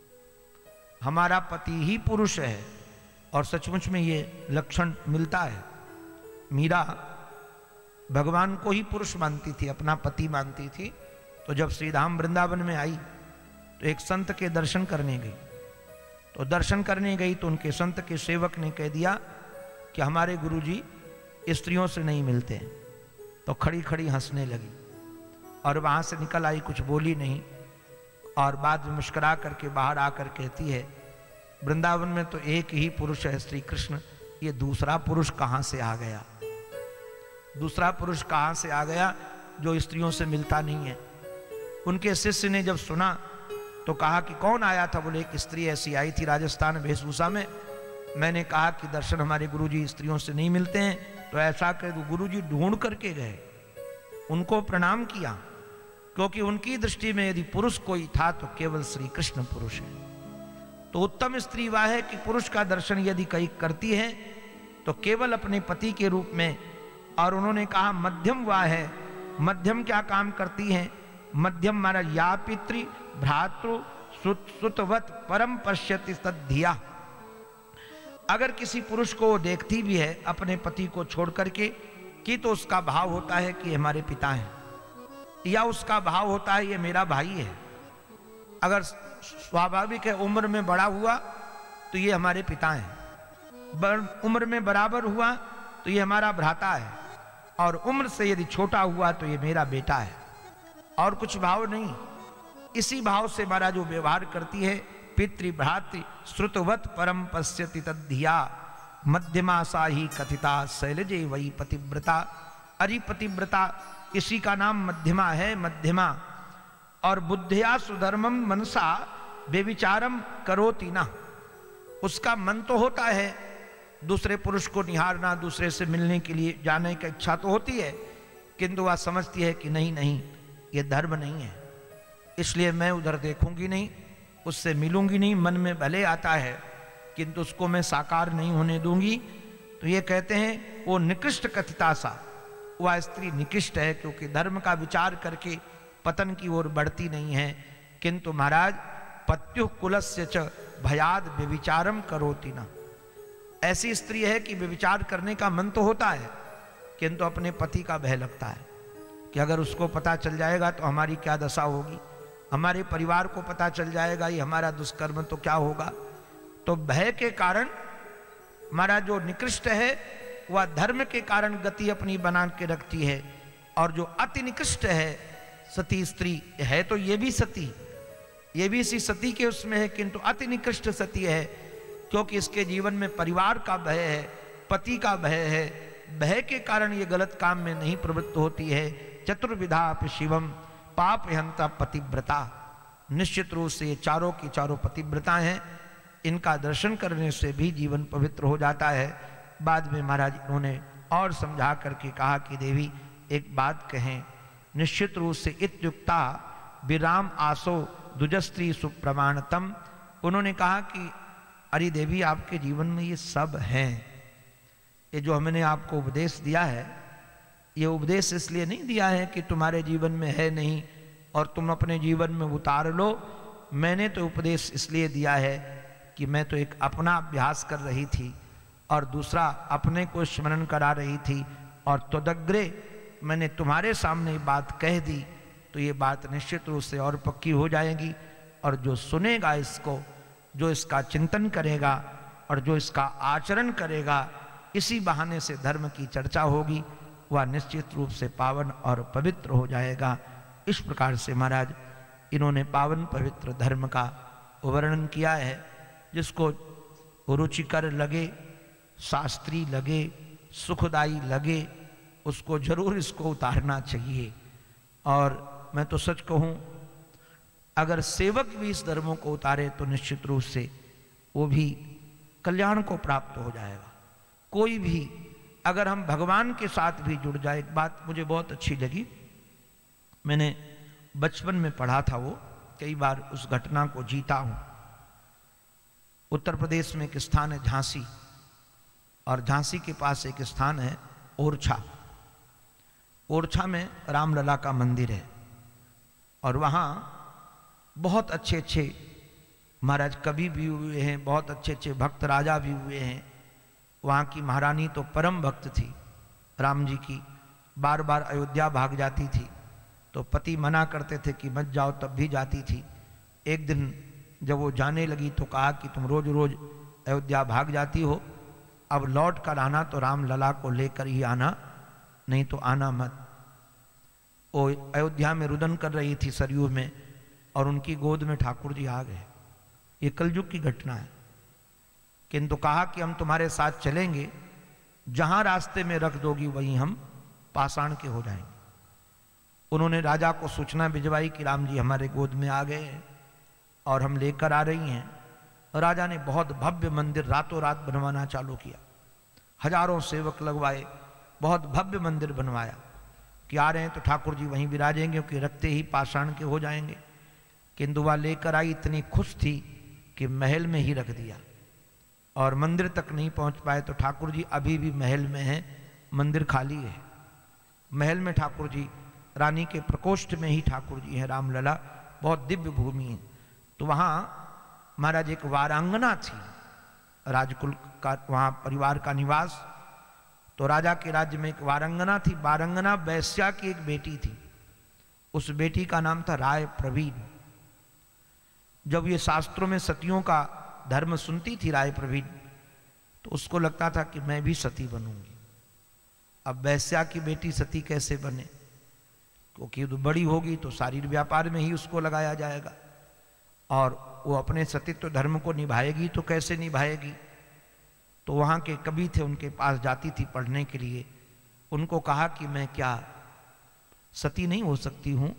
हमारा पति ही पुरुष है। और सचमुच में ये लक्षण मिलता है। मीरा भगवान को ही पुरुष मानती थी, अपना पति मानती थी। तो जब श्री धाम वृंदावन में आई तो एक संत के दर्शन करने गई। तो दर्शन करने गई तो उनके संत के सेवक ने कह दिया कि हमारे गुरुजी स्त्रियों से नहीं मिलते हैं। तो खड़ी खड़ी हंसने लगी और वहां से निकल आई, कुछ बोली नहीं। और बाद में मुस्कुरा करके बाहर आकर कहती है, वृंदावन में तो एक ही पुरुष है श्री कृष्ण, ये दूसरा पुरुष कहां से आ गया? दूसरा पुरुष कहां से आ गया जो स्त्रियों से मिलता नहीं है? उनके शिष्य ने जब सुना तो कहा कि कौन आया था? बोले एक स्त्री ऐसी आई थी राजस्थान वेशभूषा में। मैंने कहा कि दर्शन हमारे गुरुजी स्त्रियों से नहीं मिलते हैं, तो ऐसा कर गुरुजी ढूंढ करके गए, उनको प्रणाम किया, क्योंकि उनकी दृष्टि में यदि पुरुष कोई था तो केवल श्री कृष्ण पुरुष है। तो उत्तम स्त्री वह है कि पुरुष का दर्शन यदि कहीं करती है तो केवल अपने पति के रूप में। और उन्होंने कहा मध्यम वह है। मध्यम क्या काम करती है? मध्यम माना या पितृ भ्रातृ सुत सुतवत परम पश्यति तद्धिया। अगर किसी पुरुष को देखती भी है अपने पति को छोड़ करके कि तो उसका भाव होता है कि हमारे पिता हैं, या उसका भाव होता है ये मेरा भाई है। अगर स्वाभाविक है उम्र में बड़ा हुआ तो ये हमारे पिता हैं, उम्र में बराबर हुआ तो ये हमारा भ्राता है, और उम्र से यदि छोटा हुआ तो ये मेरा बेटा है। और कुछ भाव नहीं। इसी भाव से हमारा जो व्यवहार करती है, पितृ भ्रातृ श्रुतवत परम पश्यति तद्धिया मध्यमा सा ही कथिता शैलजे वही पतिव्रता। अरि पतिव्रता इसी का नाम मध्यमा है, मध्यमा। और बुद्धिया सुधर्मम मनसा बेविचारम करोति ना। उसका मन तो होता है दूसरे पुरुष को निहारना, दूसरे से मिलने के लिए जाने की इच्छा तो होती है, किंतु वह समझती है कि नहीं नहीं ये धर्म नहीं है, इसलिए मैं उधर देखूंगी नहीं, उससे मिलूंगी नहीं। मन में भले आता है किंतु उसको मैं साकार नहीं होने दूंगी। तो ये कहते हैं वो निकृष्ट कथिता सा, वह स्त्री निकृष्ट है, क्योंकि धर्म का विचार करके पतन की ओर बढ़ती नहीं है। किंतु महाराज पत्यु कुलस्य च भयाद व्यभिचारम करोति न। ऐसी स्त्री है कि व्यभिचार करने का मन तो होता है, किंतु अपने पति का भय लगता है कि अगर उसको पता चल जाएगा तो हमारी क्या दशा होगी, हमारे परिवार को पता चल जाएगा ये हमारा दुष्कर्म तो क्या होगा। तो भय के कारण हमारा जो निकृष्ट है वह धर्म के कारण गति अपनी बना के रखती है, और जो अति निकृष्ट है सती स्त्री है, तो ये भी सती, ये भी इसी सती के उसमें है, किंतु अति निकृष्ट सती है, क्योंकि इसके जीवन में परिवार का भय है, पति का भय है। भय के कारण ये गलत काम में नहीं प्रवृत्त होती है। चतुर्विधा शिवम पाप हंता पतिव्रता। निश्चित रूप से ये चारों की चारों पतिव्रता हैं। इनका दर्शन करने से भी जीवन पवित्र हो जाता है। बाद में महाराज इन्होंने और समझा करके कहा कि देवी एक बात कहें, निश्चित रूप से इत्युक्ता विराम आसो दुजस्त्री सुप्रमाणतम। उन्होंने कहा कि अरे देवी आपके जीवन में ये सब हैं, ये जो हमने आपको उपदेश दिया है, ये उपदेश इसलिए नहीं दिया है कि तुम्हारे जीवन में है नहीं और तुम अपने जीवन में उतार लो। मैंने तो उपदेश इसलिए दिया है कि मैं तो एक अपना अभ्यास कर रही थी और दूसरा अपने को स्मरण करा रही थी, और तदग्रे मैंने तुम्हारे सामने बात कह दी तो ये बात निश्चित रूप से और पक्की हो जाएगी। और जो सुनेगा इसको, जो इसका चिंतन करेगा और जो इसका आचरण करेगा, इसी बहाने से धर्म की चर्चा होगी, वह निश्चित रूप से पावन और पवित्र हो जाएगा। इस प्रकार से महाराज इन्होंने पावन पवित्र धर्म का वर्णन किया है। जिसको रुचिकर लगे, शास्त्री लगे, सुखदाई लगे उसको जरूर इसको उतारना चाहिए। और मैं तो सच कहूँ, अगर सेवक भी इस धर्मों को उतारे तो निश्चित रूप से वो भी कल्याण को प्राप्त हो जाएगा। कोई भी अगर हम भगवान के साथ भी जुड़ जाए, एक बात मुझे बहुत अच्छी लगी, मैंने बचपन में पढ़ा था, वो कई बार उस घटना को जीता हूं। उत्तर प्रदेश में एक स्थान है झांसी, और झांसी के पास एक स्थान है ओरछा। ओरछा में रामलला का मंदिर है, और वहाँ बहुत अच्छे अच्छे महाराज कवि भी हुए हैं, बहुत अच्छे अच्छे भक्त राजा भी हुए हैं। वहाँ की महारानी तो परम भक्त थी राम जी की, बार बार अयोध्या भाग जाती थी, तो पति मना करते थे कि मत जाओ, तब भी जाती थी। एक दिन जब वो जाने लगी तो कहा कि तुम रोज रोज अयोध्या भाग जाती हो, अब लौट कर आना तो राम लला को लेकर ही आना, नहीं तो आना मत। वो अयोध्या में रुदन कर रही थी सरयू में, और उनकी गोद में ठाकुर जी आ गए। ये कलयुग की घटना है। किंतु कहा कि हम तुम्हारे साथ चलेंगे, जहां रास्ते में रख दोगी वहीं हम पाषाण के हो जाएंगे। उन्होंने राजा को सूचना भिजवाई कि राम जी हमारे गोद में आ गए हैं और हम लेकर आ रही हैं। राजा ने बहुत भव्य मंदिर रातों रात बनवाना चालू किया, हजारों सेवक लगवाए, बहुत भव्य मंदिर बनवाया कि आ रहे हैं तो ठाकुर जी वहीं विराजेंगे, क्योंकि रखते ही पाषाण के हो जाएंगे। किंतु वह लेकर आई, इतनी खुश थी कि महल में ही रख दिया, और मंदिर तक नहीं पहुंच पाए। तो ठाकुर जी अभी भी महल में हैं, मंदिर खाली है। महल में ठाकुर जी, रानी के प्रकोष्ठ में ही ठाकुर जी हैं रामलला, बहुत दिव्य भूमि है। तो वहाँ महाराज एक वारांगना थी, राजकुल का वहाँ परिवार का निवास। तो राजा के राज्य में एक वारांगना थी, वारांगना वैश्या की एक बेटी थी, उस बेटी का नाम था राय प्रवीण। जब ये शास्त्रों में सतियों का धर्म सुनती थी राय प्रवीण, तो उसको लगता था कि मैं भी सती बनूंगी। अब वैश्या की बेटी सती कैसे बने, क्योंकि तो बड़ी होगी तो शारीर व्यापार में ही उसको लगाया जाएगा, और वो अपने सतीत्व धर्म को निभाएगी तो कैसे निभाएगी। तो वहाँ के कवि थे, उनके पास जाती थी पढ़ने के लिए। उनको कहा कि मैं क्या सती नहीं हो सकती हूँ?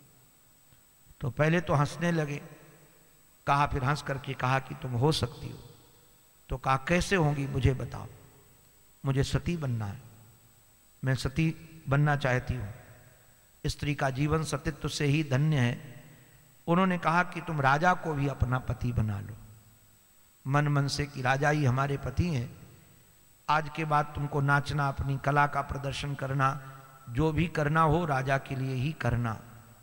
तो पहले तो हंसने लगे, कहा, फिर हंस करके कहा कि तुम हो सकती हो। तो कहा कैसे होंगी मुझे बताओ, मुझे सती बनना है, मैं सती बनना चाहती हूँ। स्त्री का जीवन सतीत्व से ही धन्य है। उन्होंने कहा कि तुम राजा को भी अपना पति बना लो, मन मन से कि राजा ही हमारे पति हैं। आज के बाद तुमको नाचना, अपनी कला का प्रदर्शन करना, जो भी करना हो राजा के लिए ही करना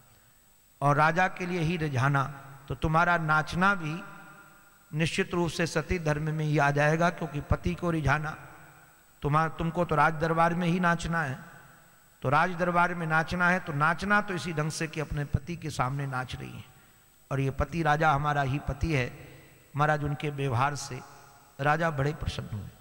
और राजा के लिए ही रिझाना। तो तुम्हारा नाचना भी निश्चित रूप से सती धर्म में ही आ जाएगा, क्योंकि पति को रिझाना, तुम्हारा तुमको तो राज दरबार में ही नाचना है। तो राज दरबार में नाचना है तो नाचना तो इसी ढंग से कि अपने पति के सामने नाच रही है, और ये पति राजा हमारा ही पति है। महाराज उनके व्यवहार से राजा बड़े प्रसन्न हुए,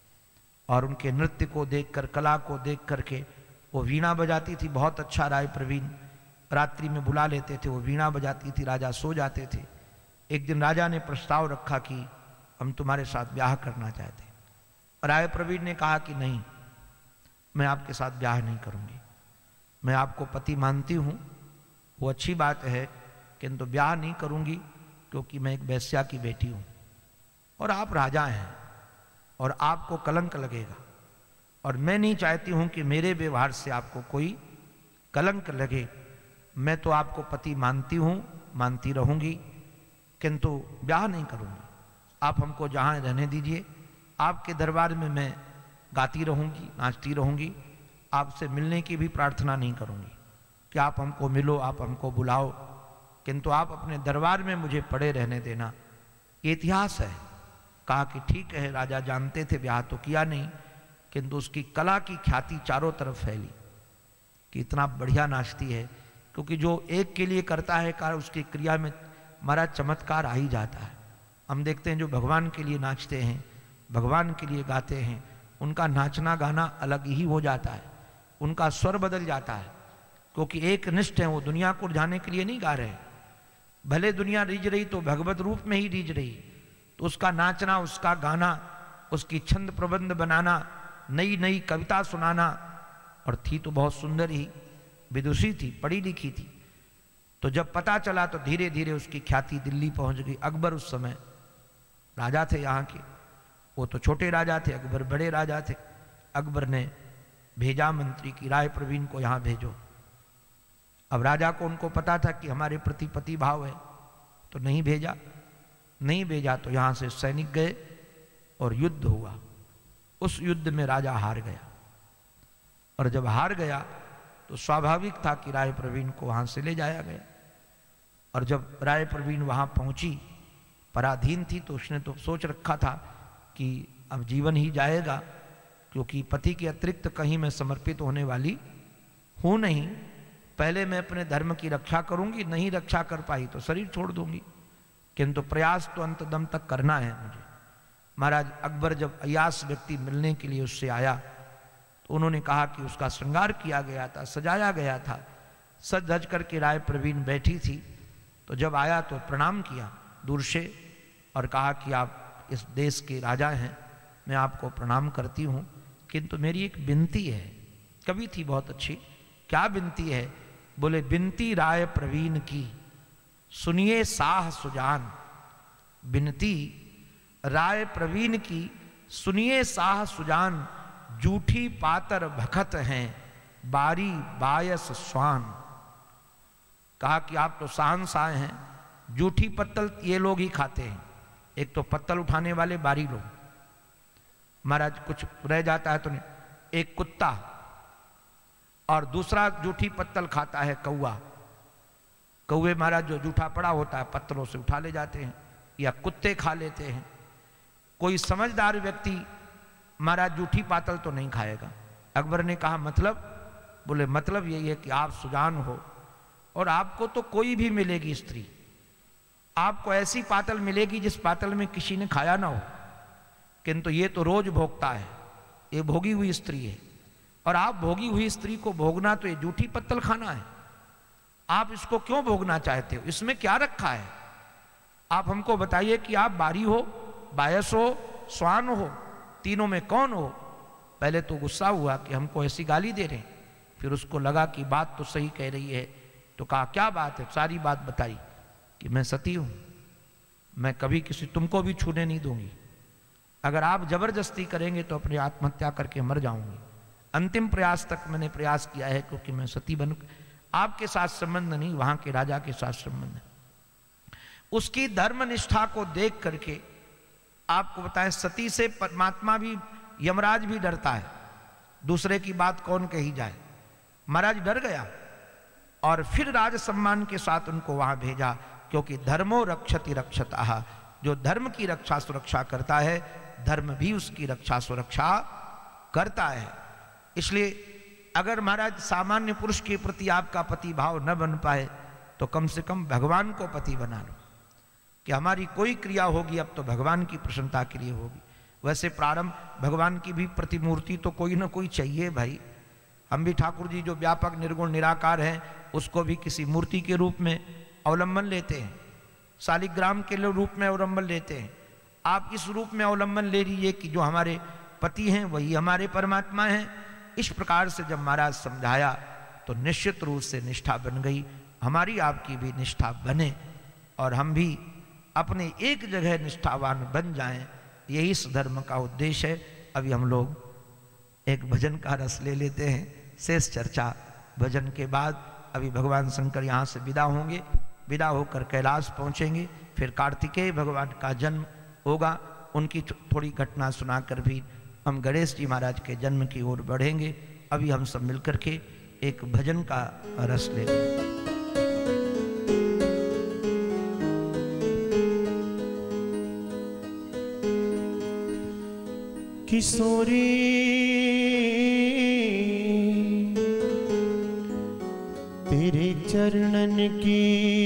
और उनके नृत्य को देखकर, कला को देख करके, वो वीणा बजाती थी, बहुत अच्छा राय प्रवीण, रात्रि में बुला लेते थे, वो वीणा बजाती थी, राजा सो जाते थे। एक दिन राजा ने प्रस्ताव रखा कि हम तुम्हारे साथ ब्याह करना चाहते हैं। राय प्रवीण ने कहा कि नहीं, मैं आपके साथ ब्याह नहीं करूंगी, मैं आपको पति मानती हूँ, वो अच्छी बात है, किंतु ब्याह नहीं करूंगी, क्योंकि मैं एक वैश्या की बेटी हूँ और आप राजा हैं और आपको कलंक लगेगा, और मैं नहीं चाहती हूँ कि मेरे व्यवहार से आपको कोई कलंक लगे। मैं तो आपको पति मानती हूँ, मानती रहूँगी, किंतु ब्याह नहीं करूँगी। आप हमको जहाँ रहने दीजिए, आपके दरबार में मैं गाती रहूँगी, नाचती रहूँगी, आपसे मिलने की भी प्रार्थना नहीं करूँगी कि आप हमको मिलो, आप हमको बुलाओ, किंतु आप अपने दरबार में मुझे पड़े रहने देना। ये इतिहास है। कहा कि ठीक है, राजा जानते थे, ब्याह तो किया नहीं, किंतु उसकी कला की ख्याति चारों तरफ फैली कि इतना बढ़िया नाचती है, क्योंकि जो एक के लिए करता है कार्य, उसकी क्रिया में हमारा चमत्कार आ ही जाता है। हम देखते हैं जो भगवान के लिए नाचते हैं, भगवान के लिए गाते हैं, उनका नाचना गाना अलग ही हो जाता है, उनका स्वर बदल जाता है, क्योंकि एक निष्ठ है, वो दुनिया को रिझाने के लिए नहीं गा रहे। भले दुनिया रीझ रही तो भगवत रूप में ही रीझ रही, तो उसका नाचना, उसका गाना, उसकी छंद प्रबंध बनाना, नई नई कविता सुनाना, और थी तो बहुत सुंदर ही, विदुषी थी, पढ़ी लिखी थी। तो जब पता चला तो धीरे धीरे उसकी ख्याति दिल्ली पहुंच गई। अकबर उस समय राजा थे यहाँ के, वो तो छोटे राजा थे, अकबर बड़े राजा थे। अकबर ने भेजा मंत्री की राय प्रवीण को यहाँ भेजो। अब राजा को उनको पता था कि हमारे प्रति पति भाव है, तो नहीं भेजा। नहीं भेजा तो यहाँ से सैनिक गए और युद्ध हुआ। उस युद्ध में राजा हार गया, और जब हार गया तो स्वाभाविक था कि राय प्रवीण को वहाँ से ले जाया गया। और जब राय प्रवीण वहाँ पहुँची, पराधीन थी, तो उसने तो सोच रखा था कि अब जीवन ही जाएगा, क्योंकि पति के अतिरिक्त कहीं मैं समर्पित होने वाली हूँ नहीं। पहले मैं अपने धर्म की रक्षा करूंगी, नहीं रक्षा कर पाई तो शरीर छोड़ दूंगी, किंतु प्रयास तो अंत दम तक करना है मुझे। महाराज अकबर जब अयास व्यक्ति मिलने के लिए उससे आया तो उन्होंने कहा कि उसका श्रृंगार किया गया था, सजाया गया था। सज धज करके राय प्रवीण बैठी थी, तो जब आया तो प्रणाम किया दूर से और कहा कि आप इस देश के राजा हैं, मैं आपको प्रणाम करती हूँ, किंतु मेरी एक विनती है। कवि थी बहुत अच्छी। क्या विनती है? बोले, विनती राय प्रवीण की सुनिए साह सुजान। विनती राय प्रवीण की सुनिए साह सुजान, जूठी पातर भखत हैं बारी बायस स्वान। कहा कि आप तो शहंशाह हैं, जूठी पत्तल ये लोग ही खाते हैं। एक तो पत्तल उठाने वाले बारी लोग, महाराज कुछ रह जाता है तो नहीं, एक कुत्ता, और दूसरा जूठी पत्तल खाता है कौवा। कौवे महाराज जो जूठा पड़ा होता है पत्तलों से उठा ले जाते हैं, या कुत्ते खा लेते हैं। कोई समझदार व्यक्ति महाराज जूठी पातल तो नहीं खाएगा। अकबर ने कहा मतलब? बोले मतलब यही है कि आप सुजान हो, और आपको तो कोई भी मिलेगी स्त्री, आपको ऐसी पातल मिलेगी जिस पातल में किसी ने खाया ना हो, किंतु ये तो रोज भोगता है, ये भोगी हुई स्त्री है। और आप भोगी हुई स्त्री को भोगना तो ये जूठी पत्तल खाना है। आप इसको क्यों भोगना चाहते हो? इसमें क्या रखा है? आप हमको बताइए कि आप बारी हो, बायस हो, स्वान हो, तीनों में कौन हो? पहले तो गुस्सा हुआ कि हमको ऐसी गाली दे रहे हैं, फिर उसको लगा कि बात तो सही कह रही है, तो कहा क्या बात है? सारी बात बताई कि मैं सती हूं, मैं कभी किसी तुमको भी छूने नहीं दूंगी, अगर आप जबरदस्ती करेंगे तो अपनी आत्महत्या करके मर जाऊंगी। अंतिम प्रयास तक मैंने प्रयास किया है, क्योंकि मैं सती बन, आपके साथ संबंध नहीं, वहां के राजा के साथ संबंध है। उसकी धर्मनिष्ठा को देख करके आपको बताएं, सती से परमात्मा भी, यमराज भी डरता है, दूसरे की बात कौन कही जाए। महाराज डर गया और फिर राज सम्मान के साथ उनको वहां भेजा, क्योंकि धर्मो रक्षति रक्षतः, जो धर्म की रक्षा सुरक्षा करता है, धर्म भी उसकी रक्षा सुरक्षा करता है। इसलिए अगर महाराज सामान्य पुरुष के प्रति आपका पति भाव न बन पाए तो कम से कम भगवान को पति बना लो, कि हमारी कोई क्रिया होगी अब तो भगवान की प्रसन्नता के लिए होगी। वैसे प्रारंभ भगवान की भी प्रतिमूर्ति तो कोई ना कोई चाहिए भाई। हम भी ठाकुर जी जो व्यापक निर्गुण निराकार हैं उसको भी किसी मूर्ति के रूप में अवलंबन लेते हैं, शालिग्राम के रूप में अवलंबन लेते हैं। आप इस रूप में अवलंबन ले लीजिए कि जो हमारे पति हैं वही हमारे परमात्मा हैं। इस प्रकार से जब महाराज समझाया तो निश्चित रूप से निष्ठा बन गई। हमारी आपकी भी निष्ठा बने और हम भी अपने एक जगह निष्ठावान बन जाएं, यही इस धर्म का उद्देश्य है। अभी हम लोग एक भजन का रस ले लेते हैं, शेष चर्चा भजन के बाद। अभी भगवान शंकर यहाँ से विदा होंगे, विदा होकर कैलाश पहुँचेंगे, फिर कार्तिकेय भगवान का जन्म होगा, उनकी थोड़ी घटना सुनाकर भी हम गणेश जी महाराज के जन्म की ओर बढ़ेंगे। अभी हम सब मिलकर के एक भजन का रस ले लें। किशोरी तेरे चरणन की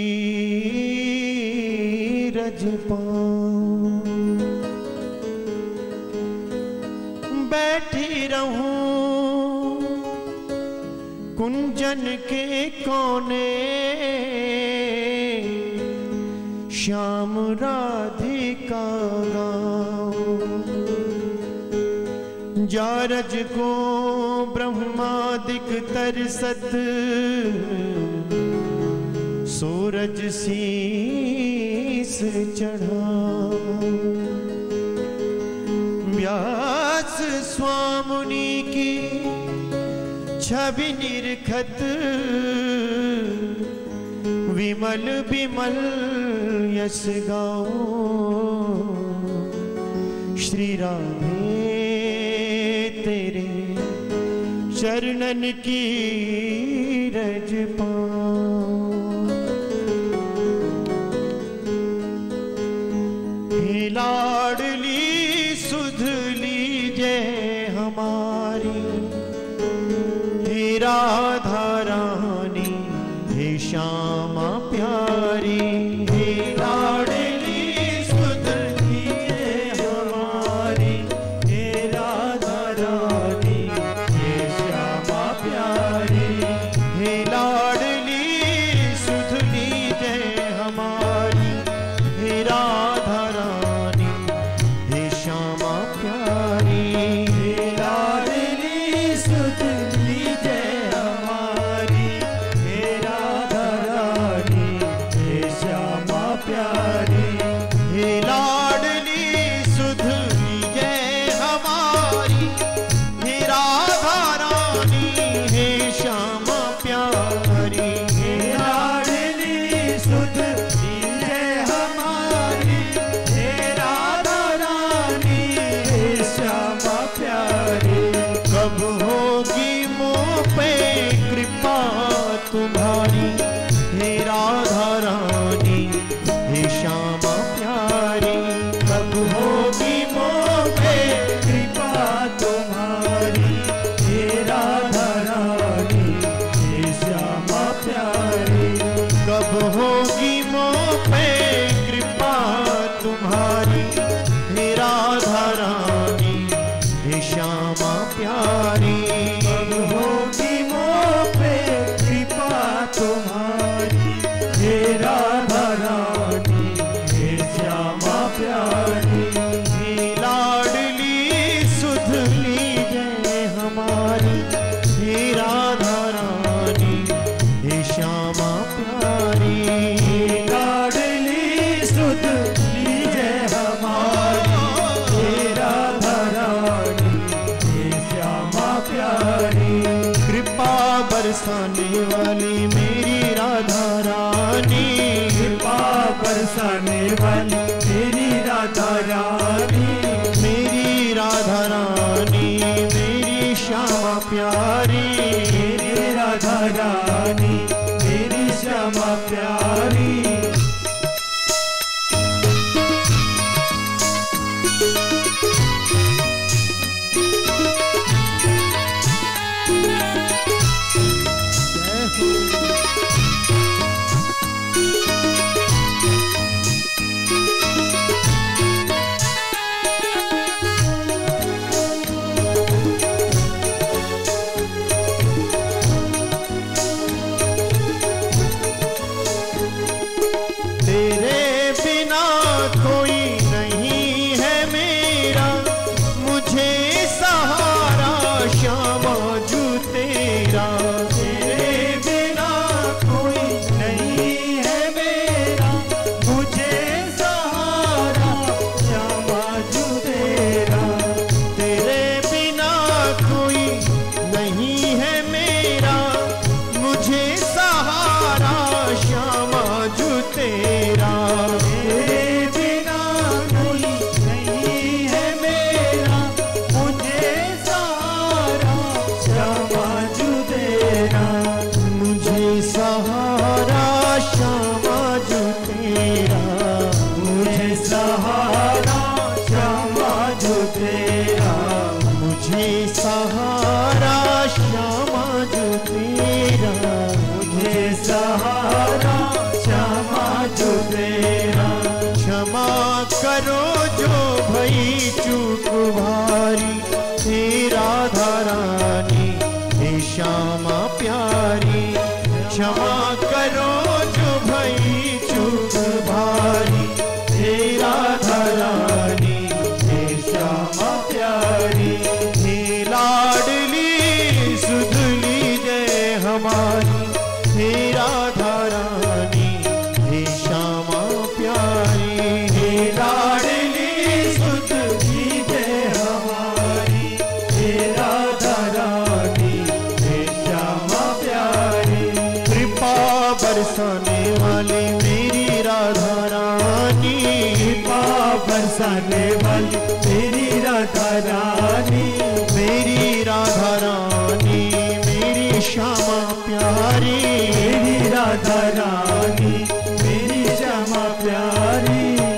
रज पाऊं, बैठी रहूं कुंजन के कोने, श्याम राधिका गाऊं। जारज को ब्रह्मादिक तरसत सूरज शीस चढ़ा। व्यास स्वामुनि की छवि निरखत विमल विमल यस गाओ। श्री राधे तेरे चरणन की रज पाऊं। हे लाडली सुध लीजे हमारी, हे राधा रानी, हे श्यामा प्यारी। हे लाडली सुध लीजे हमारी, हे राधा रानी, हे श्यामा प्यारी। हे लाडली सुध लीजे हमारी, हे राधा रानी, हे श्यामा प्यारी। हे लाडली सुध लीजे हमारी, हे राधा रानी, हे श्यामा प्यारी। हे लाडली सुध लीजे हमारी, हे राधा रानी, हे श्यामा प्यारी। हे लाडली सुध लीजे हमारी, हे राधा रानी, हे श्यामा प्यारी। कब होगी मुँह पे कृपा तुम्हारी, हे राधा रानी, हे श्यामा प्यारी। कब होगी मुँह पे कृपा तुम्हारी, हे राधा रानी, हे श्यामा प्यारी। कब होगी मुँह पे कृपा तुम्हारी, हे राधा रानी, हे श्यामा प्यारी। कब होगी मुँह पे कृपा तुम्हारी, हे राधा रानी, हे श्यामा प्यारी। हे लाडली सुध लीजे हमारी, हे राधा रानी, हे श्यामा प्यारी। हे लाडली सुध लीजे हमारी, हे राधा रानी, हे श्यामा प्यारी। कृपा बरसाने वाली मेरी राधा रानी, कृपा बरसाने वाली मेरी राधा रानी, मेरी राधा रानी, मेरी श्यामा प्यारी। मेरी राधा रानी, मेरी श्यामा प्यारी। तेरे बिना कोई नहीं है मेरा, मुझे सहारा श्यामा जू तेरा। तेरे बिना कोई नहीं है मेरा, मुझे सहारा श्यामा जू तेरा। तेरे बिना कोई नहीं है मेरा, मुझे सहारा श्यामा जू तेरा। तेरे बिना कोई नहीं है मेरा, मुझे सहारा श्यामा जू तेरा। मुझे सहारा श्यामा जू तेरा, मुझे सहारा श्यामा जू तेरा। मुझे सहारा श्यामा जू तेरा, मुझे सहारा श्यामा जू तेरा। क्षमा करो जो भई चूक भारी, हे राधा रानी, हे श्यामा प्यारी। क्षमा करो जो भई चूक भारी, हे राधा रानी, हे श्यामा प्यारी। हे रानी, मेरी राधा रानी, मेरी श्यामा प्यारी, मेरी राधा रानी, मेरी श्यामा प्यारी।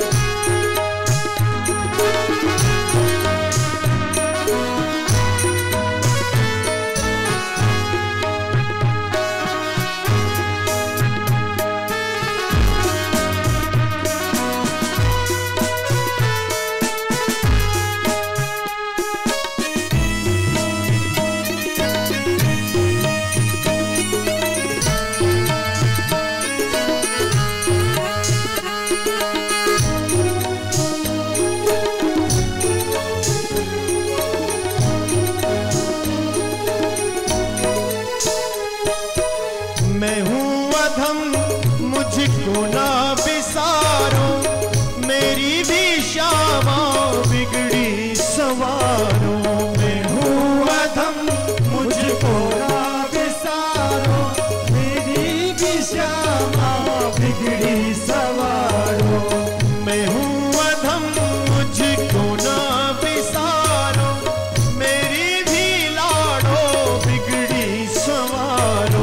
मैं हूँ अधम मुझको ना बिसारो, मेरी भी श्यामा बिगड़ी सवारो। मैं हूँ अधम मुझको ना बिसारो, मेरी भी श्यामा बिगड़ी सवारो। मैं हूँ अधम मुझको ना बिसारो, मेरी भी लाडो बिगड़ी सवारो।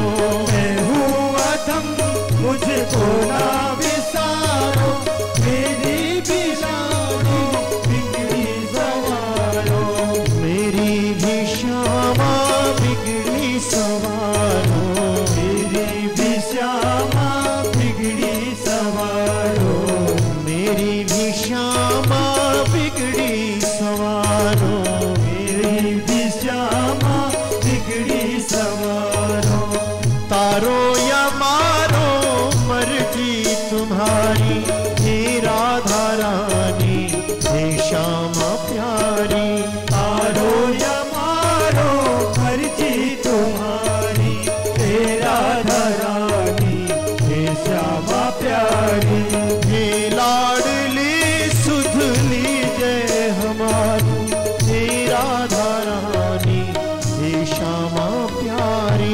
मुझको ना बिसारो, मेरी भी लाडो बिगड़ी सवारो। मेरी भी श्यामा बिगड़ी सवारो, मेरी भी श्यामा बिगड़ी सवारो। मेरी भी श्यामा बिगड़ी सवारो, मेरी भी श्यामा बिगड़ी सवारो। तारो या मारो मर्जी तुम्हारी, हे राधा रानी, हे श्यामा प्यारी। तारो या मारो मर्जी तुम्हारी, हे राधा रानी, हे श्यामा प्यारी। हे लाडली सुध लीजिए हमारी, हे राधा रानी, हे श्यामा प्यारी।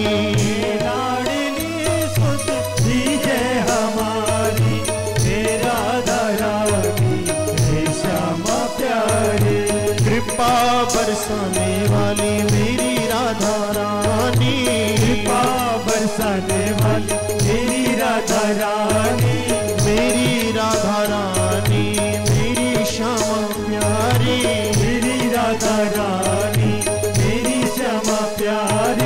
कृपा बरसाने वाली मेरी राधा रानी, कृपा बरसाने वाली मेरी राधा रानी, मेरी राधा रानी, मेरी श्यामा प्यारी, मेरी राधा रानी, मेरी श्यामा प्यारी।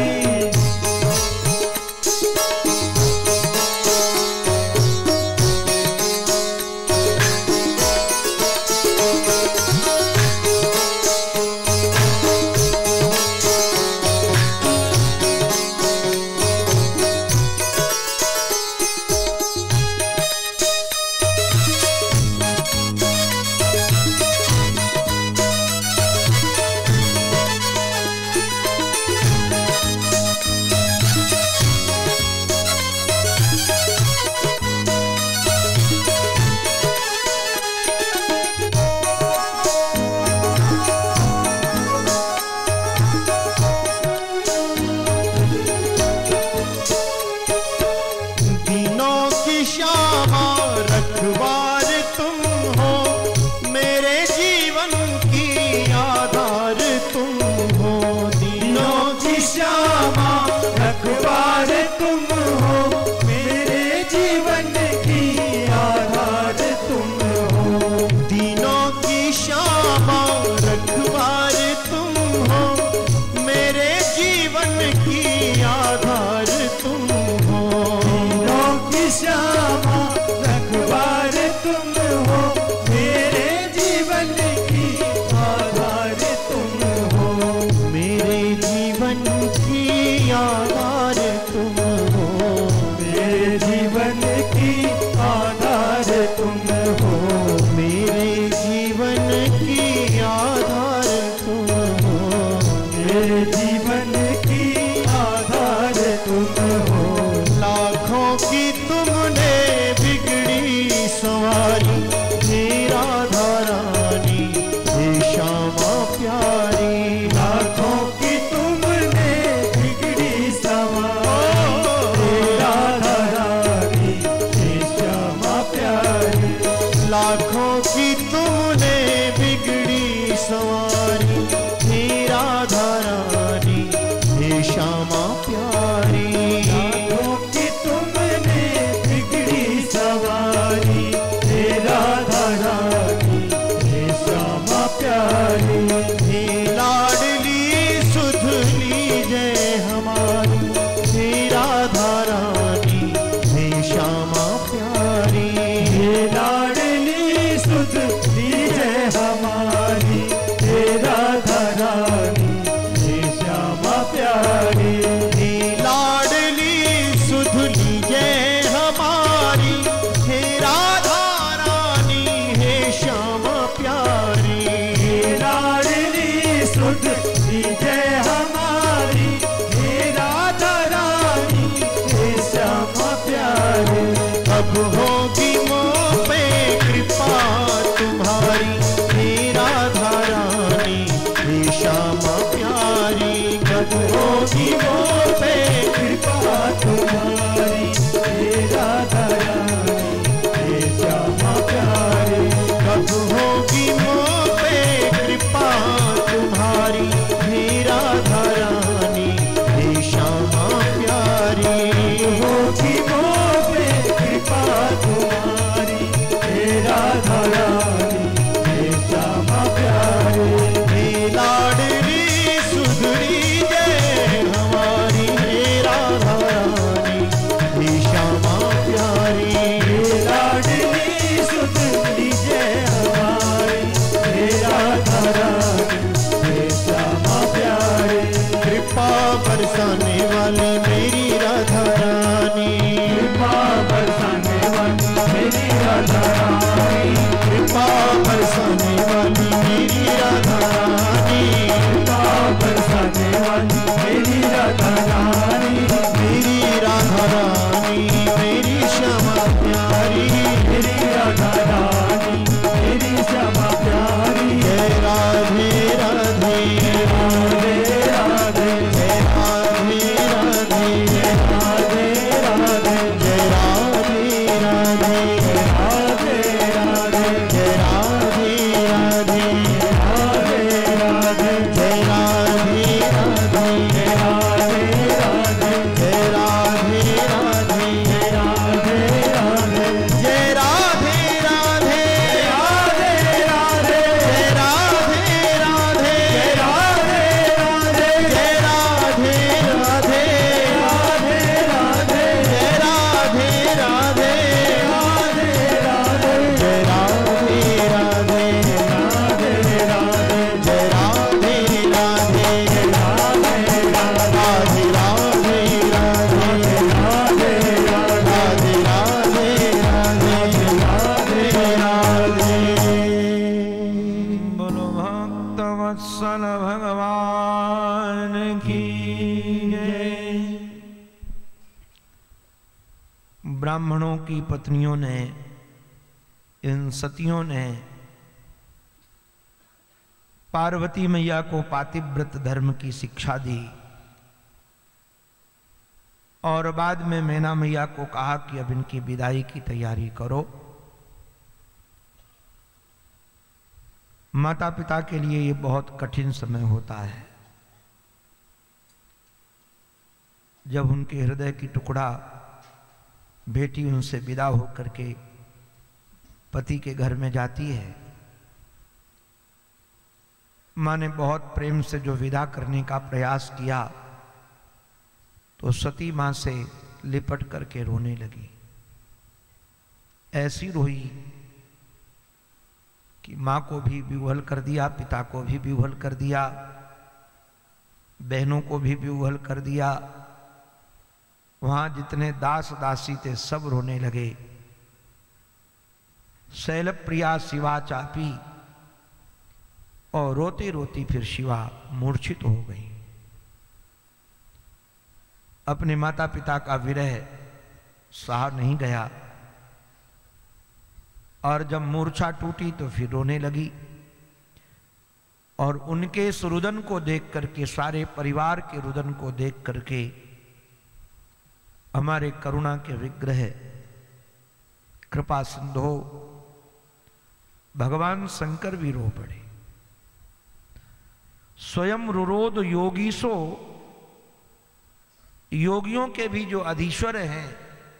कब होगी मोह पे कृपा तुम्हारी हे राधा रानी हे श्यामा प्यारी। कब होगी मोह पे कृपा तुम्हारी हे राधा रानी हे श्यामा प्यारी। कब होगी मोह पे कृपा तुम्हारी हे राधा रानी हे श्यामा प्यारी। होगी मोह पे कृपा तुम्हारी हे राधा रानी हे श्यामा प्यारी। हे लाडली सुधरी जय हमारी हे राधा रानी हे श्यामा प्यारी। हे लाडली सुधरी जय हमारी हे राधा रानी हे श्यामा प्यारी। कृपा बरसाने वाली मेरी राधा रानी कृपा बरसाने वाली मेरी राधा रानी। कृपा बरसाने वाली मेरी राधा रानी कृपा बरसाने वाली मेरी राधा रानी। मेरी राधा रानी मेरी श्यामा प्यारी मेरी राधा रानी मेरी श्यामा प्यारी। जय राधे राधे राधे राधे जय राधे राधे जय राधे राधे जय राधे राधे जय राधे राधे जय राधे राधे जय राधे राधे जय राधे राधे जय राधे राधे जय राधे राधे जय राधे राधे जय राधे राधे जय राधे राधे जय राधे राधे जय राधे राधे जय राधे राधे जय राधे राधे राधे राधे राधे राधे राधे राधे। बोलो भक्त वत्सल भगवान की जय। ब्राह्मणों की पत्नियों ने, इन सतियों ने पार्वती मैया को पातिव्रत धर्म की शिक्षा दी और बाद में मैना मैया को कहा कि अब इनकी विदाई की तैयारी करो। माता पिता के लिए ये बहुत कठिन समय होता है जब उनके हृदय की टुकड़ा बेटी उनसे विदा होकर के पति के घर में जाती है। माँ ने बहुत प्रेम से जो विदा करने का प्रयास किया तो सती माँ से लिपट करके रोने लगी। ऐसी रोई कि माँ को भी विह्वल कर दिया, पिता को भी विह्वल कर दिया, बहनों को भी विह्वल कर दिया। वहां जितने दास दासी थे सब रोने लगे। शैलप्रिया शिवा चापी, और रोती रोती फिर शिवा मूर्छित हो गई। अपने माता पिता का विरह सहा नहीं गया और जब मूर्छा टूटी तो फिर रोने लगी। और उनके इस रुदन को देख करके, सारे परिवार के रुदन को देख करके हमारे करुणा के विग्रह कृपा सिंधु भगवान शंकर भी रो पड़े। स्वयं रुरोद योगीसो, योगियों के भी जो अधीश्वर हैं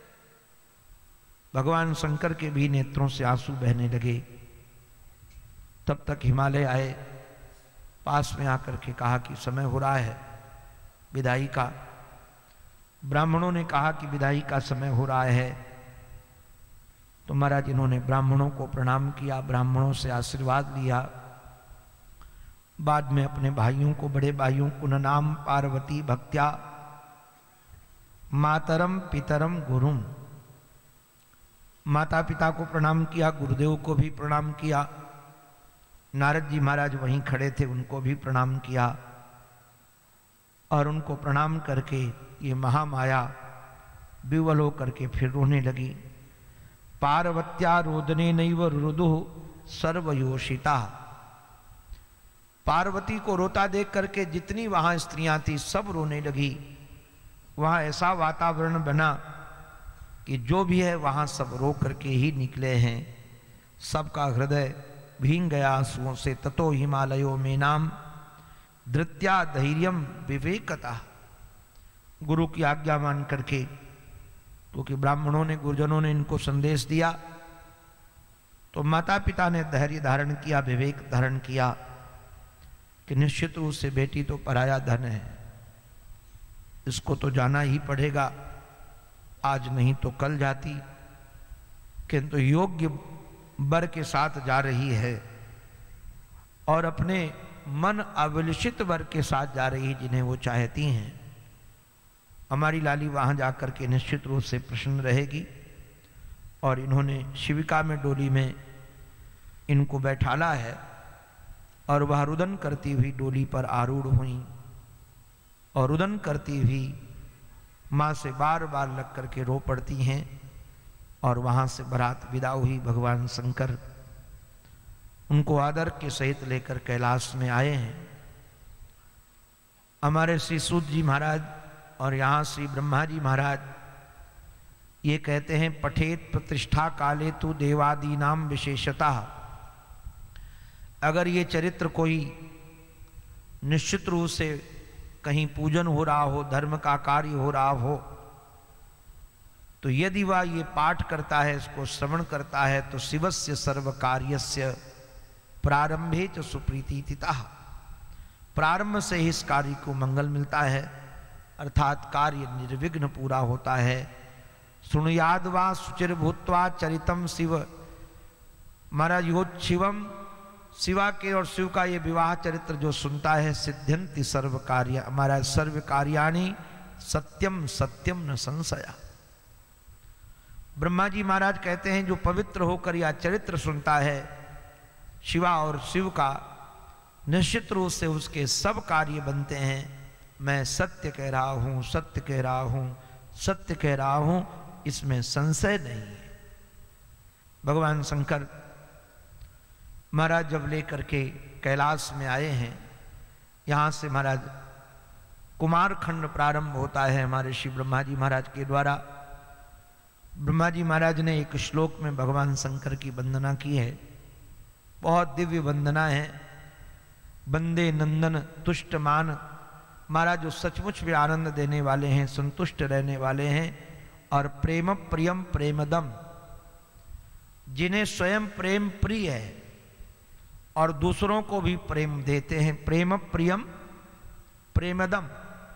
भगवान शंकर के भी नेत्रों से आंसू बहने लगे। तब तक हिमालय आए, पास में आकर के कहा कि समय हो रहा है विदाई का। ब्राह्मणों ने कहा कि विदाई का समय हो रहा है। तो महाराज इन्होंने ब्राह्मणों को प्रणाम किया, ब्राह्मणों से आशीर्वाद लिया। बाद में अपने भाइयों को, बड़े भाइयों को ननाम पार्वती भक्त्या मातरम पितरम गुरुम, माता पिता को प्रणाम किया, गुरुदेव को भी प्रणाम किया। नारद जी महाराज वहीं खड़े थे, उनको भी प्रणाम किया। और उनको प्रणाम करके ये महामाया विवल होकर के फिर रोने लगी। पार्वत्या रोदने नैव रुदु सर्वयोषिता। पार्वती को रोता देख करके जितनी वहां स्त्रियां थी सब रोने लगी। वहां ऐसा वातावरण बना कि जो भी है वहां सब रो करके ही निकले हैं। सबका हृदय भींग गया आंसुओं से। ततो हिमालयो में नाम धृत्या धैर्यम विवेकता। गुरु की आज्ञा मान करके, क्योंकि ब्राह्मणों ने, गुरुजनों ने इनको संदेश दिया, तो माता पिता ने धैर्य धारण किया, विवेक धारण किया कि निश्चित रूप से बेटी तो पराया धन है, इसको तो जाना ही पड़ेगा, आज नहीं तो कल जाती, किंतु योग्य वर के साथ जा रही है और अपने मन अभिलषित वर के साथ जा रही है जिन्हें वो चाहती हैं। हमारी लाली वहां जाकर के निश्चित रूप से प्रसन्न रहेगी। और इन्होंने शिविका में डोली में इनको बैठाला है और वह रुदन करती हुई डोली पर आरूढ़ हुई और रुदन करती हुई माँ से बार बार लग करके रो पड़ती हैं। और वहाँ से बारात विदा हुई। भगवान शंकर उनको आदर के सहित लेकर कैलाश में आए हैं। हमारे श्री सूत जी महाराज और यहाँ श्री ब्रह्मा जी महाराज ये कहते हैं, पठेत प्रतिष्ठा काले तु देवादी नाम विशेषता। अगर ये चरित्र कोई निश्चित रूप से कहीं पूजन हो रहा हो, धर्म का कार्य हो रहा हो, तो यदि वह ये पाठ करता है, इसको श्रवण करता है, तो शिवस्य सर्व कार्यस्य प्रारंभे च सुप्रीतिता। प्रारंभ से ही इस कार्य को मंगल मिलता है, अर्थात कार्य निर्विघ्न पूरा होता है। सुनुयाद वा सुचिर भूत्वा चरितम शिव मरयोच्छिवम। शिवा के और शिव का ये विवाह चरित्र जो सुनता है, सिद्ध्यंति सर्व कार्य, हमारा सर्व कार्याणि सत्यम सत्यम न संशया। ब्रह्मा जी महाराज कहते हैं, जो पवित्र होकर यह चरित्र सुनता है शिवा और शिव का, निश्चित रूप से उसके सब कार्य बनते हैं। मैं सत्य कह रहा हूं, सत्य कह रहा हूं, सत्य कह रहा हूं, इसमें संशय नहीं है। भगवान शंकर महाराज जब लेकर के कैलाश में आए हैं, यहाँ से महाराज कुमार खंड प्रारंभ होता है हमारे श्री ब्रह्मा जी महाराज के द्वारा। ब्रह्मा जी महाराज ने एक श्लोक में भगवान शंकर की वंदना की है, बहुत दिव्य वंदना है। बंदे नंदन तुष्ट मान। महाराज जो सचमुच भी आनंद देने वाले हैं, संतुष्ट रहने वाले हैं, और प्रेम प्रियम प्रेमदम, जिन्हें स्वयं प्रेम प्रिय है और दूसरों को भी प्रेम देते हैं। प्रेम प्रियम प्रेमदम।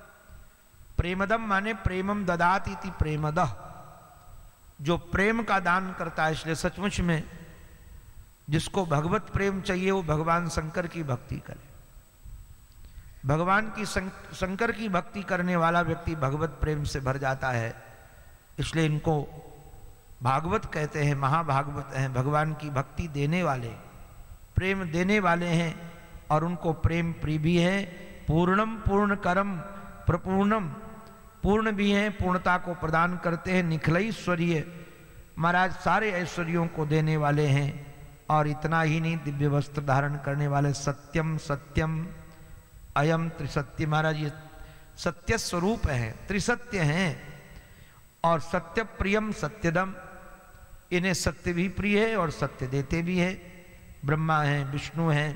प्रेमदम माने प्रेमम ददाति इति प्रेमदः, जो प्रेम का दान करता है। इसलिए सचमुच में जिसको भगवत प्रेम चाहिए वो भगवान शंकर की भक्ति करे। भगवान की शंकर की भक्ति करने वाला व्यक्ति भगवत प्रेम से भर जाता है। इसलिए इनको भागवत कहते हैं, महाभागवत हैं। भगवान की भक्ति देने वाले, प्रेम देने वाले हैं, और उनको प्रेम प्रिय भी है। पूर्णम पूर्ण करम प्रपूर्णम, पूर्ण भी हैं, पूर्णता को प्रदान करते हैं। निखलैश्वर्य, महाराज सारे ऐश्वर्यों को देने वाले हैं। और इतना ही नहीं, दिव्य वस्त्र धारण करने वाले। सत्यम सत्यम अयम त्रिसत्य, महाराज ये सत्य स्वरूप है, त्रिसत्य हैं। और सत्य प्रियम सत्यदम, इन्हें सत्य भी प्रिय है और सत्य देते भी है। ब्रह्मा हैं, विष्णु हैं,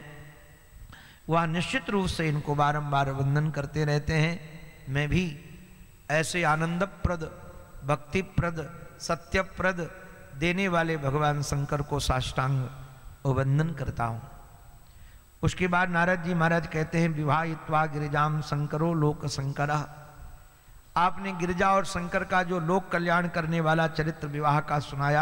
वह निश्चित रूप से इनको बारंबार वंदन करते रहते हैं। मैं भी ऐसे आनंदप्रद, भक्तिप्रद, सत्यप्रद देने वाले भगवान शंकर को साष्टांग वंदन करता हूँ। उसके बाद नारद जी महाराज कहते हैं, विवाहित्वा गिरिजाम शंकरो लोक शंकरः। आपने गिरिजा और शंकर का जो लोक कल्याण करने वाला चरित्र विवाह का सुनाया।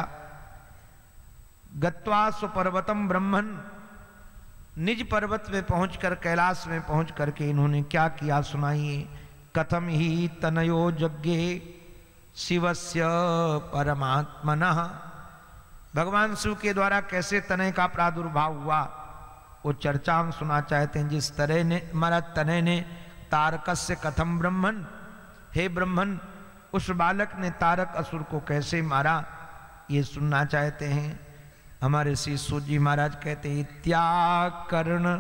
गत्वा सुपर्वतम ब्रह्मन, निज पर्वत में पहुंचकर, कैलाश में पहुंच करके इन्होंने क्या किया सुनाइए। कथम ही तनयो यज्ञे शिवस्य परमात्मनः, भगवान शिव के द्वारा कैसे तनय का प्रादुर्भाव हुआ वो चर्चा हम सुना चाहते हैं। जिस तरह ने हमारा तनय ने तारकस्य कथम ब्रह्मन, हे ब्रह्मन उस बालक ने तारक असुर को कैसे मारा, ये सुनना चाहते हैं। हमारे श्री सूत जी महाराज कहते हैं, इत्याकर्ण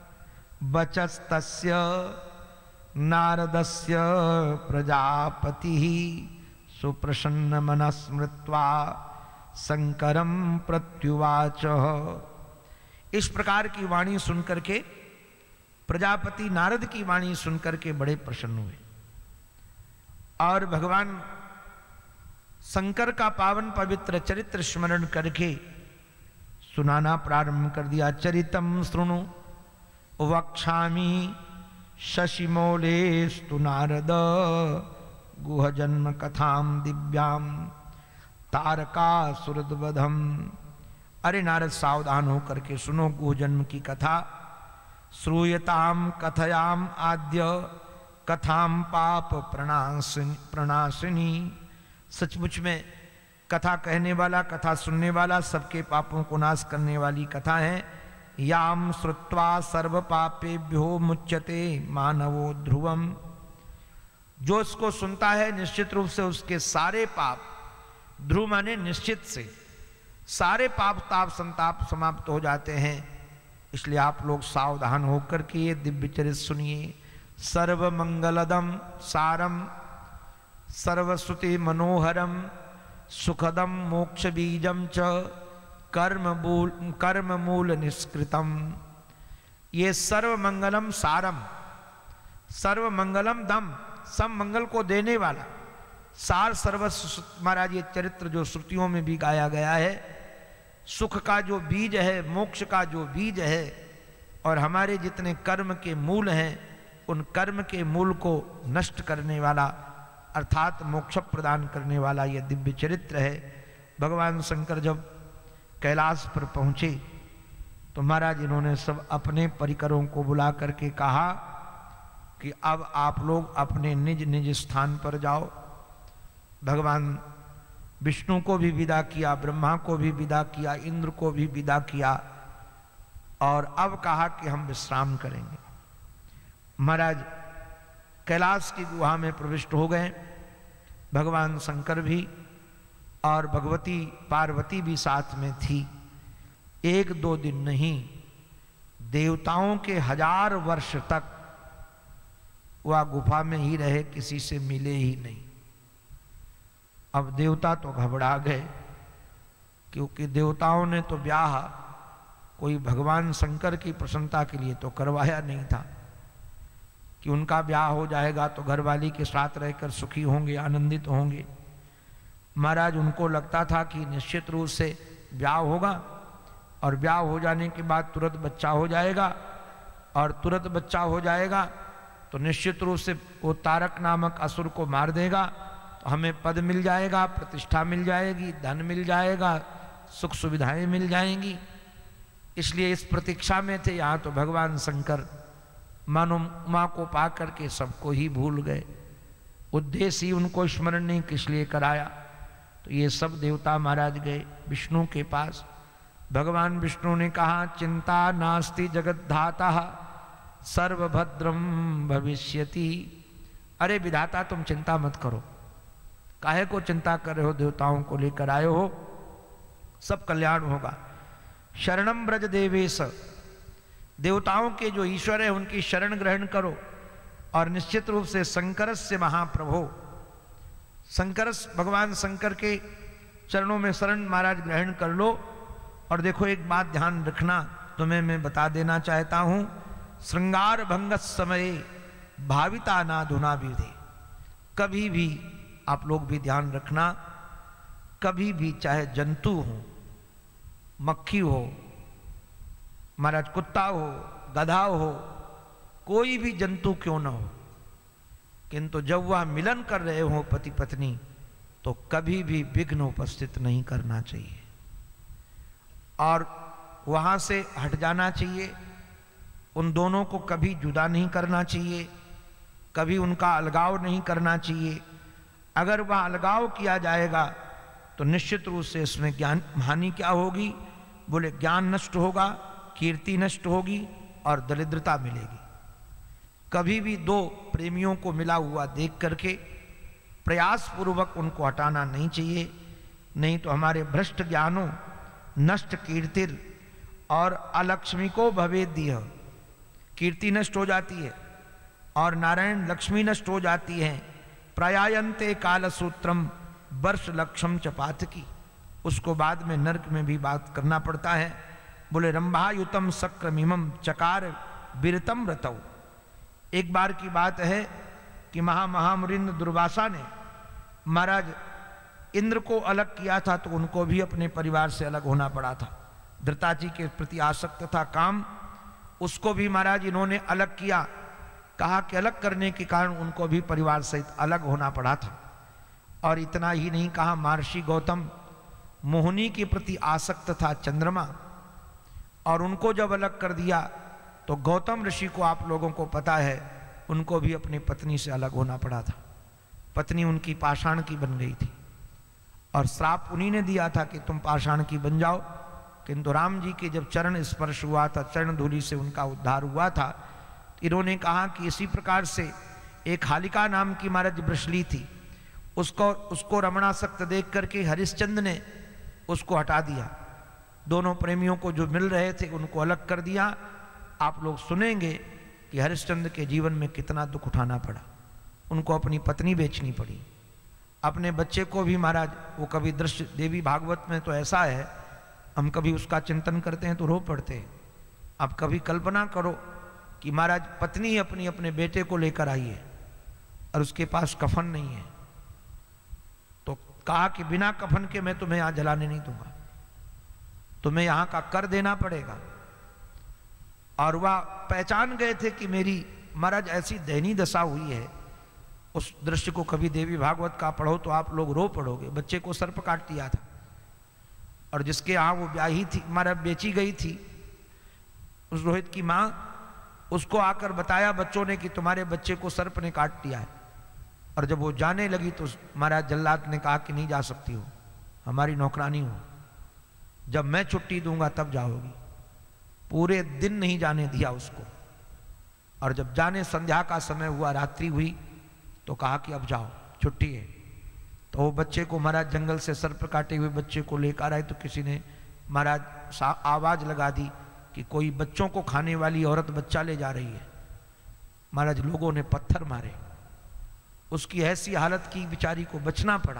बचस्तस्य नारदस्य प्रजापति सुप्रसन्न मन स्मृत्वा शंकरम प्रत्युवाच। इस प्रकार की वाणी सुनकर के प्रजापति नारद की वाणी सुनकर के बड़े प्रसन्न हुए और भगवान शंकर का पावन पवित्र चरित्र स्मरण करके सुनाना प्रारंभ कर दिया। चरितम शृणु वक्षामि शशिमौलेस्तु नारद गुह जन्म कथाम दिव्याम तारकासुरद्वधम। अरे नारद सावधान होकर के सुनो गुह जन्म की कथा। श्रूयताम कथयाम आद्य कथाम पाप प्रणाशिनी प्रणाशिनी। सचमुच में कथा कहने वाला, कथा सुनने वाला सबके पापों को नाश करने वाली कथा है। याम श्रुत्वा सर्व पापेभ्यो मुच्यते मानवो ध्रुवम। जो इसको सुनता है निश्चित रूप से उसके सारे पाप, ध्रुव माने निश्चित से, सारे पाप ताप संताप समाप्त हो जाते हैं। इसलिए आप लोग सावधान होकर के ये दिव्य चरित्र सुनिए। सर्व मंगलदम सारम सर्वश्रुति मनोहरम सुखदम मोक्ष बीजम च कर्म मूल कर्म मूल निष्कृतम। ये सर्व मंगलम सारम, सर्व मंगलम दम, सब मंगल को देने वाला सार सर्वस्व महाराज ये चरित्र जो श्रुतियों में भी गाया गया है, सुख का जो बीज है, मोक्ष का जो बीज है और हमारे जितने कर्म के मूल हैं उन कर्म के मूल को नष्ट करने वाला अर्थात मोक्ष प्रदान करने वाला यह दिव्य चरित्र है। भगवान शंकर जब कैलाश पर पहुंचे तो महाराज इन्होंने सब अपने परिकरों को बुला करके कहा कि अब आप लोग अपने निज निज स्थान पर जाओ। भगवान विष्णु को भी विदा किया, ब्रह्मा को भी विदा किया, इंद्र को भी विदा किया और अब कहा कि हम विश्राम करेंगे। महाराज कैलाश की गुहा में प्रविष्ट हो गए। भगवान शंकर भी और भगवती पार्वती भी साथ में थी। एक दो दिन नहीं, देवताओं के हजार वर्ष तक वह गुफा में ही रहे, किसी से मिले ही नहीं। अब देवता तो घबरा गए क्योंकि देवताओं ने तो ब्याह कोई भगवान शंकर की प्रसन्नता के लिए तो करवाया नहीं था कि उनका ब्याह हो जाएगा तो घरवाली के साथ रहकर सुखी होंगे, आनंदित होंगे। महाराज उनको लगता था कि निश्चित रूप से ब्याह होगा और ब्याह हो जाने के बाद तुरंत बच्चा हो जाएगा और तुरंत बच्चा हो जाएगा तो निश्चित रूप से वो तारक नामक असुर को मार देगा तो हमें पद मिल जाएगा, प्रतिष्ठा मिल जाएगी, धन मिल जाएगा, सुख सुविधाएं मिल जाएंगी। इसलिए इस प्रतीक्षा में थे। यहाँ तो भगवान शंकर मानो माँ को पा करके सबको ही भूल गए। उद्देश्य ही उनको स्मरण नहीं किस लिए कराया। तो ये सब देवता महाराज गए विष्णु के पास। भगवान विष्णु ने कहा, चिंता नास्ति जगद्धाता सर्वभद्रम भविष्यति। अरे विधाता तुम चिंता मत करो, काहे को चिंता कर रहे हो, देवताओं को लेकर आए हो, सब कल्याण होगा। शरणम ब्रज देवेश, देवताओं के जो ईश्वर है उनकी शरण ग्रहण करो और निश्चित रूप से शंकरस्य महाप्रभो, शंकर भगवान शंकर के चरणों में शरण महाराज ग्रहण कर लो। और देखो एक बात ध्यान रखना, तुम्हें मैं बता देना चाहता हूं, श्रृंगार भंग समय भाविता नाधुना विधि। कभी भी आप लोग भी ध्यान रखना, कभी भी चाहे जंतु हो, मक्खी हो, महाराज कुत्ता हो, गधा हो, कोई भी जंतु क्यों ना हो, किंतु जब वह मिलन कर रहे हो पति पत्नी तो कभी भी विघ्न उपस्थित नहीं करना चाहिए और वहां से हट जाना चाहिए। उन दोनों को कभी जुदा नहीं करना चाहिए, कभी उनका अलगाव नहीं करना चाहिए। अगर वह अलगाव किया जाएगा तो निश्चित रूप से इसमें ज्ञान हानि क्या होगी, बोले ज्ञान नष्ट होगा, कीर्ति नष्ट होगी और दरिद्रता मिलेगी। कभी भी दो प्रेमियों को मिला हुआ देख करके प्रयास पूर्वक उनको हटाना नहीं चाहिए। नहीं तो हमारे भ्रष्ट ज्ञानों नष्ट कीर्तिर और अलक्ष्मी को भवेद्य, कीर्ति नष्ट हो जाती है और नारायण लक्ष्मी नष्ट हो जाती है। प्रयायन्ते कालसूत्रम वर्ष लक्षम चपातकी, उसको बाद में नरक में भी बात करना पड़ता है। बोले रंभायुतम सक्र चकार विरतम रतौ। एक बार की बात है कि महा महामुरिंद दुर्वासा ने महाराज इंद्र को अलग किया था, तो उनको भी अपने परिवार से अलग होना पड़ा था। धृताजी के प्रति आसक्त था काम, उसको भी महाराज इन्होंने अलग किया। कहा कि अलग करने के कारण उनको भी परिवार सहित अलग होना पड़ा था। और इतना ही नहीं कहा, महर्षि गौतम मोहिनी के प्रति आसक्त था चंद्रमा, और उनको जब अलग कर दिया तो गौतम ऋषि को आप लोगों को पता है उनको भी अपनी पत्नी से अलग होना पड़ा था। पत्नी उनकी पाषाण की बन गई थी और श्राप उन्हीं ने दिया था कि तुम पाषाण की बन जाओ। किंतु राम जी के जब चरण स्पर्श हुआ था, चरण धूलि से उनका उद्धार हुआ था, इन्होंने कहा कि इसी प्रकार से एक हालिका नाम की महाराज वृषली थी, उसको उसको रमणासक्त देख करके हरिश्चंद्र ने उसको हटा दिया। दोनों प्रेमियों को जो मिल रहे थे उनको अलग कर दिया। आप लोग सुनेंगे कि हरिश्चंद्र के जीवन में कितना दुख उठाना पड़ा, उनको अपनी पत्नी बेचनी पड़ी, अपने बच्चे को भी महाराज, वो कभी दृश्य देवी भागवत में तो ऐसा है, हम कभी उसका चिंतन करते हैं तो रो पड़ते हैं। आप कभी कल्पना करो कि महाराज पत्नी अपनी अपने बेटे को लेकर आई है और उसके पास कफन नहीं है, तो कहा कि बिना कफन के मैं तुम्हें यहां जलाने नहीं दूंगा, तुम्हें यहां का कर देना पड़ेगा। और वह पहचान गए थे कि मेरी महाराज ऐसी दयनीय दशा हुई है। उस दृश्य को कभी देवी भागवत का पढ़ो तो आप लोग रो पड़ोगे। बच्चे को सर्प काट दिया था और जिसके यहाँ वो ब्याही थी, महाराज बेची गई थी, उस रोहित की माँ, उसको आकर बताया बच्चों ने कि तुम्हारे बच्चे को सर्प ने काट दिया है। और जब वो जाने लगी तो महाराज जल्लाद ने कहा कि नहीं जा सकती हो, हमारी नौकरानी हो, जब मैं छुट्टी दूंगा तब जाओगी। पूरे दिन नहीं जाने दिया उसको, और जब जाने संध्या का समय हुआ, रात्रि हुई, तो कहा कि अब जाओ, छुट्टी है। तो वो बच्चे को महाराज जंगल से सर्प काटे हुए बच्चे को लेकर आए, तो किसी ने महाराज आवाज लगा दी कि कोई बच्चों को खाने वाली औरत बच्चा ले जा रही है। महाराज लोगों ने पत्थर मारे, उसकी ऐसी हालत की बेचारी को बचना पड़ा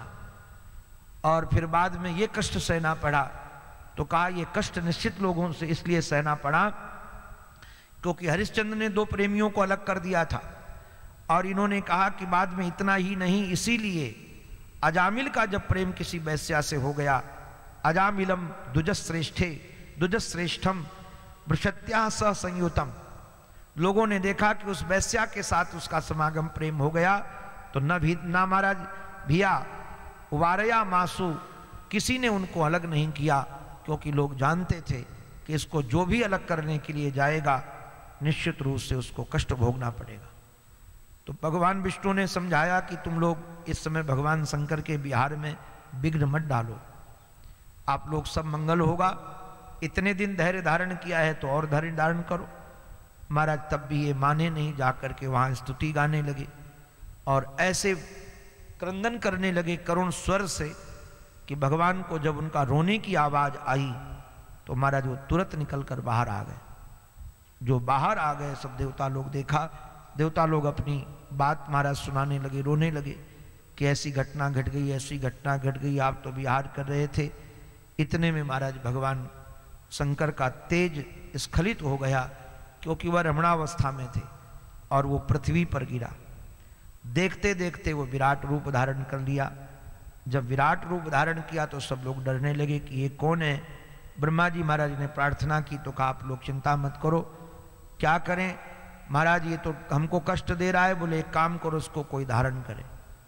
और फिर बाद में ये कष्ट सहना पड़ा। तो कहा ये कष्ट निश्चित लोगों से इसलिए सहना पड़ा क्योंकि हरिश्चंद्र ने दो प्रेमियों को अलग कर दिया था। और इन्होंने कहा कि बाद में इतना ही नहीं, इसीलिए अजामिल का जब प्रेम किसी वैश्या से हो गया, अजामिलम द्विजश्रेष्ठे द्विजश्रेष्ठम वृषत्या सह संयुतम, लोगों ने देखा कि उस वैश्या के साथ उसका समागम प्रेम हो गया, तो न भी ना महाराज भिया वारया मासु, किसी ने उनको अलग नहीं किया, क्योंकि लोग जानते थे कि इसको जो भी अलग करने के लिए जाएगा निश्चित रूप से उसको कष्ट भोगना पड़ेगा। तो भगवान विष्णु ने समझाया कि तुम लोग इस समय भगवान शंकर के विहार में विघ्न मत डालो, आप लोग सब मंगल होगा। इतने दिन धैर्य धारण किया है तो और धैर्य धारण करो। महाराज तब भी ये माने नहीं, जाकर के वहाँ स्तुति गाने लगे और ऐसे क्रंदन करने लगे करुण स्वर से कि भगवान को जब उनका रोने की आवाज आई तो महाराज वो तुरंत निकल कर बाहर आ गए। जो बाहर आ गए सब देवता लोग देखा, देवता लोग अपनी बात महाराज सुनाने लगे, रोने लगे कि ऐसी घटना घट गई, ऐसी घटना घट गई, आप तो विहार कर रहे थे। इतने में महाराज भगवान शंकर का तेज स्खलित हो गया, क्योंकि वह रमणावस्था में थे और वो पृथ्वी पर गिरा। देखते देखते वो विराट रूप धारण कर लिया। जब विराट रूप धारण किया तो सब लोग डरने लगे कि ये कौन है। ब्रह्मा जी महाराज ने प्रार्थना की तो कहा आप लोग चिंता मत करो, क्या करें महाराज, ये तो हमको कष्ट दे रहा है। बोले एक काम करो, उसको कोई धारण करे।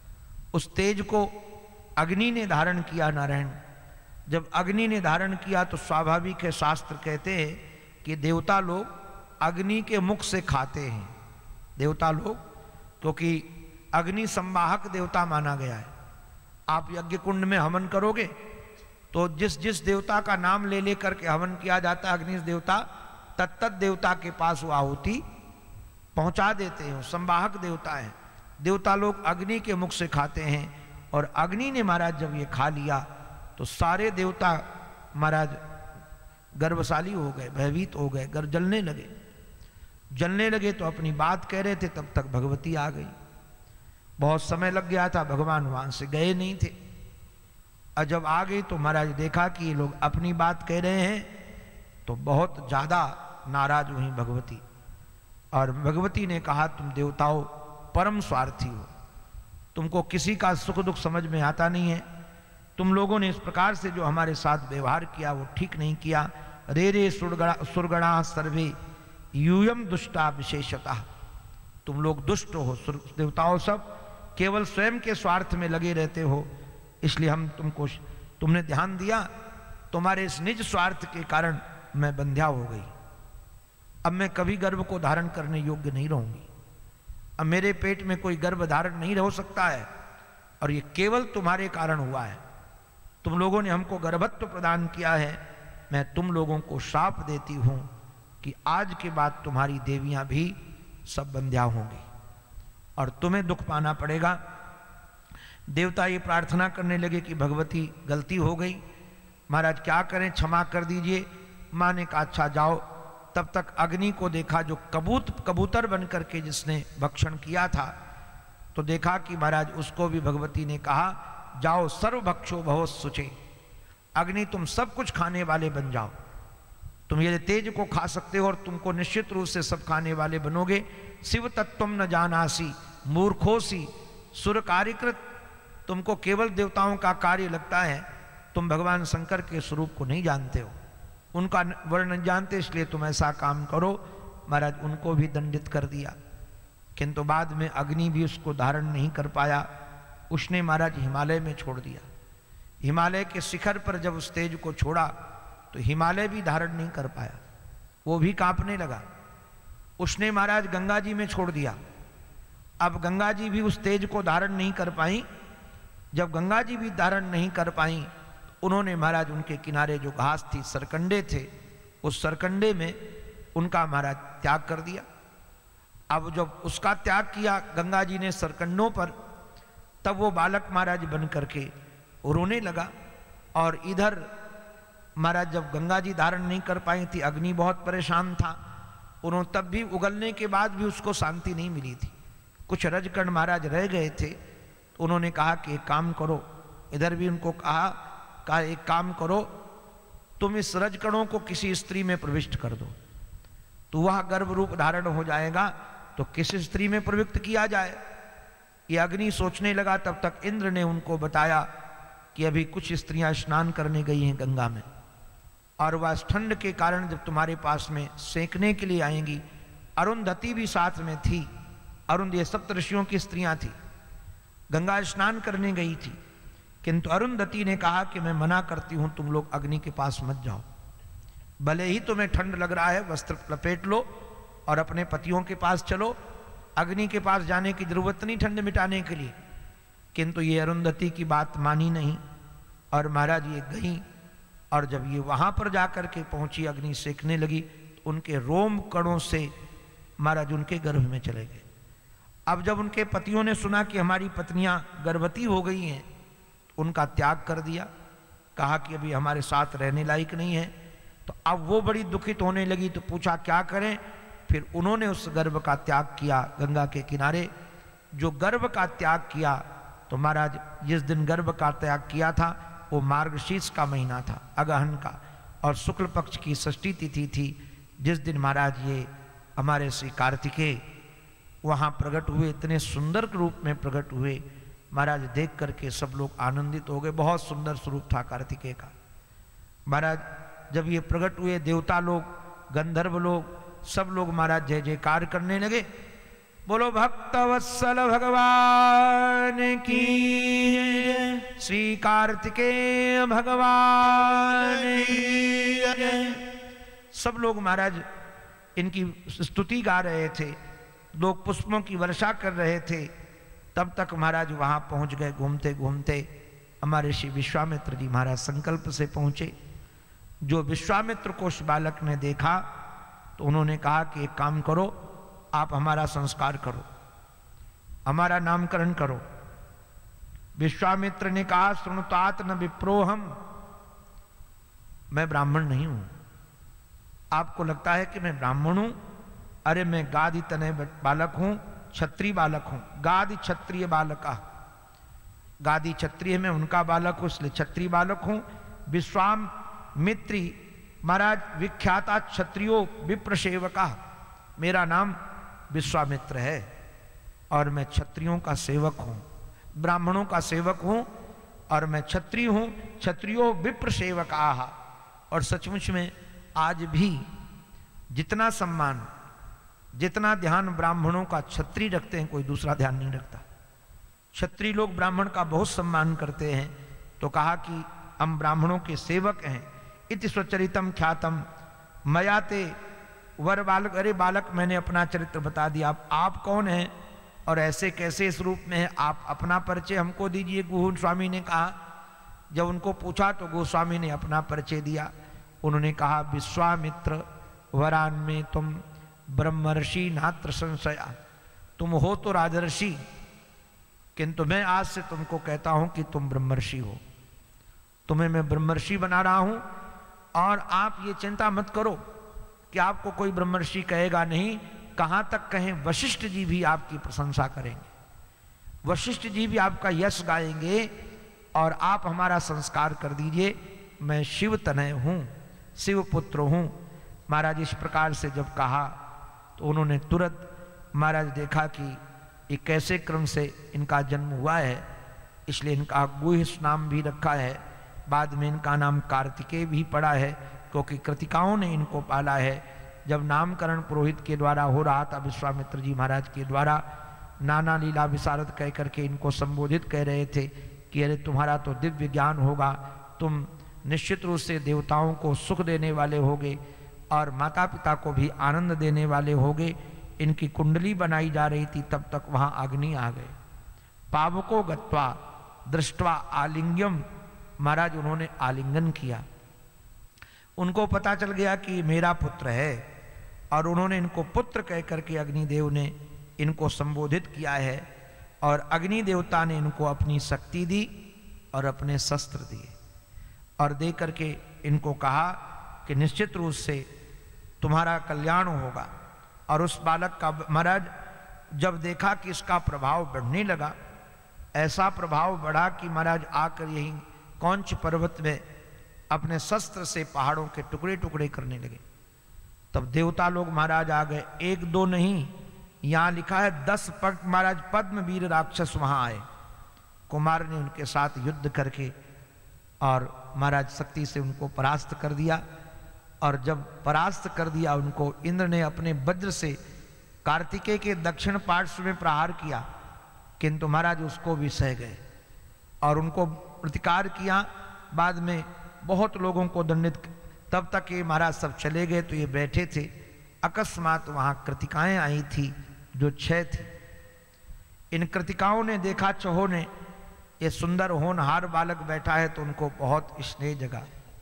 उस तेज को अग्नि ने धारण किया। नारायण जब अग्नि ने धारण किया तो स्वाभाविक है, शास्त्र कहते हैं कि देवता लोग अग्नि के मुख से खाते हैं। देवता लोग, क्योंकि अग्नि संवाहक देवता माना गया है। आप यज्ञ कुंड में हवन करोगे तो जिस जिस देवता का नाम ले लेकर के हवन किया जाता है, अग्नि देवता तत्त देवता के पास वो आहुति पहुंचा देते हैं। संवाहक देवता है। देवता लोग अग्नि के मुख से खाते हैं और अग्नि ने महाराज जब ये खा लिया तो सारे देवता महाराज गर्वशाली हो गए, भयभीत हो गए, गर जलने लगे। जलने लगे तो अपनी बात कह रहे थे, तब तक भगवती आ गई। बहुत समय लग गया था, भगवान वहां से गए नहीं थे। और जब आ गई तो महाराज देखा कि ये लोग अपनी बात कह रहे हैं, तो बहुत ज्यादा नाराज हुई भगवती। और भगवती ने कहा, तुम देवताओं परम स्वार्थी हो, तुमको किसी का सुख दुख समझ में आता नहीं है। तुम लोगों ने इस प्रकार से जो हमारे साथ व्यवहार किया वो ठीक नहीं किया। रे रे सुरगणा सुरगणा सर्वे यूयम दुष्टा विशेषतः, तुम लोग दुष्ट हो, देवताओं सब केवल स्वयं के स्वार्थ में लगे रहते हो, इसलिए हम तुमको, तुमने ध्यान दिया, तुम्हारे इस निज स्वार्थ के कारण मैं बंध्या हो गई। अब मैं कभी गर्भ को धारण करने योग्य नहीं रहूंगी। अब मेरे पेट में कोई गर्भ धारण नहीं हो सकता है, और ये केवल तुम्हारे कारण हुआ है। तुम लोगों ने हमको गर्भत्व प्रदान किया है। मैं तुम लोगों को श्राप देती हूं कि आज के बाद तुम्हारी देवियां भी सब बंध्या होंगी और तुम्हें दुख पाना पड़ेगा। देवता ये प्रार्थना करने लगे कि भगवती गलती हो गई, महाराज क्या करें, क्षमा कर दीजिए। माँ ने कहा अच्छा जाओ। तब तक अग्नि को देखा, जो कबूत कबूतर बन करके जिसने भक्षण किया था, तो देखा कि महाराज उसको भी भगवती ने कहा जाओ सर्वभक्षो भवो सुचे, अग्नि तुम सब कुछ खाने वाले बन जाओ। तुम ये तेज को खा सकते हो और तुमको निश्चित रूप से सब खाने वाले बनोगे। शिव तत्वम न जानासी मूर्खोसी सुर कार्यकृत, तुमको केवल देवताओं का कार्य लगता है, तुम भगवान शंकर के स्वरूप को नहीं जानते हो, उनका वर्ण नहीं जानते, इसलिए तुम ऐसा काम करो। महाराज उनको भी दंडित कर दिया, किंतु बाद में अग्नि भी उसको धारण नहीं कर पाया। उसने महाराज हिमालय में छोड़ दिया। हिमालय के शिखर पर जब उस तेज को छोड़ा तो हिमालय भी धारण नहीं कर पाया, वो भी कांपने लगा। उसने महाराज गंगा जी में छोड़ दिया। अब गंगा जी भी उस तेज को धारण नहीं कर पाई। जब गंगा जी भी धारण नहीं कर पाई, उन्होंने महाराज उनके किनारे जो घास थी, सरकंडे थे, उस सरकंडे में उनका महाराज त्याग कर दिया। अब जब उसका त्याग किया गंगा जी ने सरकंडों पर, तब वो बालक महाराज बन करके रोने लगा। और इधर महाराज जब गंगा जी धारण नहीं कर पाई थी, अग्नि बहुत परेशान था। उन्होंने तब भी उगलने के बाद भी उसको शांति नहीं मिली थी। कुछ रजकण महाराज रह गए थे। उन्होंने कहा कि एक काम करो, इधर भी उनको कहा कहा एक काम करो, तुम इस रजकणों को किसी स्त्री में प्रविष्ट कर दो, तो वह गर्भ रूप धारण हो जाएगा, तो किस स्त्री में प्रविष्ट किया जाए। ये अग्नि सोचने लगा। तब तक इंद्र ने उनको बताया कि अभी कुछ स्त्रियां स्नान करने गई हैं गंगा में, और वह ठंड के कारण जब तुम्हारे पास में सेंकने के लिए आएंगी। अरुंधति भी साथ में थी। अरुण ये सप्तऋषियों की स्त्रियां थी, गंगा स्नान करने गई थी, किंतु अरुंधति ने कहा कि मैं मना करती हूं, तुम लोग अग्नि के पास मत जाओ। भले ही तुम्हें ठंड लग रहा है, वस्त्र लपेट लो और अपने पतियों के पास चलो, अग्नि के पास जाने की जरूरत नहीं ठंड मिटाने के लिए। किंतु ये अरुंधति की बात मानी नहीं, और महाराज ये गई। और जब ये वहां पर जाकर के पहुंची, अग्नि सेकने लगी, तो उनके रोम कणों से महाराज उनके गर्भ में चले गए। अब जब उनके पतियों ने सुना कि हमारी पत्नियां गर्भवती हो गई हैं, तो उनका त्याग कर दिया। कहा कि अभी हमारे साथ रहने लायक नहीं है। तो अब वो बड़ी दुखित होने लगी, तो पूछा क्या करें। फिर उन्होंने उस गर्भ का त्याग किया गंगा के किनारे। जो गर्भ का त्याग किया, तो महाराज जिस दिन गर्भ का त्याग किया था वो मार्गशीर्ष का महीना था, अगहन का, और शुक्ल पक्ष की षष्ठी तिथि थी, जिस दिन महाराज ये हमारे श्री कार्तिकेय वहाँ प्रकट हुए। इतने सुंदर रूप में प्रकट हुए, महाराज देख करके सब लोग आनंदित हो गए। बहुत सुंदर स्वरूप था कार्तिकेय का। महाराज जब ये प्रकट हुए, देवता लोग, गंधर्व लोग, सब लोग महाराज जय जयकार करने लगे। बोलो भक्तवत्सल भगवान की, श्री कार्तिकेय भगवान की। सब लोग महाराज इनकी स्तुति गा रहे थे, लोग पुष्पों की वर्षा कर रहे थे। तब तक महाराज वहां पहुंच गए। घूमते घूमते हमारे श्री विश्वामित्र जी महाराज संकल्प से पहुंचे। जो विश्वामित्र को उस बालक ने देखा, तो उन्होंने कहा कि एक काम करो, आप हमारा संस्कार करो, हमारा नामकरण करो। विश्वामित्र ने कहा, श्रृणुतात न विप्रोहम मैं ब्राह्मण नहीं हूं। आपको लगता है कि मैं ब्राह्मण हूं? अरे मैं गादि तनय बालक हूं, क्षत्रिय बालक हूं। गादि क्षत्रिय बालका, गादि क्षत्रिय में उनका बालक हूं, इसलिए क्षत्रिय बालक हूं। विश्वामित्री महाराज विख्याता क्षत्रियो विप्र सेवका, मेरा नाम विश्वामित्र है और मैं क्षत्रियों का सेवक हूं, ब्राह्मणों का सेवक हूं और मैं क्षत्रिय हूं। क्षत्रियो विप्र सेवका। और सचमुच में आज भी जितना सम्मान, जितना ध्यान ब्राह्मणों का क्षत्रिय रखते हैं, कोई दूसरा ध्यान नहीं रखता। क्षत्रिय लोग ब्राह्मण का बहुत सम्मान करते हैं। तो कहा कि हम ब्राह्मणों के सेवक हैं। इति स्वचरितम ख्यातम मयाते वर बालक। अरे बालक, मैंने अपना चरित्र बता दिया। आप, आप कौन हैं और ऐसे कैसे इस रूप में है? आप अपना परिचय हमको दीजिए, गुहू स्वामी ने कहा। जब उनको पूछा तो गोस्वामी ने अपना परिचय दिया। उन्होंने कहा, विश्वामित्र वरान में तुम ब्रह्मर्षि नात्र संशया। तुम हो तो राजर्षि, किंतु मैं आज से तुमको कहता हूं कि तुम ब्रह्मर्षि हो। तुम्हें मैं ब्रह्मर्षि बना रहा हूं और आप ये चिंता मत करो कि आपको कोई ब्रह्मर्षि कहेगा नहीं। कहां तक कहें, वशिष्ठ जी भी आपकी प्रशंसा करेंगे, वशिष्ठ जी भी आपका यश गाएंगे और आप हमारा संस्कार कर दीजिए। मैं शिव तनय हूं, शिव पुत्र हूं। महाराज इस प्रकार से जब कहा तो उन्होंने तुरंत महाराज देखा कि ये कैसे क्रम से इनका जन्म हुआ है, इसलिए इनका गुह्य नाम भी रखा है। बाद में इनका नाम कार्तिकेय भी पड़ा है, क्योंकि कृतिकाओं ने इनको पाला है। जब नामकरण पुरोहित के द्वारा हो रहा था, विश्वामित्र जी महाराज के द्वारा नाना लीला विशारद कह करके इनको संबोधित कह रहे थे कि अरे तुम्हारा तो दिव्य ज्ञान होगा, तुम निश्चित रूप से देवताओं को सुख देने वाले होगे और माता पिता को भी आनंद देने वाले होगे। इनकी कुंडली बनाई जा रही थी, तब तक वहां अग्नि आ गए। पावको गत्वा दृष्टवा आलिंग्यम, महाराज उन्होंने आलिंगन किया। उनको पता चल गया कि मेरा पुत्र है और उन्होंने इनको पुत्र कह करके अग्निदेव ने इनको संबोधित किया है। और अग्नि देवता ने इनको अपनी शक्ति दी और अपने शस्त्र दिए और दे करके इनको कहा कि निश्चित रूप से तुम्हारा कल्याण होगा। और उस बालक का महाराज जब देखा कि इसका प्रभाव बढ़ने लगा, ऐसा प्रभाव बढ़ा कि महाराज आकर यही कौंच पर्वत में अपने शस्त्र से पहाड़ों के टुकड़े टुकड़े करने लगे। तब देवता लोग महाराज आ गए, एक दो नहीं, यहां लिखा है दस पग महाराज पद्मवीर राक्षस वहां आए। कुमार ने उनके साथ युद्ध करके और महाराज शक्ति से उनको परास्त कर दिया। और जब परास्त कर दिया उनको, इंद्र ने अपने वज्र से कार्तिकेय के दक्षिण पार्श्व में प्रहार किया, किंतु महाराज उसको भी सह गए और उनको प्रतिकार किया। बाद में बहुत लोगों को दंडित, तब तक ये महाराज सब चले गए तो ये बैठे थे। अकस्मात वहां कृतिकाएं आई थी जो छह थी। इन कृतिकाओं ने देखा चहो ने ये सुंदर होनहार बालक बैठा है तो उनको बहुत स्नेह जगा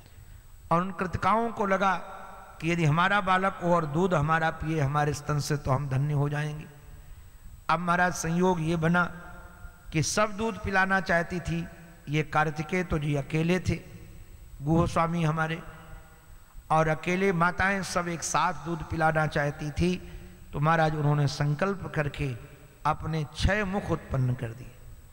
और उन कृतिकाओं को लगा कि यदि हमारा बालक हो और दूध हमारा पिए हमारे स्तन से तो हम धन्य हो जाएंगे। अब महाराज संयोग ये बना कि सब दूध पिलाना चाहती थी, ये कार्तिकेय तो जी अकेले थे, गुह स्वामी हमारे, और अकेले माताएं सब एक साथ दूध पिलाना चाहती थी। तो महाराज उन्होंने संकल्प करके अपने छह मुख उत्पन्न कर दिए।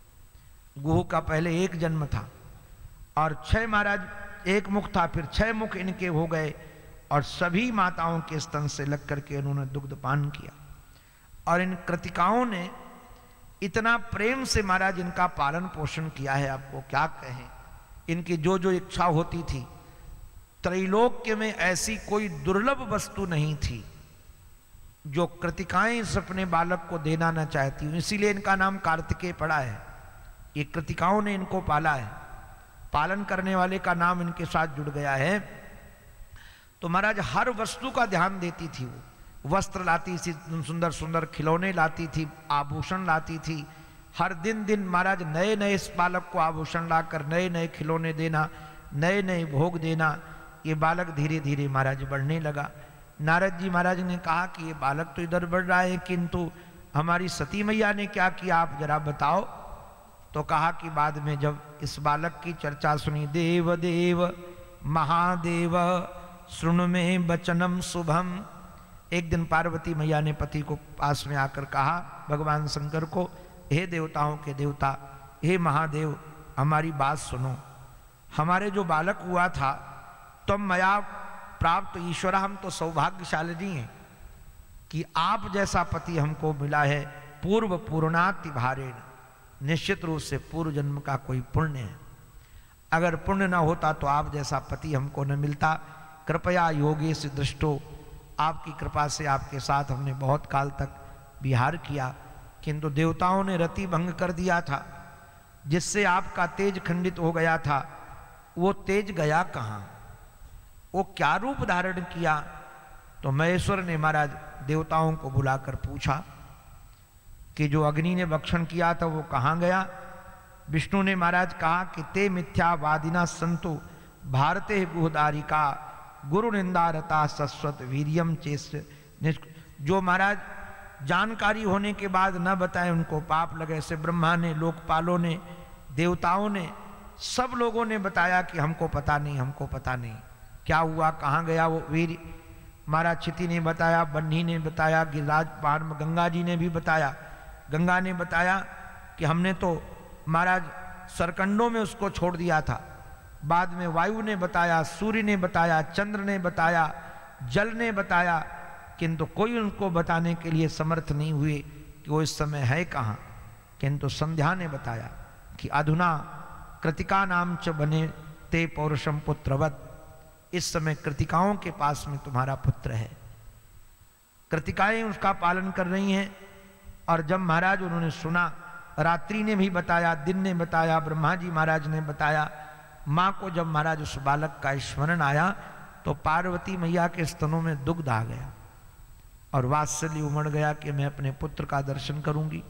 गुह का पहले एक जन्म था और छह महाराज एक मुख था, फिर छह मुख इनके हो गए और सभी माताओं के स्तन से लग करके उन्होंने दुग्धपान किया। और इन कृतिकाओं ने इतना प्रेम से महाराज इनका पालन पोषण किया है, आपको क्या कहें। इनकी जो जो इच्छा होती थी, त्रैलोक्य में ऐसी कोई दुर्लभ वस्तु नहीं थी जो कृतिकाएं इस अपने बालक को देना न चाहती। इसीलिए इनका नाम कार्तिकेय पड़ा है। ये कृतिकाओं ने इनको पाला है, पालन करने वाले का नाम इनके साथ जुड़ गया है। तो महाराज हर वस्तु का ध्यान देती थी। वो वस्त्र लाती थी, सुंदर सुंदर खिलौने लाती थी, आभूषण लाती थी। हर दिन दिन महाराज नए नए इस बालक को आभूषण लाकर नए नए खिलौने देना, नए नए भोग देना। ये बालक धीरे धीरे महाराज बढ़ने लगा। नारद जी महाराज ने कहा कि ये बालक तो इधर बढ़ रहा है, किंतु हमारी सती मैया ने क्या किया, आप जरा बताओ। तो कहा कि बाद में जब इस बालक की चर्चा सुनी, देव देव महादेव शृणु में वचनम शुभम। एक दिन पार्वती मैया ने पति को पास में आकर कहा भगवान शंकर को, हे देवताओं के देवता, हे महादेव, हमारी बात सुनो। हमारे जो बालक हुआ था तुम मया प्राप्त ईश्वर, हम तो सौभाग्यशालिनी हैं कि आप जैसा पति हमको मिला है। पूर्व पूर्णाति भारेण, निश्चित रूप से पूर्व जन्म का कोई पुण्य है। अगर पुण्य न होता तो आप जैसा पति हमको न मिलता। कृपया योगेश दृष्टो, आपकी कृपा से आपके साथ हमने बहुत काल तक विहार किया, किंतु देवताओं ने रति भंग कर दिया था, जिससे आपका तेज खंडित हो गया था। वो तेज गया कहाँ? वो क्या रूप धारण किया? तो महेश्वर ने महाराज देवताओं को बुलाकर पूछा कि जो अग्नि ने भक्षण किया था वो कहाँ गया? विष्णु ने महाराज कहा कि ते मिथ्यावादिना संतु भारते गुहदारिका गुरु निंदारता सस्वत वीरियम चेस। जो महाराज जानकारी होने के बाद न बताए उनको पाप लगे। ऐसे ब्रह्मा ने, लोकपालों ने, देवताओं ने, सब लोगों ने बताया कि हमको पता नहीं, हमको पता नहीं क्या हुआ, कहाँ गया वो वीर। महाराज क्षिति ने बताया, बन्ही ने बताया, गिरिराज पार गंगा जी ने भी बताया। गंगा ने बताया कि हमने तो महाराज सरकंडों में उसको छोड़ दिया था। बाद में वायु ने बताया, सूर्य ने बताया, चंद्र ने बताया, जल ने बताया, किंतु कोई उनको बताने के लिए समर्थ नहीं हुए कि वो इस समय है कहाँ। किंतु संध्या ने बताया कि अधुना कृतिका नाम च बने ते पौरुषम पुत्रवत। इस समय कृतिकाओं के पास में तुम्हारा पुत्र है। कृतिकाएं उसका पालन कर रही हैं। और जब महाराज उन्होंने सुना, रात्रि ने भी बताया, दिन ने बताया, ब्रह्मा जी महाराज ने बताया। माँ को जब महाराज उस बालक का स्मरण आया तो पार्वती मैया के स्तनों में दुग्ध आ गया और वात्सल्य उमड़ गया कि मैं अपने पुत्र का दर्शन करूंगी।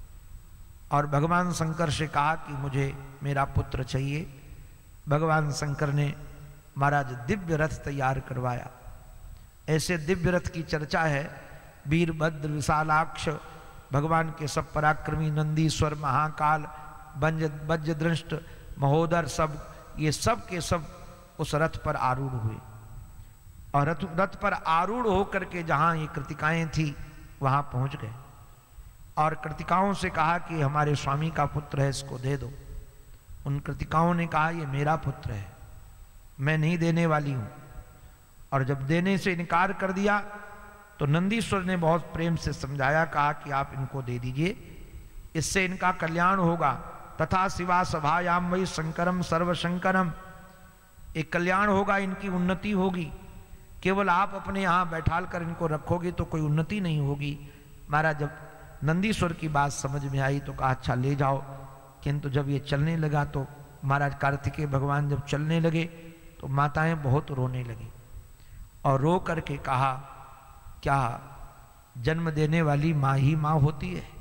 और भगवान शंकर से कहा कि मुझे मेरा पुत्र चाहिए। भगवान शंकर ने महाराज दिव्य रथ तैयार करवाया। ऐसे दिव्य रथ की चर्चा है। वीरभद्र, विशालाक्ष, भगवान के सब पराक्रमी, नंदीश्वर, महाकाल, वज्र वज्रदृष्ट, महोदर, सब ये सब के सब उस रथ पर आरूढ़ हुए। और रथ रथ पर आरूढ़ होकर के जहां ये कृतिकाएं थी वहां पहुंच गए और कृतिकाओं से कहा कि हमारे स्वामी का पुत्र है, इसको दे दो। उन कृतिकाओं ने कहा ये मेरा पुत्र है, मैं नहीं देने वाली हूं। और जब देने से इनकार कर दिया तो नंदीश्वर ने बहुत प्रेम से समझाया, कहा कि आप इनको दे दीजिए, इससे इनका कल्याण होगा। तथा शिवा सभायाम वही शंकरम सर्वशंकरम, एक कल्याण होगा, इनकी उन्नति होगी। केवल आप अपने यहाँ बैठाल कर इनको रखोगे तो कोई उन्नति नहीं होगी। महाराज जब नंदीश्वर की बात समझ में आई तो कहा अच्छा ले जाओ। किंतु जब ये चलने लगा तो महाराज कार्तिकेय भगवान जब चलने लगे तो माताएं बहुत रोने लगी और रो करके कहा, क्या जन्म देने वाली माँ ही माँ होती है?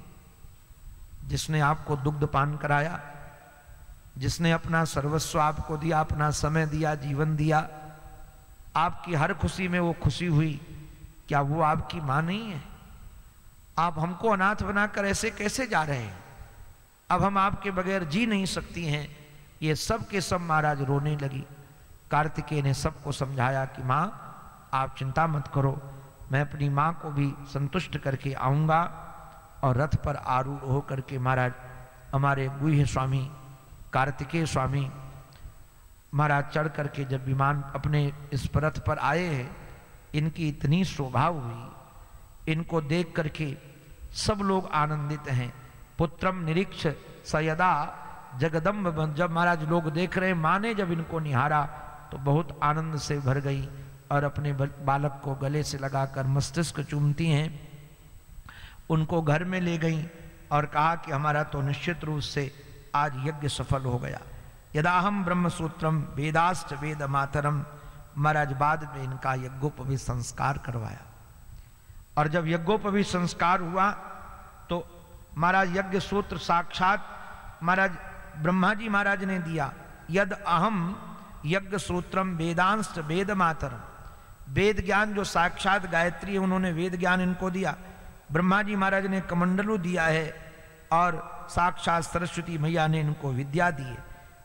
जिसने आपको दुग्ध पान कराया, जिसने अपना सर्वस्व आपको दिया, अपना समय दिया, जीवन दिया, आपकी हर खुशी में वो खुशी हुई, क्या वो आपकी माँ नहीं है? आप हमको अनाथ बनाकर ऐसे कैसे जा रहे हैं? अब हम आपके बगैर जी नहीं सकती हैं। ये सब के सब महाराज रोने लगी। कार्तिकेय ने सबको समझाया कि माँ आप चिंता मत करो, मैं अपनी माँ को भी संतुष्ट करके आऊँगा। और रथ पर आरूढ़ होकर के महाराज हमारे गुह्य स्वामी कार्तिकेय स्वामी महाराज चढ़ करके जब विमान अपने इस रथ पर आए हैं, इनकी इतनी शोभा हुई, इनको देख करके सब लोग आनंदित हैं। पुत्रम निरीक्ष सयदा जगदम्ब, जब महाराज लोग देख रहे हैं, माँ ने जब इनको निहारा तो बहुत आनंद से भर गई और अपने बालक को गले से लगाकर मस्तिष्क चूमती हैं। उनको घर में ले गई और कहा कि हमारा तो निश्चित रूप से आज यज्ञ सफल हो गया। यदाहम ब्रह्मसूत्रम वेदाश्च वेद मातरम, महाराज बाद में इनका यज्ञोपवी संस्कार करवाया। और जब यज्ञोपवी संस्कार हुआ तो महाराज यज्ञ सूत्र साक्षात महाराज ब्रह्मा जी महाराज ने दिया। यद अहम यज्ञ सूत्रम वेदांश वेद मातरम, वेद ज्ञान जो साक्षात गायत्री है उन्होंने वेद ज्ञान इनको दिया। ब्रह्मा जी महाराज ने कमंडलू दिया है और साक्षात सरस्वती मैया ने इनको विद्या दी है।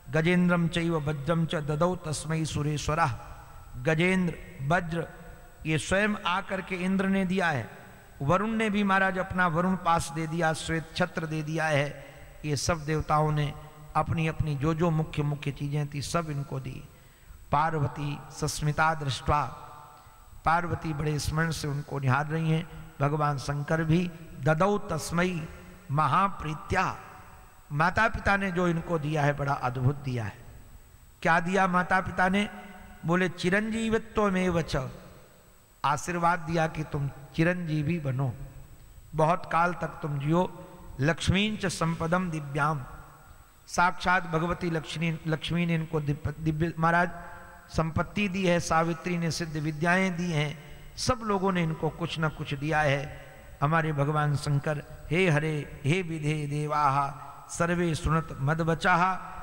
गजेंद्रम चैव वज्रम च ददौ तस्मै सुरेश्वरा। गजेंद्र वज्र ये स्वयं आकर के इंद्र ने दिया है, वरुण ने भी महाराज अपना वरुण पास दे दिया, श्वेत छत्र दे दिया है। ये सब देवताओं ने अपनी अपनी जो जो मुख्य मुख्य चीजें थी सब इनको दी। पार्वती सस्मिता दृष्टवा, पार्वती बड़े स्मरण से उनको निहार रही हैं। भगवान शंकर भी ददौ तस्मई महाप्रीत्या, माता पिता ने जो इनको दिया है बड़ा अद्भुत दिया है। क्या दिया माता पिता ने? बोले चिरंजीवित्व में वच, आशीर्वाद दिया कि तुम चिरंजीवी बनो, बहुत काल तक तुम जियो। लक्ष्मींच संपदम दिव्याम, साक्षात भगवती लक्ष्मी लक्ष्मी ने इनको दिव्य महाराज संपत्ति दी है, सावित्री ने सिद्ध विद्याएं दी हैं, सब लोगों ने इनको कुछ न कुछ दिया है। हमारे भगवान शंकर हे हरे हे विधे देवाः सर्वे सुनत मदवचाः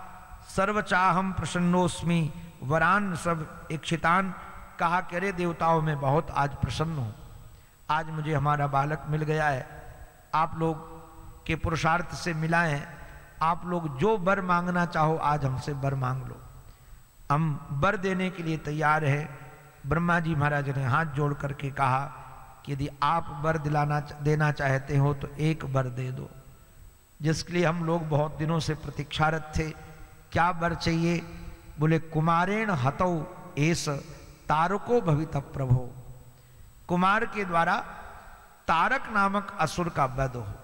सर्वचाहम प्रसन्नोस्मि वरान सब इक्षितान। कहा कि अरे देवताओं में बहुत आज प्रसन्न हूँ, आज मुझे हमारा बालक मिल गया है, आप लोग के पुरुषार्थ से मिला है, आप लोग जो वर मांगना चाहो आज हमसे वर मांग लो, हम वर देने के लिए तैयार हैं। ब्रह्मा जी महाराज ने हाथ जोड़ करके कहा कि यदि आप वर दिलाना देना चाहते हो तो एक वर दे दो, जिसके लिए हम लोग बहुत दिनों से प्रतीक्षारत थे। क्या वर चाहिए? बोले कुमारेण हतौ एस तारको भवित प्रभो, कुमार के द्वारा तारक नामक असुर का वध हो,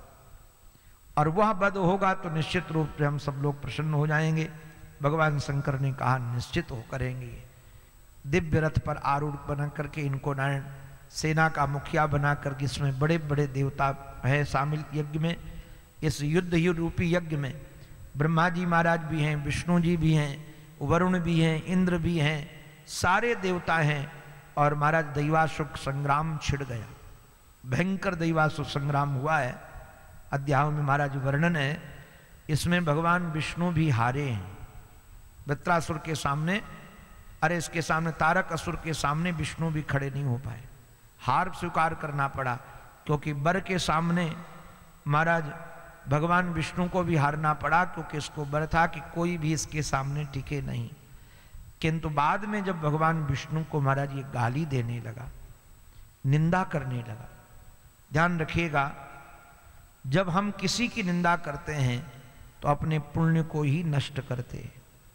और वह वध होगा तो निश्चित रूप से हम सब लोग प्रसन्न हो जाएंगे। भगवान शंकर ने कहा निश्चित हो करेंगे। दिव्य रथ पर आरूढ़ बना करके इनको नारायण सेना का मुखिया बना करके, इसमें बड़े बड़े देवता है शामिल यज्ञ में। इस युद्ध ही रूपी यज्ञ में ब्रह्मा जी महाराज भी हैं, विष्णु जी भी हैं, वरुण भी हैं, इंद्र भी हैं, सारे देवता हैं। और महाराज दैवासुर संग्राम छिड़ गया, भयंकर दैवासुर संग्राम हुआ है। अध्यायों में महाराज वर्णन है, इसमें भगवान विष्णु भी हारे हैं वृत्रासुर के सामने। अरे इसके सामने तारक असुर के सामने विष्णु भी खड़े नहीं हो पाए, हार स्वीकार करना पड़ा, क्योंकि वर के सामने महाराज भगवान विष्णु को भी हारना पड़ा, क्योंकि इसको वर था कि कोई भी इसके सामने टिके नहीं। किंतु बाद में जब भगवान विष्णु को महाराज ये गाली देने लगा, निंदा करने लगा, ध्यान रखिएगा जब हम किसी की निंदा करते हैं तो अपने पुण्य को ही नष्ट करते हैं।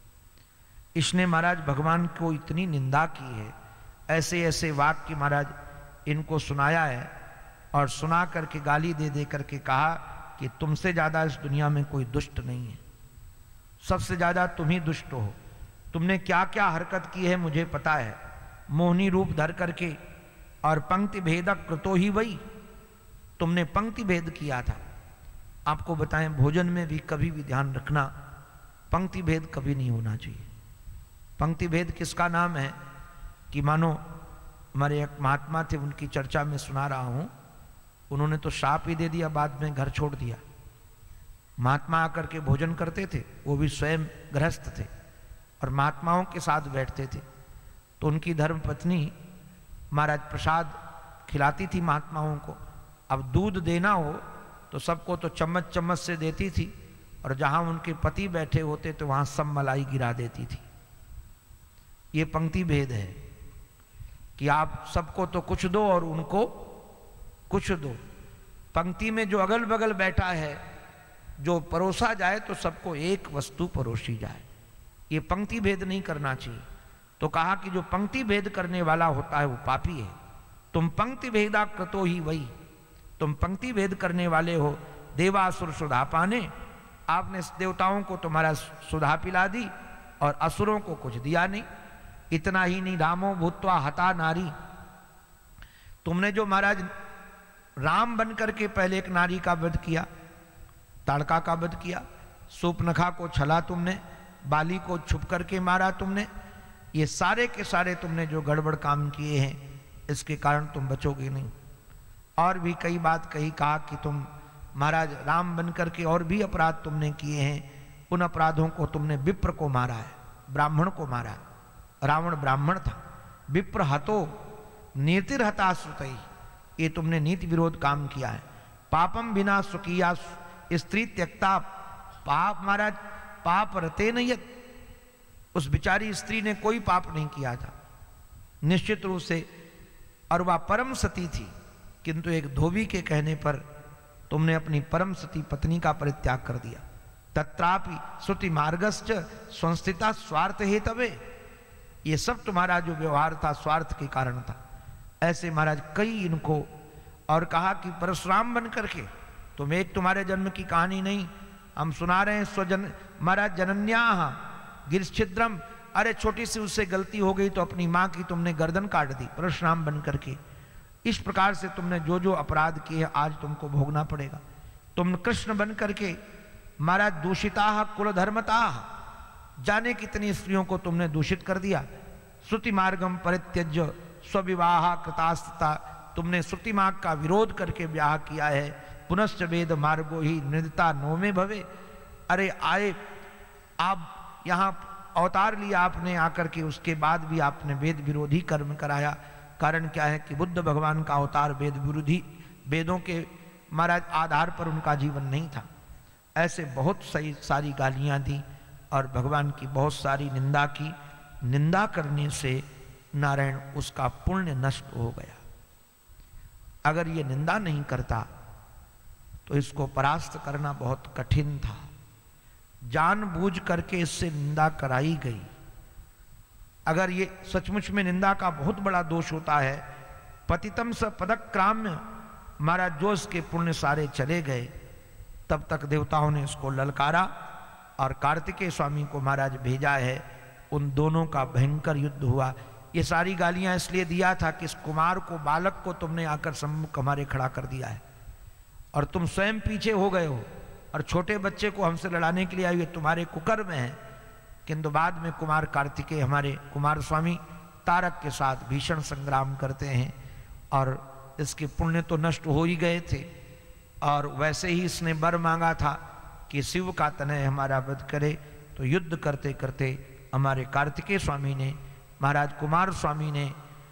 इसने महाराज भगवान को इतनी निंदा की है, ऐसे ऐसे वाक्य महाराज इनको सुनाया है, और सुना करके गाली दे दे करके कहा कि तुमसे ज़्यादा इस दुनिया में कोई दुष्ट नहीं है, सबसे ज़्यादा तुम ही दुष्ट हो। तुमने क्या क्या हरकत की है मुझे पता है, मोहिनी रूप धर करके, और पंक्ति भेदक कृतो ही वही, तुमने पंक्ति भेद किया था। आपको बताएं भोजन में भी कभी भी ध्यान रखना, पंक्ति भेद कभी नहीं होना चाहिए। पंक्ति भेद किसका नाम है कि मानो हमारे एक महात्मा थे, उनकी चर्चा में सुना रहा हूं, उन्होंने तो शाप ही दे दिया, बाद में घर छोड़ दिया। महात्मा आकर के भोजन करते थे, वो भी स्वयं गृहस्थ थे और महात्माओं के साथ बैठते थे, तो उनकी धर्म पत्नी महाराज प्रसाद खिलाती थी महात्माओं को। अब दूध देना हो तो सबको तो चम्मच चम्मच से देती थी, और जहां उनके पति बैठे होते तो वहां सब मलाई गिरा देती थी। ये पंक्ति भेद है कि आप सबको तो कुछ दो और उनको कुछ दो। पंक्ति में जो अगल बगल बैठा है, जो परोसा जाए तो सबको एक वस्तु परोसी जाए, ये पंक्ति भेद नहीं करना चाहिए। तो कहा कि जो पंक्ति भेद करने वाला होता है वो पापी है। तुम पंक्ति भेदा कृतो ही वही, तुम पंक्ति भेद करने वाले हो। देवासुर सुधा पाने, आपने देवताओं को तुम्हारा सुधा पिला दी और असुरों को कुछ दिया नहीं। इतना ही नहीं, रामो भूत्वा हता नारी, तुमने जो महाराज राम बन करके पहले एक नारी का वध किया, ताड़का का वध किया, सूपनखा को छला तुमने, बाली को छुप करके मारा तुमने, ये सारे के सारे तुमने जो गड़बड़ काम किए हैं, इसके कारण तुम बचोगे नहीं। और भी कई बात कही, कहा कि तुम महाराज राम बन करके और भी अपराध तुमने किए हैं, उन अपराधों को तुमने विप्र को मारा है, ब्राह्मण को मारा है। रावण ब्राह्मण था, विप्र हतो नीतिर्हता श्रुतई, ये तुमने नीति विरोध काम किया है। पापम बिना सुकिया स्त्री त्यक्ता, पाप महाराज पाप रते नहीं, उस बिचारी स्त्री ने कोई पाप नहीं किया था निश्चित रूप से, और वह परम सती थी, किंतु एक धोबी के कहने पर तुमने अपनी परम सती पत्नी का परित्याग कर दिया। तत्रापि श्रुति मार्गश्च संस्थिता स्वार्थ हेतवे, ये सब तुम्हारा जो व्यवहार था स्वार्थ के कारण था। ऐसे महाराज कई इनको, और कहा कि परशुराम बन करके तुम, एक तुम्हारे जन्म की कहानी नहीं हम सुना रहे हैं, स्वजन महाराज जनन्या गिरछिद्रम, अरे छोटी सी उससे गलती हो गई तो अपनी माँ की तुमने गर्दन काट दी परशुराम बन करके। इस प्रकार से तुमने जो जो अपराध किए आज तुमको भोगना पड़ेगा। तुम कृष्ण बन करके महाराज दूषिता कुल धर्मता, जाने कितनी स्त्रियों को तुमने दूषित कर दिया। श्रुति मार्गम परित्यज्य स्वविवाह कृतास्ता, तुमने श्रुति मार्ग का विरोध करके ब्याह किया है। पुनश्च वेद मार्गो ही निंदिता नो में भवे, अरे आए आप यहाँ अवतार लिया आपने आकर के, उसके बाद भी आपने वेद विरोधी कर्म कराया। कारण क्या है कि बुद्ध भगवान का अवतार वेद विरोधी, वेदों के महाराज आधार पर उनका जीवन नहीं था। ऐसे बहुत सही सारी गालियाँ दी और भगवान की बहुत सारी निंदा की। निंदा करने से नारायण उसका पुण्य नष्ट हो गया। अगर ये निंदा नहीं करता तो इसको परास्त करना बहुत कठिन था। जानबूझ करके इससे निंदा कराई गई। अगर ये सचमुच में निंदा का बहुत बड़ा दोष होता है, पतितम स पदक्राम्य, महाराज जो इसके पुण्य सारे चले गए, तब तक देवताओं ने इसको ललकारा और कार्तिकेय स्वामी को महाराज भेजा है। उन दोनों का भयंकर युद्ध हुआ। ये सारी गालियां इसलिए दिया था कि इस कुमार को, बालक को तुमने आकर सम्मुख हमारे खड़ा कर दिया है और तुम स्वयं पीछे हो गए हो और छोटे बच्चे को हमसे लड़ाने के लिए आए, तुम्हारे कुकर्म है। किंतु बाद में कुमार कार्तिकेय हमारे कुमार स्वामी तारक के साथ भीषण संग्राम करते हैं और इसके पुण्य तो नष्ट हो ही गए थे। और वैसे ही इसने वर मांगा था कि शिव का तनय हमारा वध करे। तो युद्ध करते करते हमारे कार्तिकेय स्वामी ने, महाराज कुमार स्वामी ने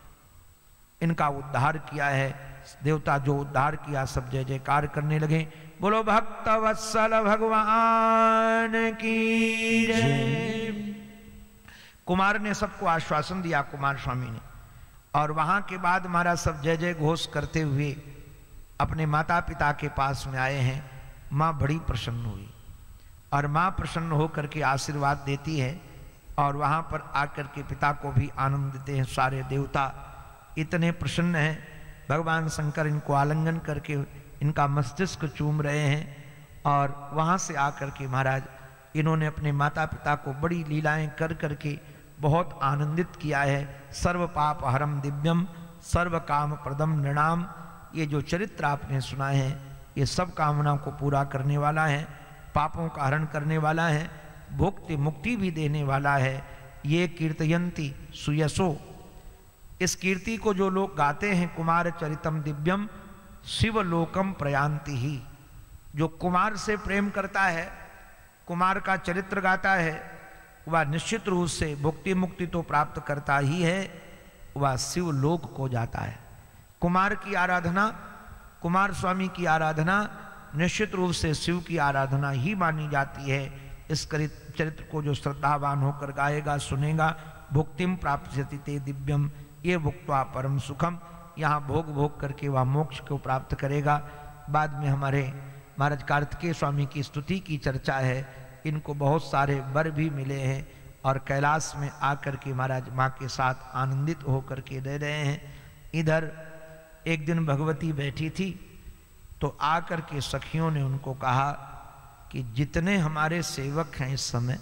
इनका उद्धार किया है। देवता जो उद्धार किया सब जय जयकार करने लगे। बोलो भक्त वत्सल भगवान की जय। कुमार ने सबको आश्वासन दिया, कुमार स्वामी ने, और वहां के बाद महाराज सब जय जय घोष करते हुए अपने माता पिता के पास में आए हैं। माँ बड़ी प्रसन्न हुई और माँ प्रसन्न होकर के आशीर्वाद देती है और वहां पर आकर के पिता को भी आनंद देते हैं। सारे देवता इतने प्रसन्न हैं, भगवान शंकर इनको आलिंगन करके इनका मस्तिष्क चूम रहे हैं। और वहाँ से आकर के महाराज इन्होंने अपने माता पिता को बड़ी लीलाएं कर करके बहुत आनंदित किया है। सर्व पाप हरम दिव्यम सर्व काम प्रदम नृणाम, ये जो चरित्र आपने सुना है ये सब कामनाओं को पूरा करने वाला है, पापों का हरण करने वाला है, भुक्ति मुक्ति भी देने वाला है। ये कीर्तयंती सुयसो, इस कीर्ति को जो लोग गाते हैं, कुमार चरितम दिव्यम शिवलोकम प्रयांति ही, जो कुमार से प्रेम करता है, कुमार का चरित्र गाता है, वह निश्चित रूप से भुक्ति मुक्ति तो प्राप्त करता ही है, वह शिवलोक को जाता है। कुमार की आराधना, कुमार स्वामी की आराधना निश्चित रूप से शिव की आराधना ही मानी जाती है। इस चरित्र को जो श्रद्धावान होकर गाएगा, सुनेगा, भुक्तिम प्राप्स्यति ते दिव्यम, ये भुक्त्वा परम सुखम, यहाँ भोग भोग करके वह मोक्ष को प्राप्त करेगा। बाद में हमारे महाराज कार्तिकेय स्वामी की स्तुति की चर्चा है। इनको बहुत सारे वर भी मिले हैं और कैलाश में आकर के महाराज माँ के साथ आनंदित होकर के रह रहे हैं। इधर एक दिन भगवती बैठी थी तो आकर के सखियों ने उनको कहा कि जितने हमारे सेवक हैं इस समय,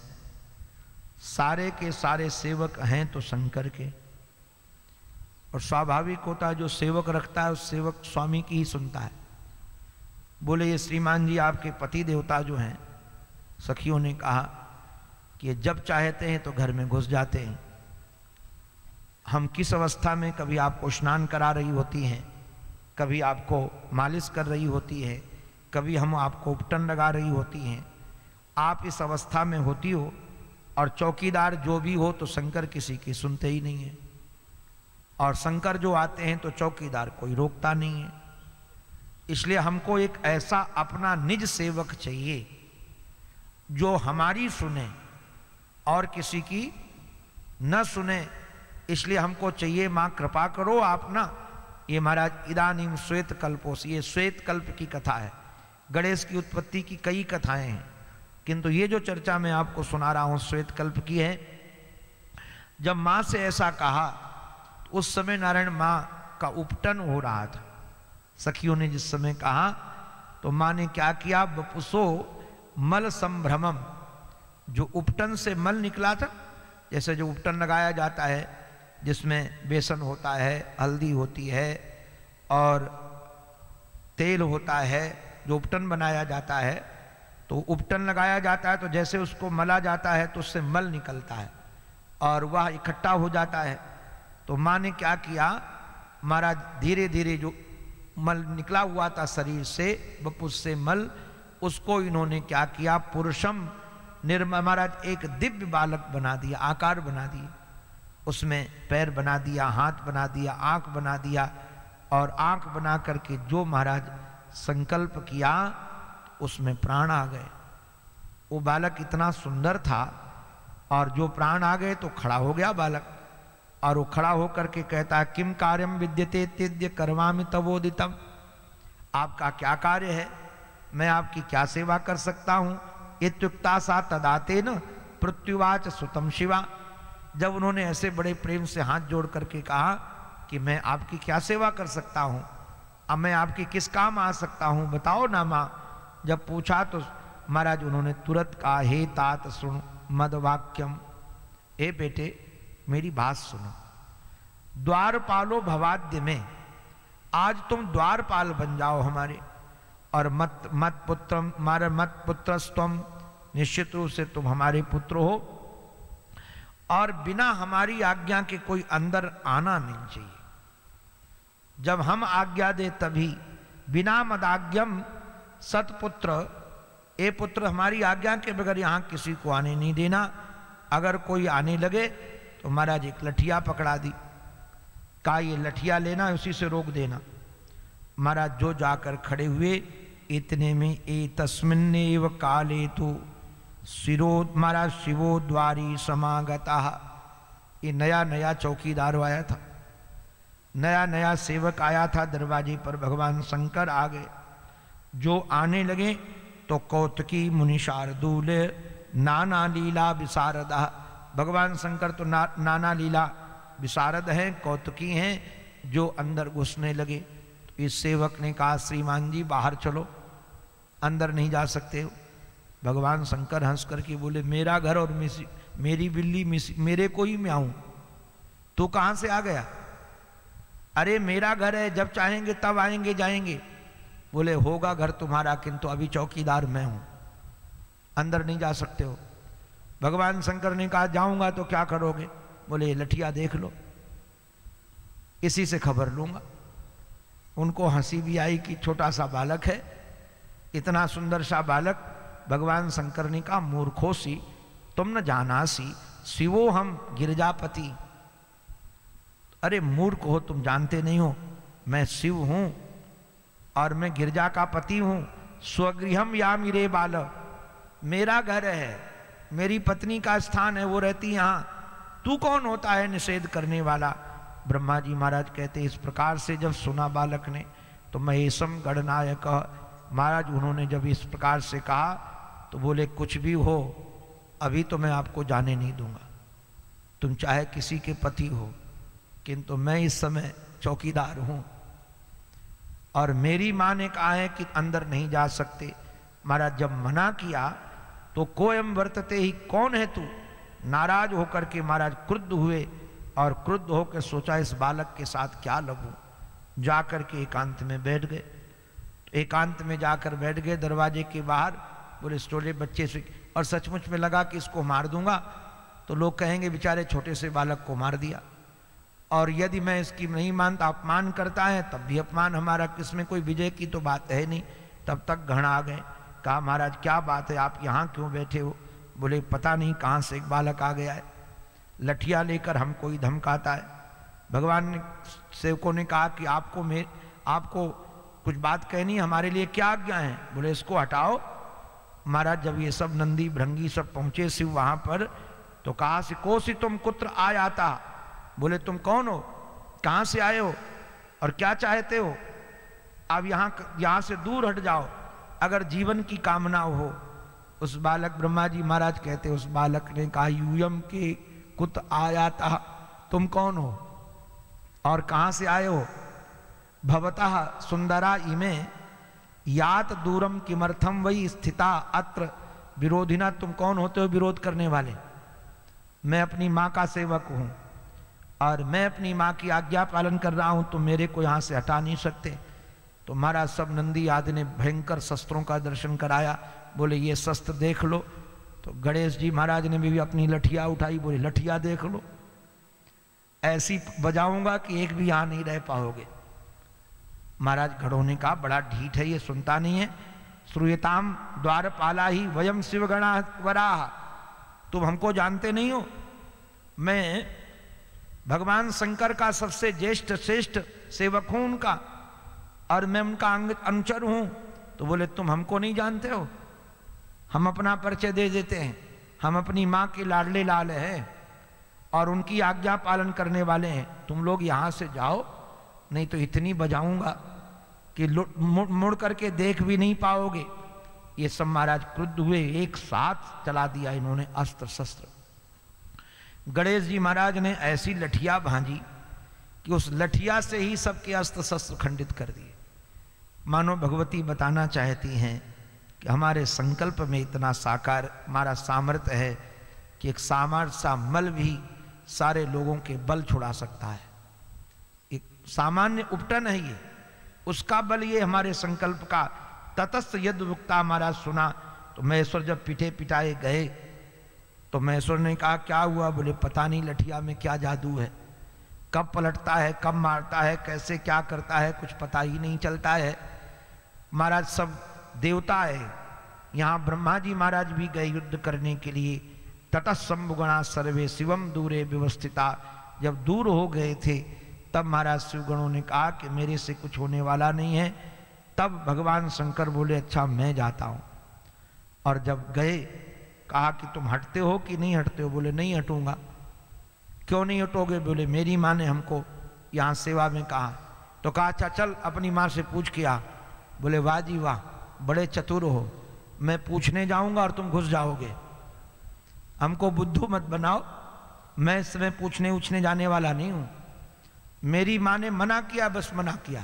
सारे के सारे सेवक हैं तो शंकर के, और स्वाभाविक होता है जो सेवक रखता है उस सेवक स्वामी की ही सुनता है। बोले ये श्रीमान जी आपके पति देवता जो हैं, सखियों ने कहा कि ये जब चाहते हैं तो घर में घुस जाते हैं। हम किस अवस्था में, कभी आपको स्नान करा रही होती हैं, कभी आपको मालिश कर रही होती है, कभी हम आपको उपटन लगा रही होती हैं। आप इस अवस्था में होती हो और चौकीदार जो भी हो तो शंकर किसी की सुनते ही नहीं है, और शंकर जो आते हैं तो चौकीदार कोई रोकता नहीं है। इसलिए हमको एक ऐसा अपना निज सेवक चाहिए जो हमारी सुने और किसी की न सुने, इसलिए हमको चाहिए माँ कृपा करो आप ना। ये महाराज इदानीम श्वेत कल्पोस, ये श्वेत कल्प की कथा है। गणेश की उत्पत्ति की कई कथाएं हैं, किंतु ये जो चर्चा मैं आपको सुना रहा हूँ श्वेत कल्प की है। जब माँ से ऐसा कहा तो उस समय नारायण माँ का उपटन हो रहा था। सखियों ने जिस समय कहा तो माँ ने क्या किया, बपुसो मल संभ्रमम, जो उपटन से मल निकला था, जैसे जो उपटन लगाया जाता है जिसमें बेसन होता है, हल्दी होती है और तेल होता है, जो उपटन बनाया जाता है, तो उपटन लगाया जाता है तो जैसे उसको मला जाता है तो उससे मल निकलता है और वह इकट्ठा हो जाता है। तो माँ ने क्या किया, महाराज धीरे धीरे जो मल निकला हुआ था शरीर से, बपुस से मल, उसको इन्होंने क्या किया, पुरुषम निर्म महाराज एक दिव्य बालक बना दिया, आकार बना दिया, उसमें पैर बना दिया, हाथ बना दिया, आंख बना दिया, और आंख बना करके जो महाराज संकल्प किया उसमें प्राण आ गए। वो बालक इतना सुंदर था और जो प्राण आ गए तो खड़ा हो गया बालक, और वो खड़ा होकर के कहता है, किम कार्यम विद्यते तेद्य करवामि तवोदितम, आपका क्या कार्य है, मैं आपकी क्या सेवा कर सकता हूँ। इत्युक्ता सा तदाते न पृथ्वीवाच सुतम शिवा, जब उन्होंने ऐसे बड़े प्रेम से हाथ जोड़ करके कहा कि मैं आपकी क्या सेवा कर सकता हूँ, अब मैं आपकी किस काम आ सकता हूँ, बताओ ना माँ। जब पूछा तो महाराज उन्होंने तुरंत कहा, हे तात सुन मद वाक्यम, हे बेटे मेरी बात सुनो, द्वारपालो भवाद्य में, आज तुम द्वारपाल बन जाओ हमारे, और मत मत पुत्र मारे मत पुत्रस्तम, निश्चित रूप से तुम हमारे पुत्र हो, और बिना हमारी आज्ञा के कोई अंदर आना नहीं चाहिए, जब हम आज्ञा दे तभी। बिना मदाज्ञम सतपुत्र, ए पुत्र हमारी आज्ञा के बगैर यहाँ किसी को आने नहीं देना। अगर कोई आने लगे तो महाराज एक लठिया पकड़ा दी, का ये लठिया लेना, उसी से रोक देना। महाराज जो जाकर खड़े हुए, इतने में ए तस्मिन्नेव काले तो शिरो महाराज शिवो द्वारी समागता, ये नया नया चौकीदार आया था, नया नया सेवक आया था दरवाजे पर, भगवान शंकर आ गए। जो आने लगे तो कौतकी मुनि शार्दूल नाना लीला विशारदा, भगवान शंकर तो ना, नाना लीला विशारद हैं, कौतकी हैं। जो अंदर घुसने लगे तो इस सेवक ने कहा, श्रीमान जी बाहर चलो, अंदर नहीं जा सकते हो। भगवान शंकर हंस करके बोले, मेरा घर और मिसी, मेरी बिल्ली मिसी, मेरे को ही मैं आऊं, तू कहां से आ गया? अरे मेरा घर है, जब चाहेंगे तब आएंगे जाएंगे। बोले होगा घर तुम्हारा, किंतु अभी चौकीदार मैं हूं, अंदर नहीं जा सकते हो। भगवान शंकर ने कहा, जाऊंगा तो क्या करोगे? बोले लठिया देख लो, इसी से खबर लूंगा। उनको हंसी भी आई कि छोटा सा बालक है, इतना सुंदर सा बालक। भगवान शंकर ने कहा, मूर्खोसी तुम न जानासी शिवो हम गिरजापति, अरे मूर्ख हो, तुम जानते नहीं हो मैं शिव हूं और मैं गिरजा का पति हूं। स्वगृहम या मेरे बाल, मेरा घर है, मेरी पत्नी का स्थान है, वो रहती यहां, तू कौन होता है निषेध करने वाला? ब्रह्मा जी महाराज कहते, इस प्रकार से जब सुना बालक ने तो महेशम गणनायक, महाराज उन्होंने जब इस प्रकार से कहा तो बोले, कुछ भी हो अभी तो मैं आपको जाने नहीं दूंगा, तुम चाहे किसी के पति हो, किंतु मैं इस समय चौकीदार हूं, और मेरी मां ने कहा है कि अंदर नहीं जा सकते। महाराज जब मना किया तो कोयम वर्तते ही, कौन है तू? नाराज होकर के महाराज क्रुद्ध हुए, और क्रुद्ध होकर सोचा इस बालक के साथ क्या लगूं, जाकर के एकांत में बैठ गए। तो एकांत में जाकर बैठ गए दरवाजे के बाहर, बोले स्टोले बच्चे से, और सचमुच में लगा कि इसको मार दूंगा तो लोग कहेंगे बेचारे छोटे से बालक को मार दिया, और यदि मैं इसकी नहीं मानता, अपमान करता है, तब भी अपमान हमारा, किसमें कोई विजय की तो बात है नहीं। तब तक घण आ गए, कहा महाराज क्या बात है, आप यहाँ क्यों बैठे हो? बोले पता नहीं कहाँ से एक बालक आ गया है, लठिया लेकर हमको ही धमकाता है। भगवान ने सेवकों ने कहा कि आपको मैं आपको कुछ बात कहनी, हमारे लिए क्या आज्ञा है? बोले इसको हटाओ। महाराज जब ये सब नंदी भृंगी सब पहुँचे शिव वहाँ पर, तो कहा से कोसी तुम कुत्र आयाता, बोले तुम कौन हो, कहाँ से आए हो और क्या चाहते हो, अब यहाँ यहाँ से दूर हट जाओ अगर जीवन की कामना हो। उस बालक, ब्रह्मा जी महाराज कहते, उस बालक ने कहा यूयम के कुत आयाता, तुम कौन हो और कहाँ से आए हो। भवतः सुंदरा इमे यात दूरम किमर्थम वही स्थिता अत्र विरोधिना, तुम कौन होते हो विरोध करने वाले। मैं अपनी माँ का सेवक हूँ और मैं अपनी माँ की आज्ञा पालन कर रहा हूँ, तुम मेरे को यहाँ से हटा नहीं सकते। तो महाराज सब नंदी आदि ने भयंकर शस्त्रों का दर्शन कराया, बोले ये शस्त्र देख लो। तो गणेश जी महाराज ने भी अपनी लठिया उठाई, बोले लठिया देख लो, ऐसी बजाऊंगा कि एक भी यहाँ नहीं रह पाओगे। महाराज गढ़ों ने कहा बड़ा ढीठ है, ये सुनता नहीं है। श्रूयताम द्वारपाला ही वयम शिवगणा वराह, तुम हमको जानते नहीं हो, मैं भगवान शंकर का सबसे ज्येष्ठ श्रेष्ठ सेवक हूं उनका, और मैं उनका अंग अनुचर हूं। तो बोले तुम हमको नहीं जानते हो, हम अपना परिचय दे देते हैं, हम अपनी माँ के लाडले लाल हैं और उनकी आज्ञा पालन करने वाले हैं, तुम लोग यहाँ से जाओ, नहीं तो इतनी बजाऊंगा कि मुड़, मुड़ करके देख भी नहीं पाओगे। ये सब महाराज क्रुद्ध हुए, एक साथ चला दिया इन्होंने अस्त्र शस्त्र। गणेश जी महाराज ने ऐसी लठिया भांजी कि उस लठिया से ही सबके अस्त्र शस्त्र खंडित कर दिए। मानो भगवती बताना चाहती हैं कि हमारे संकल्प में इतना साकार हमारा सामर्थ्य है कि एक सामान्य सा मल भी सारे लोगों के बल छुड़ा सकता है। एक सामान्य उपटन है ये, उसका बल ये हमारे संकल्प का। ततस्थ यद वक्ता हमारा सुना, तो महेश्वर जब पिटे पिटाए गए तो महेश्वर ने कहा क्या हुआ, बोले पता नहीं लठिया में क्या जादू है, कब पलटता है, कब मारता है, कैसे क्या करता है, कुछ पता ही नहीं चलता है। महाराज सब देवता है, यहाँ ब्रह्मा जी महाराज भी गए युद्ध करने के लिए। ततः शंभुगणा सर्वे शिवम दूरे व्यवस्थिता, जब दूर हो गए थे तब महाराज शिवगणों ने कहा कि मेरे से कुछ होने वाला नहीं है। तब भगवान शंकर बोले अच्छा मैं जाता हूँ, और जब गए कहा कि तुम हटते हो कि नहीं हटते हो, बोले नहीं हटूंगा। क्यों नहीं हटोगे, बोले मेरी माँ ने हमको यहाँ सेवा में कहा। तो कहा अच्छा चल अपनी माँ से पूछ के आ। बोले वाह जी वाह, बड़े चतुर हो, मैं पूछने जाऊंगा और तुम घुस जाओगे, हमको बुद्धू मत बनाओ, मैं इसमें पूछने उछने जाने वाला नहीं हूं। मेरी माँ ने मना किया, बस मना किया।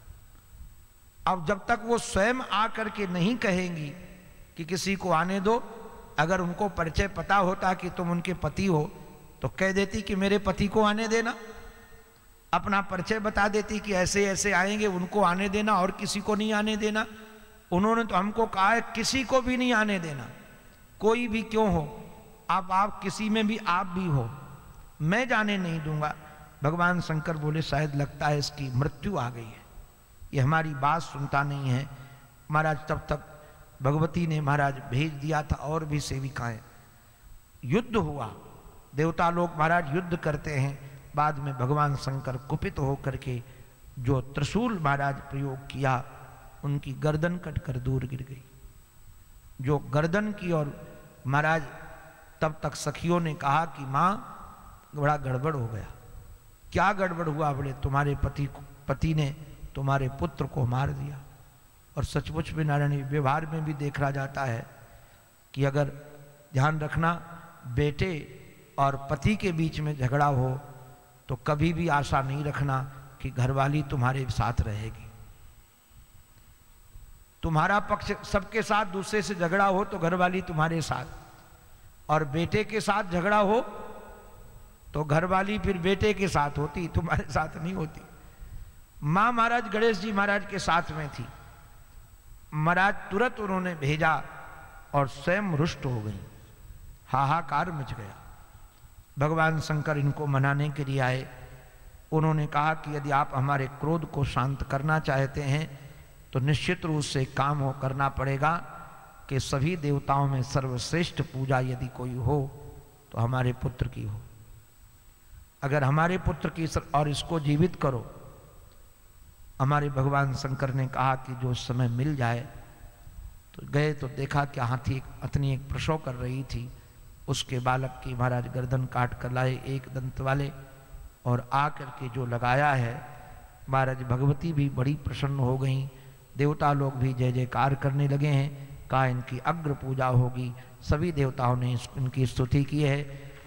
अब जब तक वो स्वयं आकर के नहीं कहेंगी कि किसी को आने दो, अगर उनको परिचय पता होता कि तुम उनके पति हो तो कह देती कि मेरे पति को आने देना, अपना परिचय बता देती कि ऐसे ऐसे आएंगे, उनको आने देना और किसी को नहीं आने देना। उन्होंने तो हमको कहा है किसी को भी नहीं आने देना, कोई भी क्यों हो, आप आप किसी में भी आप भी हो, मैं जाने नहीं दूंगा। भगवान शंकर बोले शायद लगता है इसकी मृत्यु आ गई है, ये हमारी बात सुनता नहीं है। महाराज तब तक भगवती ने महाराज भेज दिया था और भी सेविकाएं। युद्ध हुआ, देवता लोग महाराज युद्ध करते हैं। बाद में भगवान शंकर कुपित होकर के जो त्रिशूल महाराज प्रयोग किया, उनकी गर्दन कटकर दूर गिर गई। जो गर्दन की और महाराज तब तक सखियों ने कहा कि माँ बड़ा गड़बड़ हो गया। क्या गड़बड़ हुआ, बोले तुम्हारे पति पति ने तुम्हारे पुत्र को मार दिया। और सचमुच में नारायणी व्यवहार में भी देखा जाता है कि अगर ध्यान रखना, बेटे और पति के बीच में झगड़ा हो तो कभी भी आशा नहीं रखना कि घरवाली तुम्हारे साथ रहेगी। तुम्हारा पक्ष सबके साथ दूसरे से झगड़ा हो तो घरवाली तुम्हारे साथ, और बेटे के साथ झगड़ा हो तो घरवाली फिर बेटे के साथ होती, तुम्हारे साथ नहीं होती। मां महाराज गणेश जी महाराज के साथ में थी। महाराज तुरंत उन्होंने भेजा और स्वयं रुष्ट हो गई, हाहाकार मच गया। भगवान शंकर इनको मनाने के लिए आए। उन्होंने कहा कि यदि आप हमारे क्रोध को शांत करना चाहते हैं तो निश्चित रूप से काम हो करना पड़ेगा कि सभी देवताओं में सर्वश्रेष्ठ पूजा यदि कोई हो तो हमारे पुत्र की हो। अगर हमारे पुत्र की और इसको जीवित करो। हमारे भगवान शंकर ने कहा कि जो समय मिल जाए। तो गए तो देखा कि हाथी अतनी एक प्रसव कर रही थी, उसके बालक की महाराज गर्दन काट कर लाए एक दंत वाले, और आ करके जो लगाया है महाराज भगवती भी बड़ी प्रसन्न हो गई, देवता लोग भी जय जयकार करने लगे हैं, कहा इनकी अग्र पूजा होगी। सभी देवताओं ने इनकी स्तुति की है।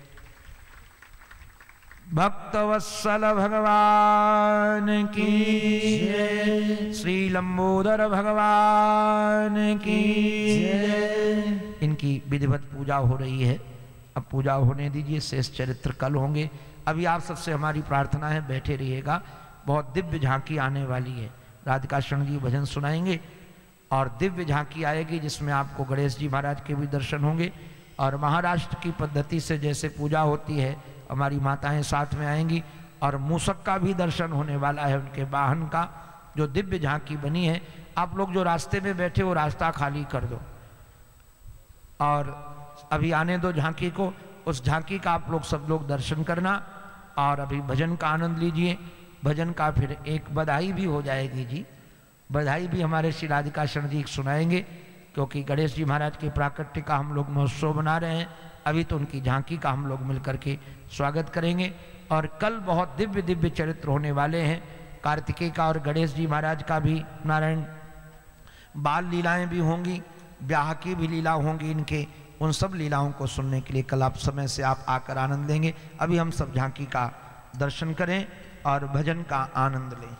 भक्तवत्सल भगवान की जय, श्री लंबोदर भगवान की जय। इनकी विधिवत पूजा हो रही है, अब पूजा होने दीजिए, शेष चरित्र कल होंगे। अभी आप सबसे हमारी प्रार्थना है बैठे रहिएगा, बहुत दिव्य झांकी आने वाली है। राधिका शरण जी भजन सुनाएंगे और दिव्य झांकी आएगी जिसमें आपको गणेश जी महाराज के भी दर्शन होंगे, और महाराष्ट्र की पद्धति से जैसे पूजा होती है हमारी माताएं साथ में आएंगी, और मूसक का भी दर्शन होने वाला है, उनके वाहन का जो दिव्य झांकी बनी है। आप लोग जो रास्ते में बैठे हो रास्ता खाली कर दो और अभी आने दो झांकी को, उस झांकी का आप लोग सब लोग दर्शन करना और अभी भजन का आनंद लीजिए। भजन का फिर एक बधाई भी हो जाएगी जी, बधाई भी हमारे श्री राधिका शरण जी सुनाएंगे, क्योंकि गणेश जी महाराज के प्राकट्य का हम लोग महोत्सव बना रहे हैं। अभी तो उनकी झांकी का हम लोग मिलकर के स्वागत करेंगे, और कल बहुत दिव्य दिव्य चरित्र होने वाले हैं। कार्तिकेय का और गणेश जी महाराज का भी नारायण बाल लीलाएं भी होंगी, ब्याह की भी लीला होंगी इनके। उन सब लीलाओं को सुनने के लिए कल आप समय से आप आकर आनंद लेंगे। अभी हम सब झांकी का दर्शन करें और भजन का आनंद लें।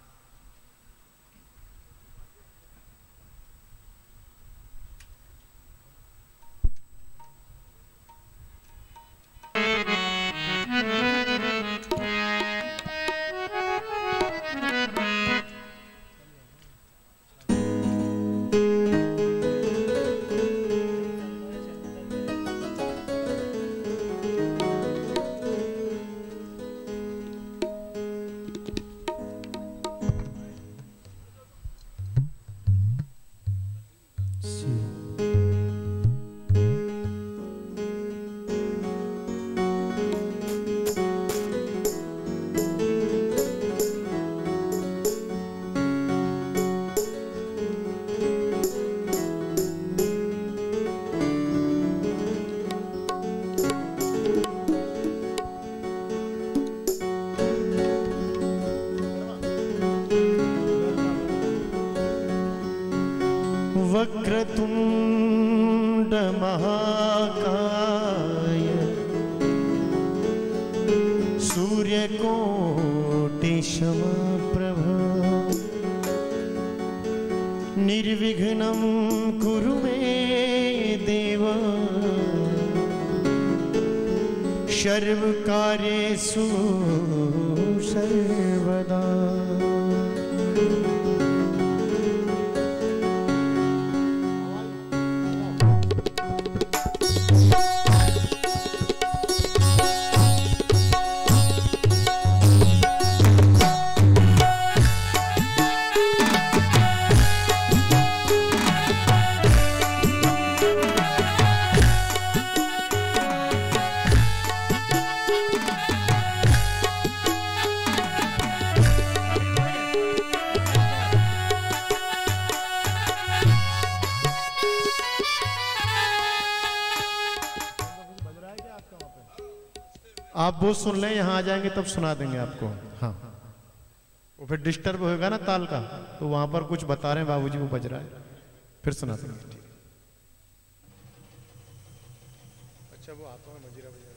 वक्रतुंड महाकाय सूर्यकोटि समप्रभा निर्विघ्नं कुरु मे देव सर्वकार्येषु सर्वदा। आप वो सुन लें, यहाँ आ जाएंगे तब सुना देंगे आपको। हाँ, वो फिर डिस्टर्ब होएगा ना ताल का, तो वहां पर कुछ बता रहे हैं बाबूजी, वो बज रहा है, फिर सुना देंगे। अच्छा, वो आता है मजीरा बजा।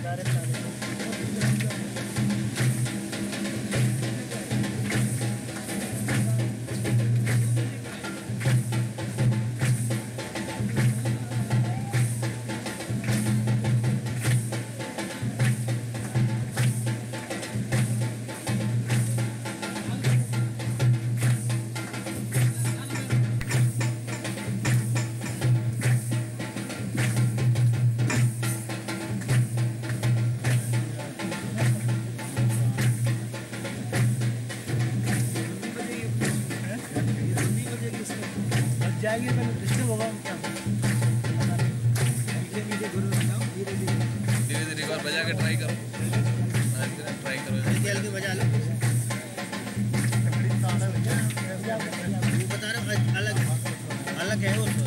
जाएगी तो डिस्टर्ब होगा क्या? धीरे धीरे एक बार बजा के ट्राई करो, ट्राई करो हल्की बजा लो। बता रहा हूँ अलग अलग है वो तो।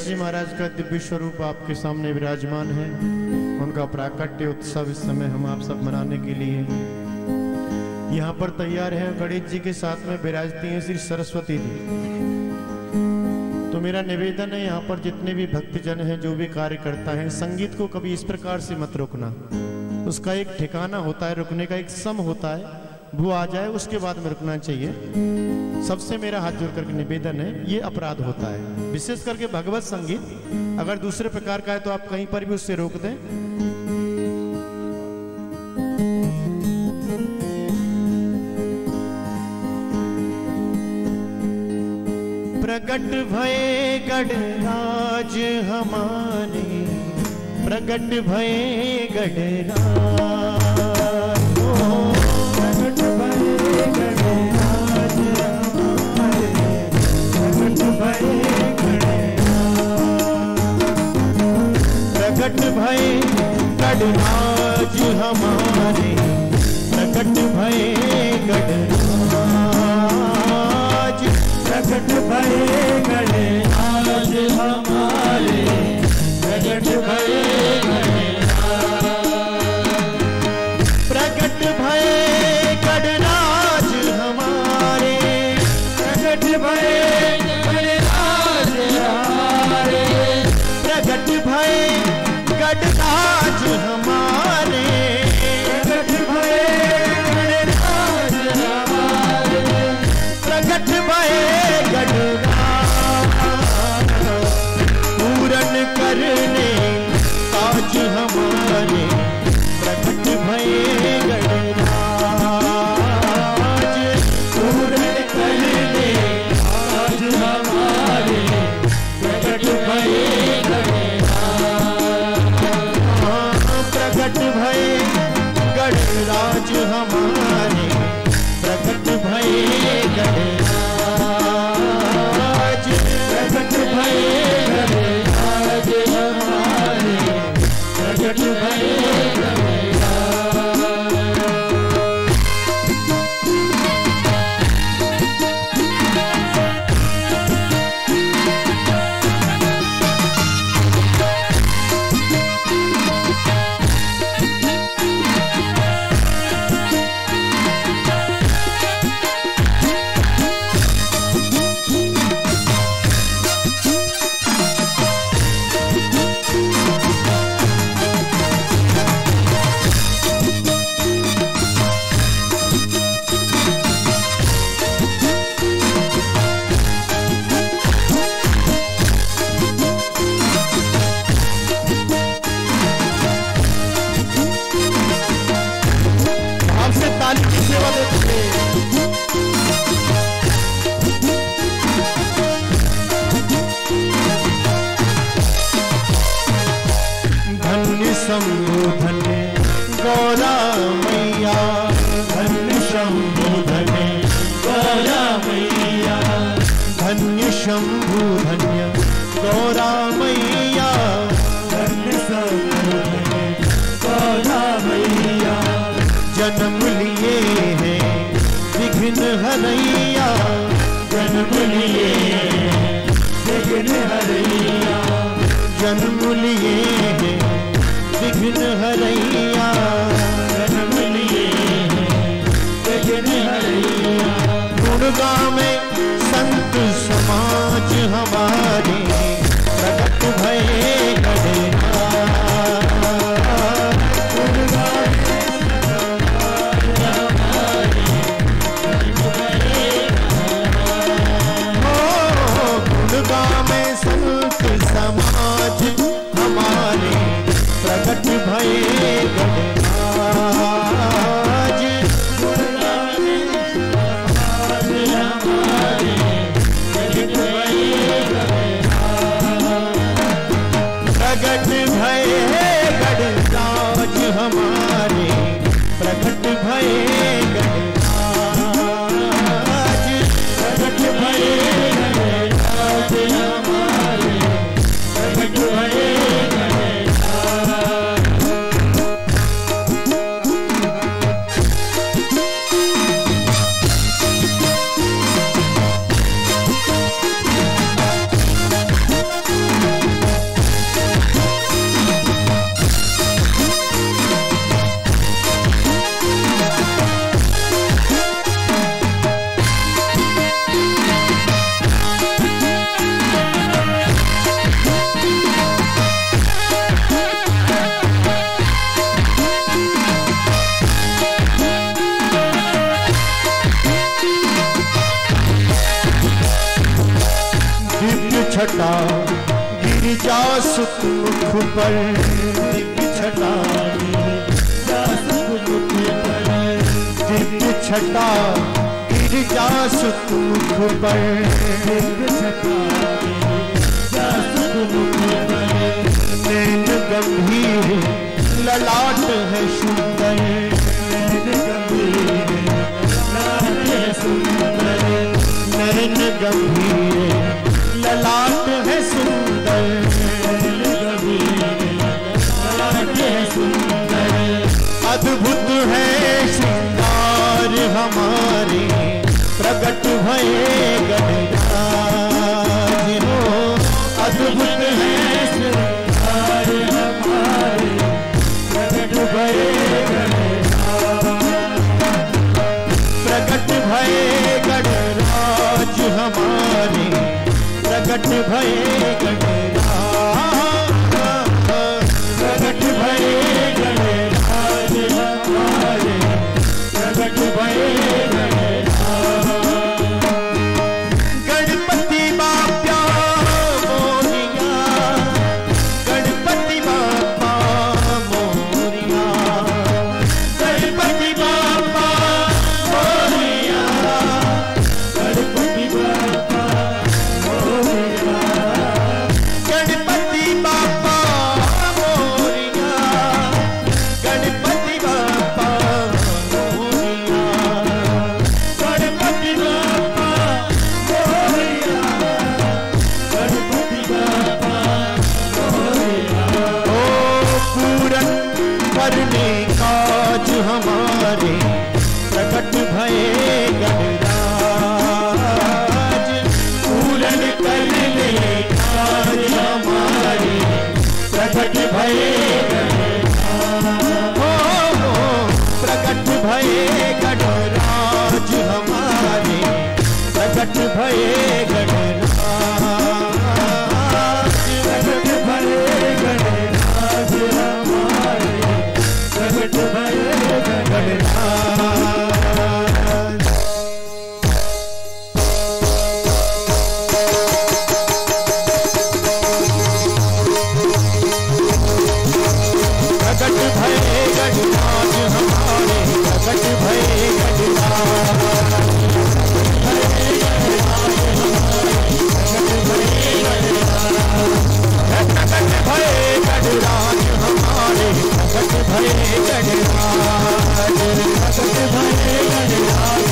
गणेश जी महाराज का दिव्य स्वरूप आपके सामने विराजमान है। उनका प्राकट्य उत्सव इस समय हम आप सब मनाने के लिए यहाँ पर तैयार हैं। गणेश जी के साथ में विराजती हैं श्री सरस्वती जी। तो मेरा निवेदन है यहाँ पर जितने भी भक्तजन हैं, जो भी कार्य करता है, संगीत को कभी इस प्रकार से मत रोकना। उसका एक ठिकाना होता है, रुकने का एक सम होता है, वो आ जाए उसके बाद में रुकना चाहिए। सबसे मेरा हाथ जोड़ करके निवेदन है, ये अपराध होता है। विशेष करके भगवत संगीत अगर दूसरे प्रकार का है तो आप कहीं पर भी उससे रोक दें। प्रगट भये गणराज हमारे, प्रगट भये गणराज, प्रगट भये गणराज हमारे, प्रगट भये गणराज, प्रगट भये गणराज हमारे, प्रगट भये गणराज, प्रगट भये गणराज हमारे, प्रगट भये गणराज, प्रगट भये गणराज हमारे, प्रगट भये गणराज हमारे, प्रगट भये गणराज हमारे, प्रगट भये गणराज हमारे, प्रगट भये गणराज, पूरन करने काज हमारे, प्रगट भये गणराज, पूरन करने काज हमारे, प्रगट भये गणराज, प्रगट भये गणराज हमारे, प्रगट भये गणराज, प्रगट भये गणराज हमारे, प्रगट भये शंभु धन्य गौरा मैया, धन्य शंभु धन्य गौरा मैया, धन्य शंभु धन्य गौरा मैया, धन्य शंभु धन्य गौरा मैया, जन्म लिए हैं विघ्न हरैया, जन्म लिए विघ्न हरैया, जन्म लिए हैं विघ्न हरैया, जन्म लिए विघ्न हरैया, गुणगान में संत समाज हमारे, प्रगट भये गणराज, गुणगान में समाज हमारे, प्रगट भये गणराज, गुणगान में संत समाज हमारे, प्रगट भये गणराज, गुणगान में समाज हमारे, प्रगट भये गणराज, प्रगट भये गणराज हमारे, प्रगट भये गणराज, प्रगट भये गणराज हमारे, प्रगट भये गणराज, पर दिव्य छटा गिरिजा सुख पर दिव्य छटा गिरिजा सुख पर दिव्य छटा गिरिजा सुख पर नैन गंभीर ललाट है सुंदर नैन गंभीर ललाट है सुंदर नैन गंभीर ललाट है सुंदर नैन गंभीर ललाट है सुंदर अद्भुत है श्रृंगार हमारे प्रकट भये गणराज हो अद्भुत है श्रृंगार हमारे प्रकट भये प्रकट भये गणराज हमारे प्रकट भये गणराज प्रकट भये गणराज हमारे प्रकट भये गणपति बाप्या मोरिया गणपति बाप्पा मोरिया गणपति बाप्पा मोरिया गणपति बाप्पा मोरिया गणपति बाप्पा मोरिया गणपति बाप्पा मोरिया गणपति बाप्पा मोरिया गणपति बाप्पा मोरिया ओ पूरन करने काज हमारे प्रकट भये गणराज पूरन करने काज हमारे प्रकट भये गणराज हो हो प्रकट भये गणराज हमारे प्रकट भये गणराज प्रकट भये गणराज हमारे प्रकट भये गणराज प्रकट भये गणराज हमारे प्रकट भये गणराज प्रकट भये गणराज हमारे प्रकट भये गणराज प्रकट भये गणराज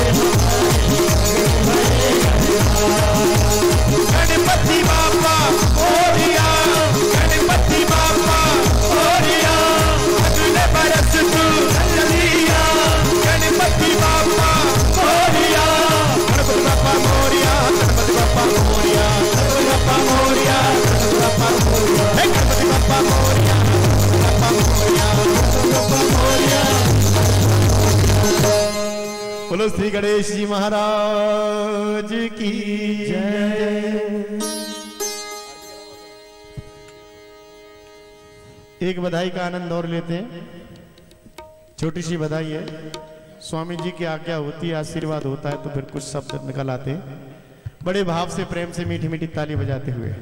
गणपति बाप्पा मोरिया गणपति बाप्पा मोरिया अगले बरस तू चलिया गणपति बाप्पा मोरिया गणपति बाप्पा मोरिया गणपति बाप्पा मोरिया गणपति बाप्पा मोरिया गणपति बाप्पा मोरिया हे गणपति बाप्पा मोरिया बाप्पा मोरिया बाप्पा मोरिया बोलो श्री गणेश जी महाराज की जय। एक बधाई का आनंद और लेते हैं। छोटी सी बधाई है, स्वामी जी की आज्ञा होती है, आशीर्वाद होता है तो फिर कुछ शब्द निकल आते हैं। बड़े भाव से प्रेम से मीठी मीठी ताली बजाते हुए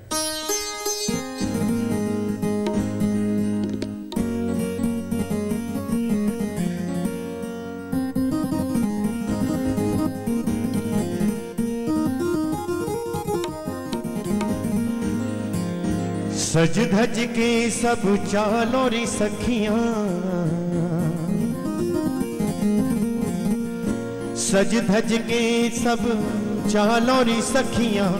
सज धज के सब चालो री सखियां सज धज के सब चालो री सखियां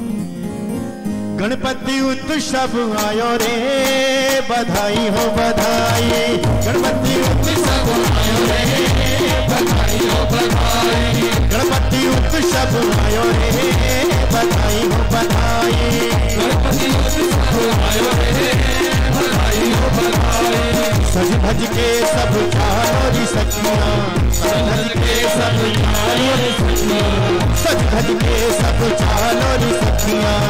गणपति उत्सव आयो रे बधाई हो बधाई गणपति उत्सव आयो रे बधाई हो बधाई गणपति उत्सव आयो रे बधाई हो बधाई गणपति उत्सव आयो रे बधाई हो बधाई सज धज के सब चालो री सखियां सज धज के सब चालो री सखियां सज धज के सब चालो री सखियां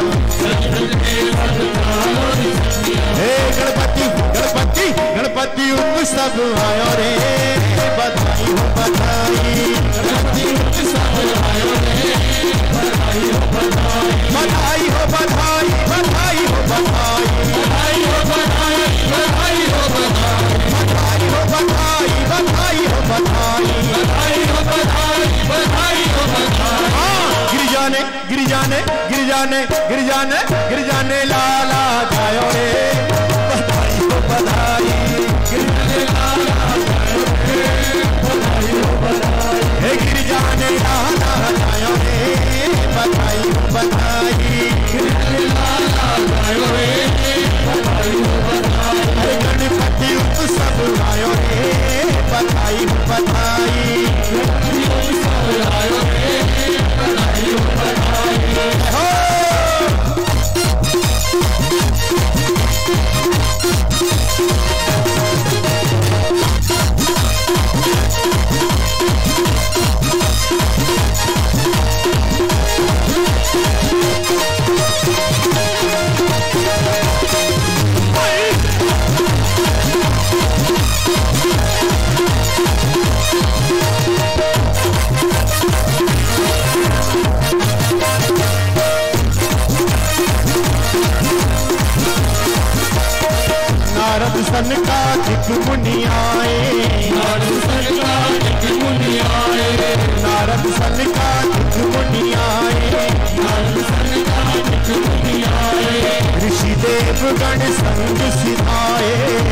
हे गणपति गणपति गणपति उत्सव आयो रे बधाई हो बधाई गणपति उत्सव आयो रे बधाई हो बधाई बधाई हो बधाई बधाई हो बधाई बधाई हो बधाई जाने गिर जाने गिर जाने लाला जायो रे बधाई हो बधाई गिर जाने लाला जायो रे बधाई हो बधाई हे गिर जाने लाला जायो रे बधाई हो बधाई गिर जाने लाला जायो रे बधाई हो बधाई अरे गणपति उत्सव आयो रे बधाई हो बधाई गणपति उत्सव आयो रे बधाई हो बधाई हो नारद सनकादिक मुनि आए नारद सनकादिक मुनि आए नारद सनकादिक मुनि आए नारद सनकादिक मुनि आए ऋषि देव गण संग सिधाए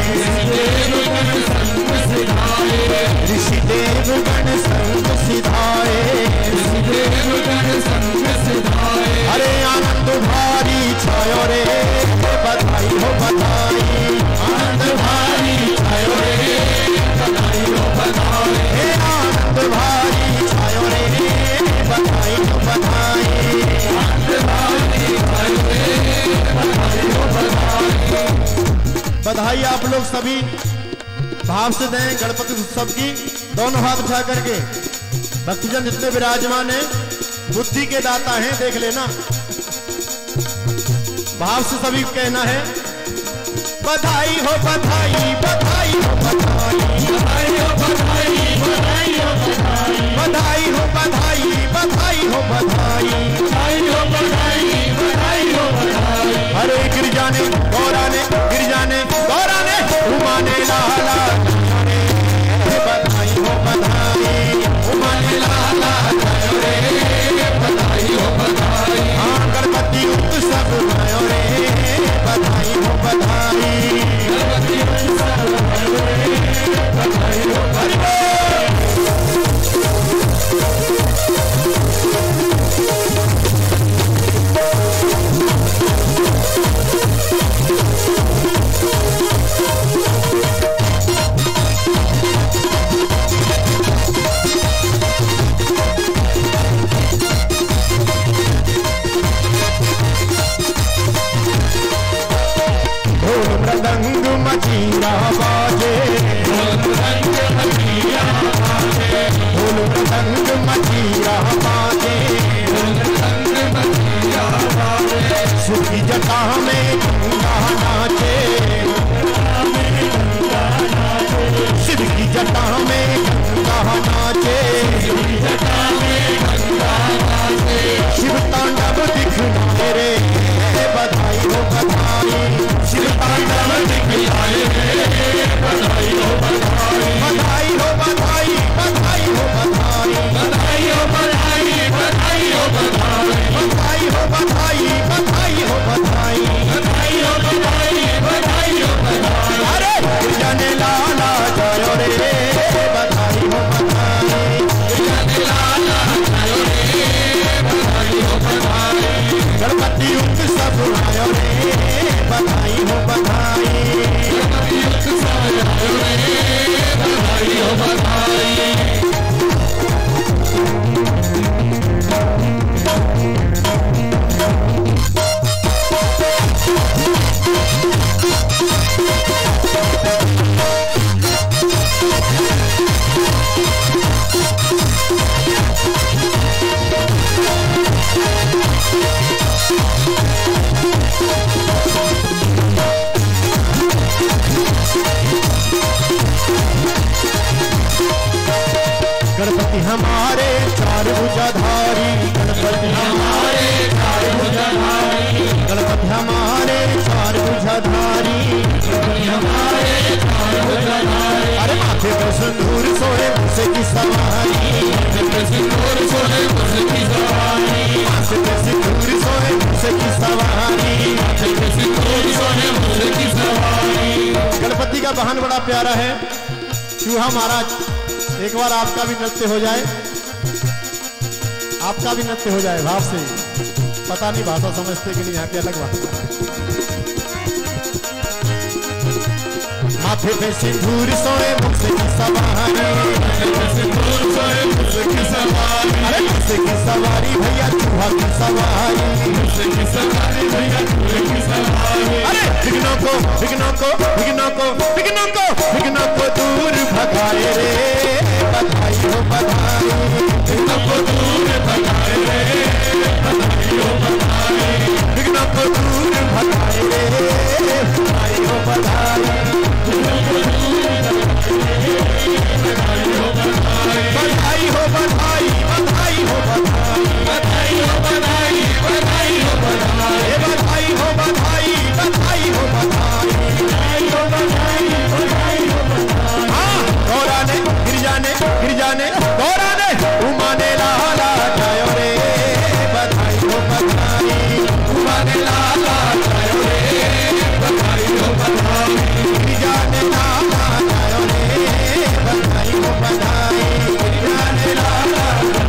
ऋषि देव गण संग सिधाए ऋषि देव गण संग सिधाए अरे आनंद भारी छायो रे बधाई हो बधाई आनंद भारी छायो रे बधाई हो बधाई हे आनंद भारी छायो रे बधाई हो बधाई आनंद भारी छायो रे बधाई हो बधाई। बधाई आप लोग सभी भाव से दें गणपति उत्सव की दोनों हाथ उठा करके। भक्तजन जितने विराजमान हैं बुद्धि के दाता हैं देख लेना। भाव से सभी कहना है बधाई हो बधाई बधाई हो बधाई बधाई हो बधाई बधाई हो बधाई बधाई हो बधाई बधाई हो बधाई बधाई हो बधाई बधाई हो बधाई अरे गिर जाने गौरा ने गिर जाने गौरा ने उमाने लाला रे बधाई हो बधाई उमाने लाला रे बधाई हो बधाई हाँ गणपति उत्सव आयो रे बधाई हो बधाई गणपति उत्सव आयो रे बधाई हो बधाई। मृदंग मजीरा बाजे ढोल मृदंग मजीरा बाजे सुखी जटा में गंगा नाचे शिव की जटा में गंगा नाचे शिव तांडव दिखलाए रे बधाई हो बधाई शिव तांडव दिखलाए रे बधाई हो बधाई बधाई हो बधाई बधाई हो बधाई बधाई हो बधाई बधाई हो बधाई बधाई हो बधाई बधाई हो बधाई बधाई हो बधाई बधाई हो बधाई अरे जाने लाला जायो रे बधाई हो बधाई जाने लाला जायो रे बधाई हो बधाई गणपति उत्सव आयो रे बधाई हो बधाई गणपति उत्सव आयो रे बधाई हो बधाई। गणपति हमारे चार भुजाधारी गणपति हमारे चार भुजाधारी गणपति हमारे चार भुजाधारी गणपति हमारे चार भुजाधारी अरे माथे पर सिंदूर सोए मुझसे की सवारी माथे पर सिंदूर सोए मुझसे की सवारी माथे पर सिंदूर सोए मूसे की सवारी, माथे पे सिंदूर सोहे मूसे की सवारी। गणपति का वाहन बड़ा प्यारा है। चूहा महाराज एक बार आपका भी नृत्य हो जाए, आपका भी नृत्य हो जाए भाव से। पता नहीं भाषा समझते कि नहीं, यहाँ की अलग भाषा। माथे पे सिंदूर सोए मूसे की सवारी, माथे पे सिंदूर सोए मूसे की सवारी। अरे मूसे की सवारी भैया चूहा की सवारी, मूसे की सवारी भैया चूहे की सवारी। अरे विघ्नों को विघ्नों को विघ्नों को विघ्नों को विघ्नों को दूर भगाए रे, बधाई हो बधाई। विघ्नों को दूर भगाए रे, बधाई हो बधाई। विघ्नों को दूर भगाए रे, बधाई हो बधाई। बधाई हो बधाई, बधाई हो बधाई, बधाई हो बधाई, बधाई हो बधाई, बधाई हो बधाई, बधाई हो बधाई, बधाई हो बधाई, बधाई हो बधाई। हाँ गौरा ने गिरजा ने गिरजा ने गौरा ने उमा ने लाला जायो रे, बधाई हो बधाई। उमा ने लाला जायो रे, बधाई हो बधाई। गिरजा ने लाला जायो रे, बधाई हो बधाई। गिरजा ने लाला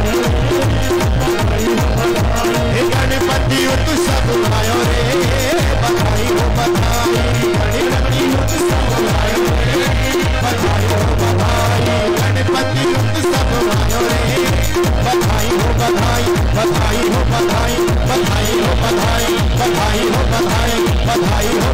गणपति उत्सव आयो रे, बधाई हो बधाई। गणपति उत्सव आयो रे, बधाई हो बधाई। गणपति उत्सव आयो रे, बधाई हो बधाई, बधाई हो बधाई, बधाई हो बधाई, बधाई हो बधाई, बधाई हो